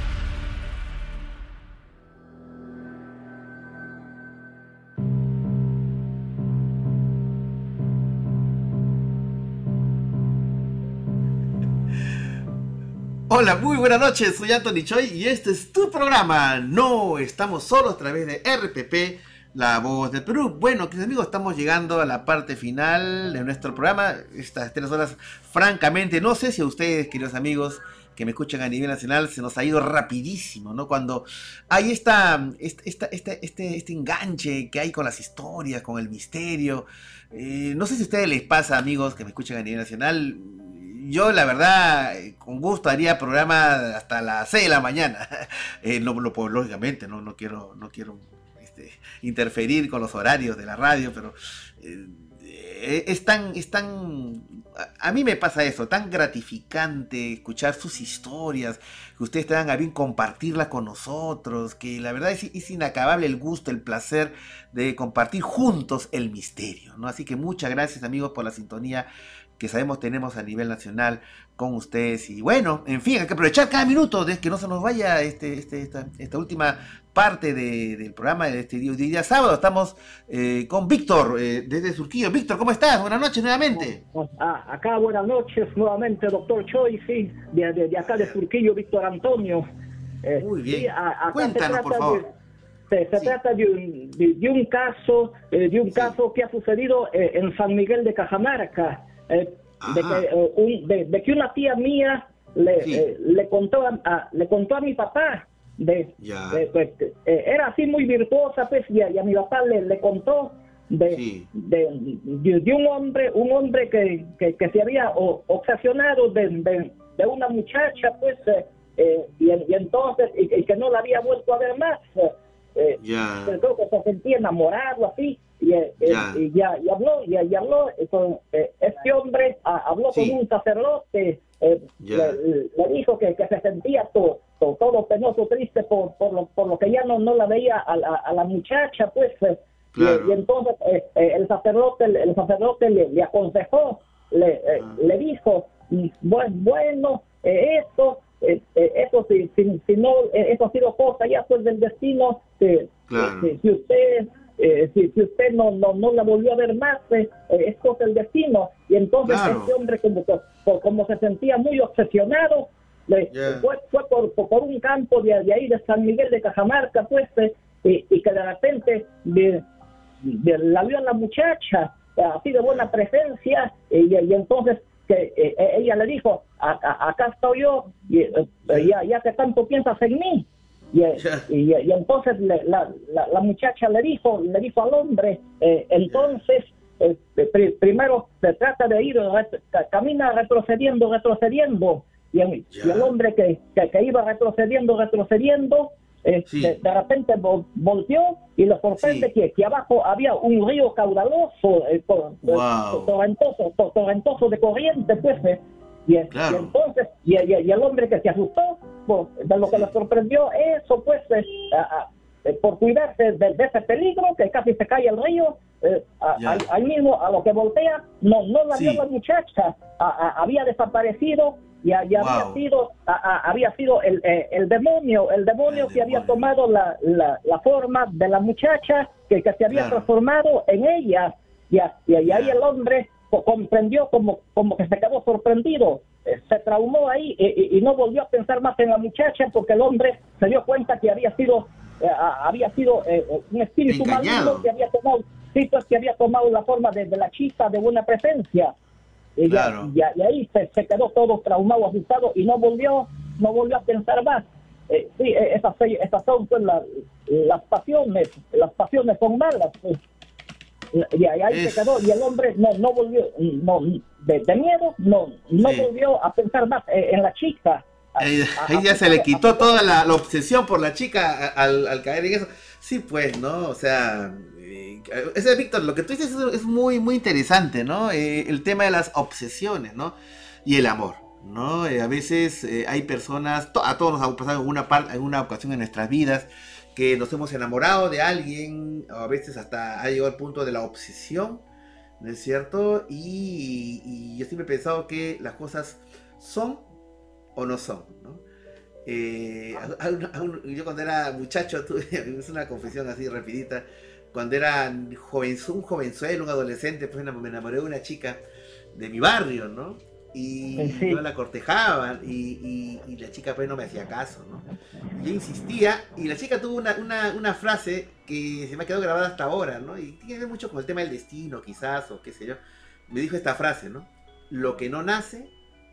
Hola, muy buenas noches, soy Anthony Choi y este es tu programa No Estamos Solos a través de R P P, la voz del Perú. Bueno, queridos amigos, estamos llegando a la parte final de nuestro programa. Estas tres horas, francamente, no sé si a ustedes, queridos amigos, que me escuchan a nivel nacional, se nos ha ido rapidísimo, ¿no? Cuando hay esta, esta, esta, este, este, este enganche que hay con las historias, con el misterio. Eh, no sé si a ustedes les pasa, amigos, que me escuchan a nivel nacional. Yo, la verdad, con gusto haría programa hasta las seis de la mañana. Eh, no, lo, lógicamente, no, no quiero, no quiero este, interferir con los horarios de la radio, pero eh, es tan, es tan, a mí me pasa eso, tan gratificante escuchar sus historias, que ustedes tengan a bien compartirlas con nosotros, que la verdad es, es inacabable el gusto, el placer de compartir juntos el misterio, ¿no? Así que muchas gracias, amigos, por la sintonía que sabemos tenemos a nivel nacional con ustedes. Y bueno, en fin, hay que aprovechar cada minuto de que no se nos vaya este, este, esta, esta última parte de, del programa de este día, de día sábado. Estamos eh, con Víctor eh, desde Surquillo. Víctor, ¿cómo estás? Buenas noches nuevamente. Ah, acá buenas noches nuevamente, doctor Choi, sí, de, de, de acá de Surquillo, Víctor Antonio. Eh, Muy bien. Sí, a, Cuéntanos, por favor. De, se, se sí. trata de un, de, de un caso, eh, de un sí. caso que ha sucedido eh, en San Miguel de Cajamarca. Eh, de, que, eh, un, de, de que una tía mía le, sí. eh, le contó a, a, le contó a mi papá de, de, de, de eh, era así muy virtuosa, pues, y a, y a mi papá le, le contó de, sí. de, de, de un hombre un hombre que, que, que se había o, obsesionado de, de, de una muchacha, pues, eh, eh, y, y entonces y, y que no la había vuelto a ver más. Eh, yeah. Creo que se sentía enamorado así. Y, eh, ya. y ya y habló y, y habló con eh, este hombre a, habló sí. con un sacerdote, eh, le, le dijo que, que se sentía todo, todo, todo penoso, triste por, por, lo, por lo que ya no, no la veía a la, a la muchacha, pues, eh, claro. y, y entonces eh, eh, el sacerdote el sacerdote le, le aconsejó, le, eh, ah. le dijo, bueno, bueno eh, esto eh, eh, esto si, si, si no eh, esto ha sido cosa ya pues del destino, eh, claro. eh, si usted Eh, si, si usted no, no no la volvió a ver más, eh, eh, es cosa del destino. Y entonces claro. este hombre como, como, como se sentía muy obsesionado, le, yeah. fue, fue por, por, por un campo de, de ahí de San Miguel de Cajamarca, pues, eh, y, y que de repente de, de, la vio a la muchacha, eh, así de buena presencia, eh, y, y entonces que eh, ella le dijo, a, a, acá estoy yo, y, eh, ya, ya que tanto piensas en mí. Y, yeah. y, y entonces le, la, la, la muchacha le dijo le dijo al hombre, eh, entonces eh, pr primero se trata de ir, camina retrocediendo, retrocediendo, y el, y el hombre que, que, que iba retrocediendo, retrocediendo, eh, sí. de, de repente vol volteó y le sorprende sí. que, que abajo había un río caudaloso, eh, tor wow. torrentoso, tor torrentoso de corriente, pues, eh, y, claro. y entonces, y, y, y el hombre que se asustó, pues, de lo que le sorprendió eso, pues, eh, a, a, eh, por cuidarse de, de ese peligro, que casi se cae el río, eh, ahí mismo, a lo que voltea, no, no la vio sí. la muchacha, a, a, había desaparecido, y, y había wow. sido a, a, había sido el, eh, el demonio el demonio el que demonio. había tomado la, la, la forma de la muchacha, que, que se había claro. transformado en ella, y, y, y ahí el hombre comprendió, como, como que se quedó sorprendido, eh, se traumó ahí y, y no volvió a pensar más en la muchacha, porque el hombre se dio cuenta que había sido eh, había sido eh, un espíritu maligno que había tomado sí, pues, que había tomado la forma de, de la chispa de buena presencia. Y, claro. ya, y, y ahí se, se quedó todo traumado, asustado, y no volvió no volvió a pensar más. Eh, sí, esas, esas son pues, la, las pasiones, las pasiones son malas. Pues. Y, y ahí es... se quedó, y el hombre no no volvió, no de, de miedo, no no sí. volvió a pensar más en, en la chica. Ahí, ahí ya se le quitó toda la, la obsesión por la chica al, al caer en eso. Sí, pues, ¿no? O sea... Ese, Víctor, lo que tú dices es, es muy muy interesante, ¿no? Eh, el tema de las obsesiones, ¿no? Y el amor, ¿no? Eh, a veces eh, hay personas, to a todos nos ha pasado en una parte, en una ocasión en nuestras vidas, que nos hemos enamorado de alguien, o a veces hasta ha llegado al punto de la obsesión, ¿no es cierto? Y, y yo siempre he pensado que las cosas son o no son, ¿no? Eh, a, a, a un, yo cuando era muchacho, tuve, es una confesión así rapidita. Cuando era joven, un jovenzuelo, un adolescente, pues me enamoré de una chica de mi barrio, ¿no? Y sí. yo la cortejaba, y, y, y la chica pues no me hacía caso, ¿no? Yo insistía, y la chica tuvo una, una, una frase que se me ha quedado grabada hasta ahora, ¿no? Y tiene que ver mucho con el tema del destino, quizás, o qué sé yo. Me dijo esta frase, ¿no? Lo que no nace,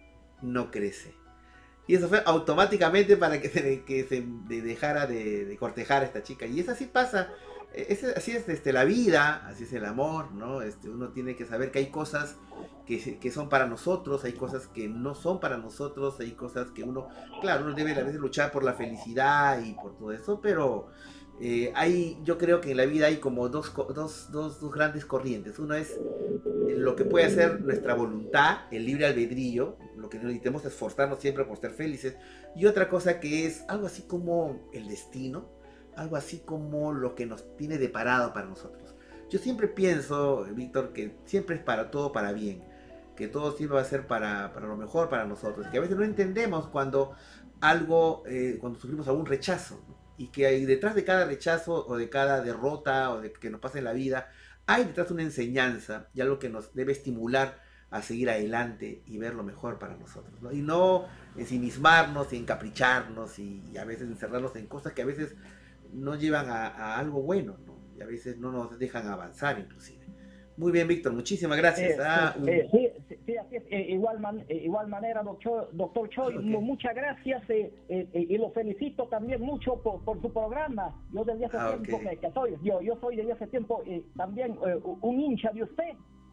no crece. Y eso fue automáticamente para que se, que se dejara de, de cortejar a esta chica. Y eso así pasa. Es, así es este, la vida, así es el amor, ¿no? Este, uno tiene que saber que hay cosas que, que son para nosotros, hay cosas que no son para nosotros, hay cosas que uno, claro, uno debe a veces luchar por la felicidad y por todo eso, pero eh, hay, yo creo que en la vida hay como dos, dos, dos, dos grandes corrientes. Uno es lo que puede ser nuestra voluntad, el libre albedrío, lo que necesitamos esforzarnos siempre por ser felices, y otra cosa que es algo así como el destino, algo así como lo que nos tiene deparado para nosotros. Yo siempre pienso, Víctor, que siempre es para todo para bien, que todo siempre va a ser para, para lo mejor para nosotros, que a veces no entendemos cuando algo, eh, cuando sufrimos algún rechazo, ¿no? Y que hay detrás de cada rechazo o de cada derrota o de que nos pasa en la vida, hay detrás una enseñanza y algo que nos debe estimular a seguir adelante y ver lo mejor para nosotros, ¿no? Y no ensimismarnos y encapricharnos y, y a veces encerrarnos en cosas que a veces no llevan a, a algo bueno, ¿no? Y a veces no nos dejan avanzar inclusive. Muy bien, Víctor, muchísimas gracias. Eh, ah, sí, eh, sí, sí, sí, así es. Eh, igual, man, eh, igual manera, doctor, doctor Choi, okay. muchas gracias eh, eh, y lo felicito también mucho por, por su programa. Yo desde hace ah, tiempo okay. que, que soy, yo, yo soy desde hace tiempo eh, también eh, un hincha de usted.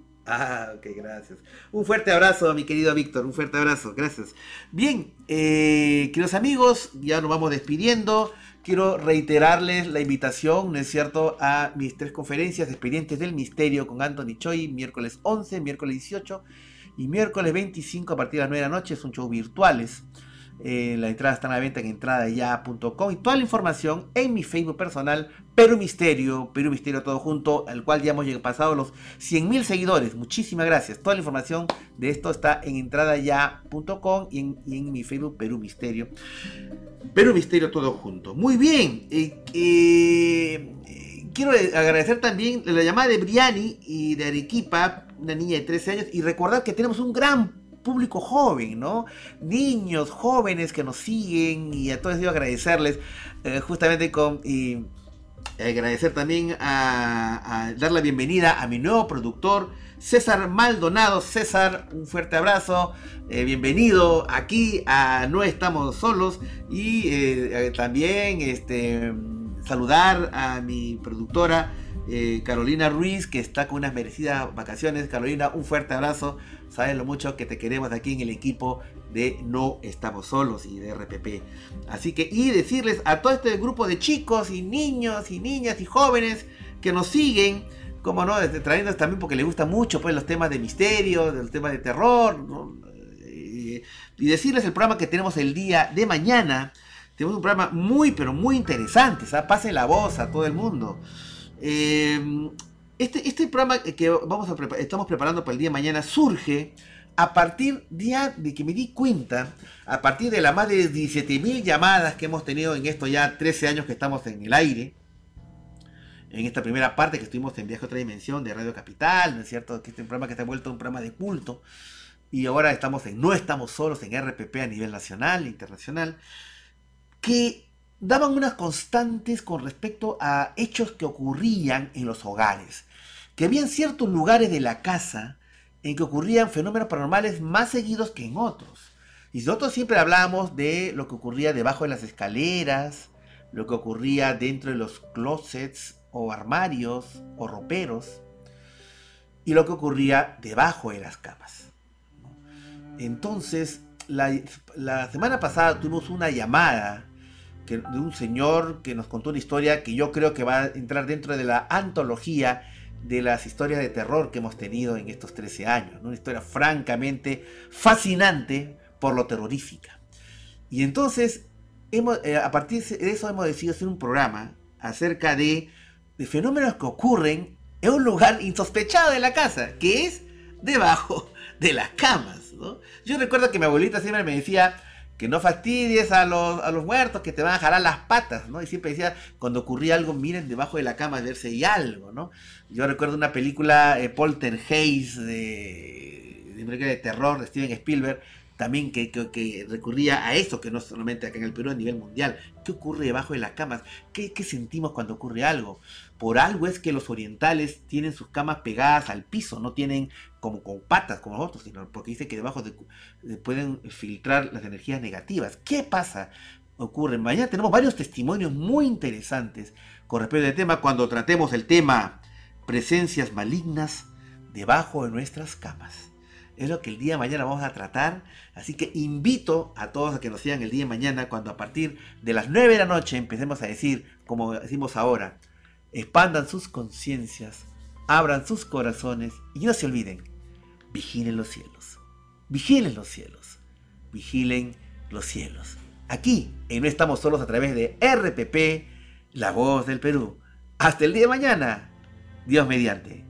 Ah, ok, gracias. Un fuerte abrazo, mi querido Víctor, un fuerte abrazo, gracias. Bien, eh, queridos amigos, ya nos vamos despidiendo. Quiero reiterarles la invitación, ¿no es cierto?, a mis tres conferencias, Expedientes del Misterio con Anthony Choi, miércoles once, miércoles dieciocho y miércoles veinticinco a partir de las nueve de la noche. Son shows virtuales. Eh, la entrada está a la venta en entrada ya punto com y toda la información en mi Facebook personal, Perú Misterio, Perú Misterio todo junto, al cual ya hemos pasado los cien mil seguidores. Muchísimas gracias. Toda la información de esto está en entrada ya punto com y en, y en mi Facebook Perú Misterio. Perú Misterio todo junto. Muy bien. Eh, eh, eh, quiero agradecer también la llamada de Briani y de Arequipa, una niña de trece años, y recordar que tenemos un gran público joven, ¿no? Niños, jóvenes que nos siguen, y a todos ellos agradecerles, eh, justamente con... Y, agradecer también a, a dar la bienvenida a mi nuevo productor, César Maldonado. César, un fuerte abrazo, eh, bienvenido aquí a No Estamos Solos, y eh, también este, saludar a mi productora eh, Carolina Ruiz, que está con unas merecidas vacaciones. Carolina, un fuerte abrazo. Sabes lo mucho que te queremos aquí en el equipo de No Estamos Solos y de R P P. Así que, y decirles a todo este grupo de chicos y niños y niñas y jóvenes que nos siguen, como no, trayendo también porque les gusta mucho pues los temas de misterio, los temas de terror, ¿no? y, y decirles el programa que tenemos el día de mañana. Tenemos un programa muy pero muy interesante, ¿sabes? Pase la voz a todo el mundo. Eh, este, este programa que vamos a prepa- estamos preparando para el día de mañana surge a partir de, de que me di cuenta, a partir de las más de diecisiete mil llamadas que hemos tenido en estos ya trece años que estamos en el aire, en esta primera parte que estuvimos en Viaje a otra Dimensión de Radio Capital, ¿no es cierto? Que este programa que se ha vuelto un programa de culto, y ahora estamos en No Estamos Solos, en R P P a nivel nacional e internacional, que daban unas constantes con respecto a hechos que ocurrían en los hogares, que habían ciertos lugares de la casa en que ocurrían fenómenos paranormales más seguidos que en otros. Y nosotros siempre hablábamos de lo que ocurría debajo de las escaleras, lo que ocurría dentro de los closets o armarios o roperos, y lo que ocurría debajo de las camas. Entonces, la, la semana pasada tuvimos una llamada que, de un señor que nos contó una historia que yo creo que va a entrar dentro de la antología de las historias de terror que hemos tenido en estos trece años, ¿no? Una historia francamente fascinante por lo terrorífica. Y entonces, hemos, eh, a partir de eso hemos decidido hacer un programa acerca de, de fenómenos que ocurren en un lugar insospechado de la casa, que es debajo de las camas, ¿no? Yo recuerdo que mi abuelita siempre me decía que no fastidies a los, a los muertos, que te van a jalar las patas, ¿no? Y siempre decía, cuando ocurría algo, miren debajo de la cama a ver si hay algo, ¿no? Yo recuerdo una película, eh, Poltergeist, de, de, de terror de Steven Spielberg, también que, que, que recurría a eso, que no solamente acá en el Perú, a nivel mundial. ¿Qué ocurre debajo de las camas? ¿Qué, qué sentimos cuando ocurre algo? Por algo es que los orientales tienen sus camas pegadas al piso, no tienen como con patas como nosotros, sino porque dice que debajo de, de pueden filtrar las energías negativas. ¿Qué pasa? Ocurre. Mañana tenemos varios testimonios muy interesantes con respecto al tema cuando tratemos el tema presencias malignas debajo de nuestras camas. Es lo que el día de mañana vamos a tratar, así que invito a todos a que nos sigan el día de mañana cuando a partir de las nueve de la noche empecemos a decir, como decimos ahora, expandan sus conciencias, abran sus corazones y no se olviden, vigilen los cielos, vigilen los cielos, vigilen los cielos. Aquí, en No Estamos Solos a través de R P P, La Voz del Perú. Hasta el día de mañana, Dios mediante.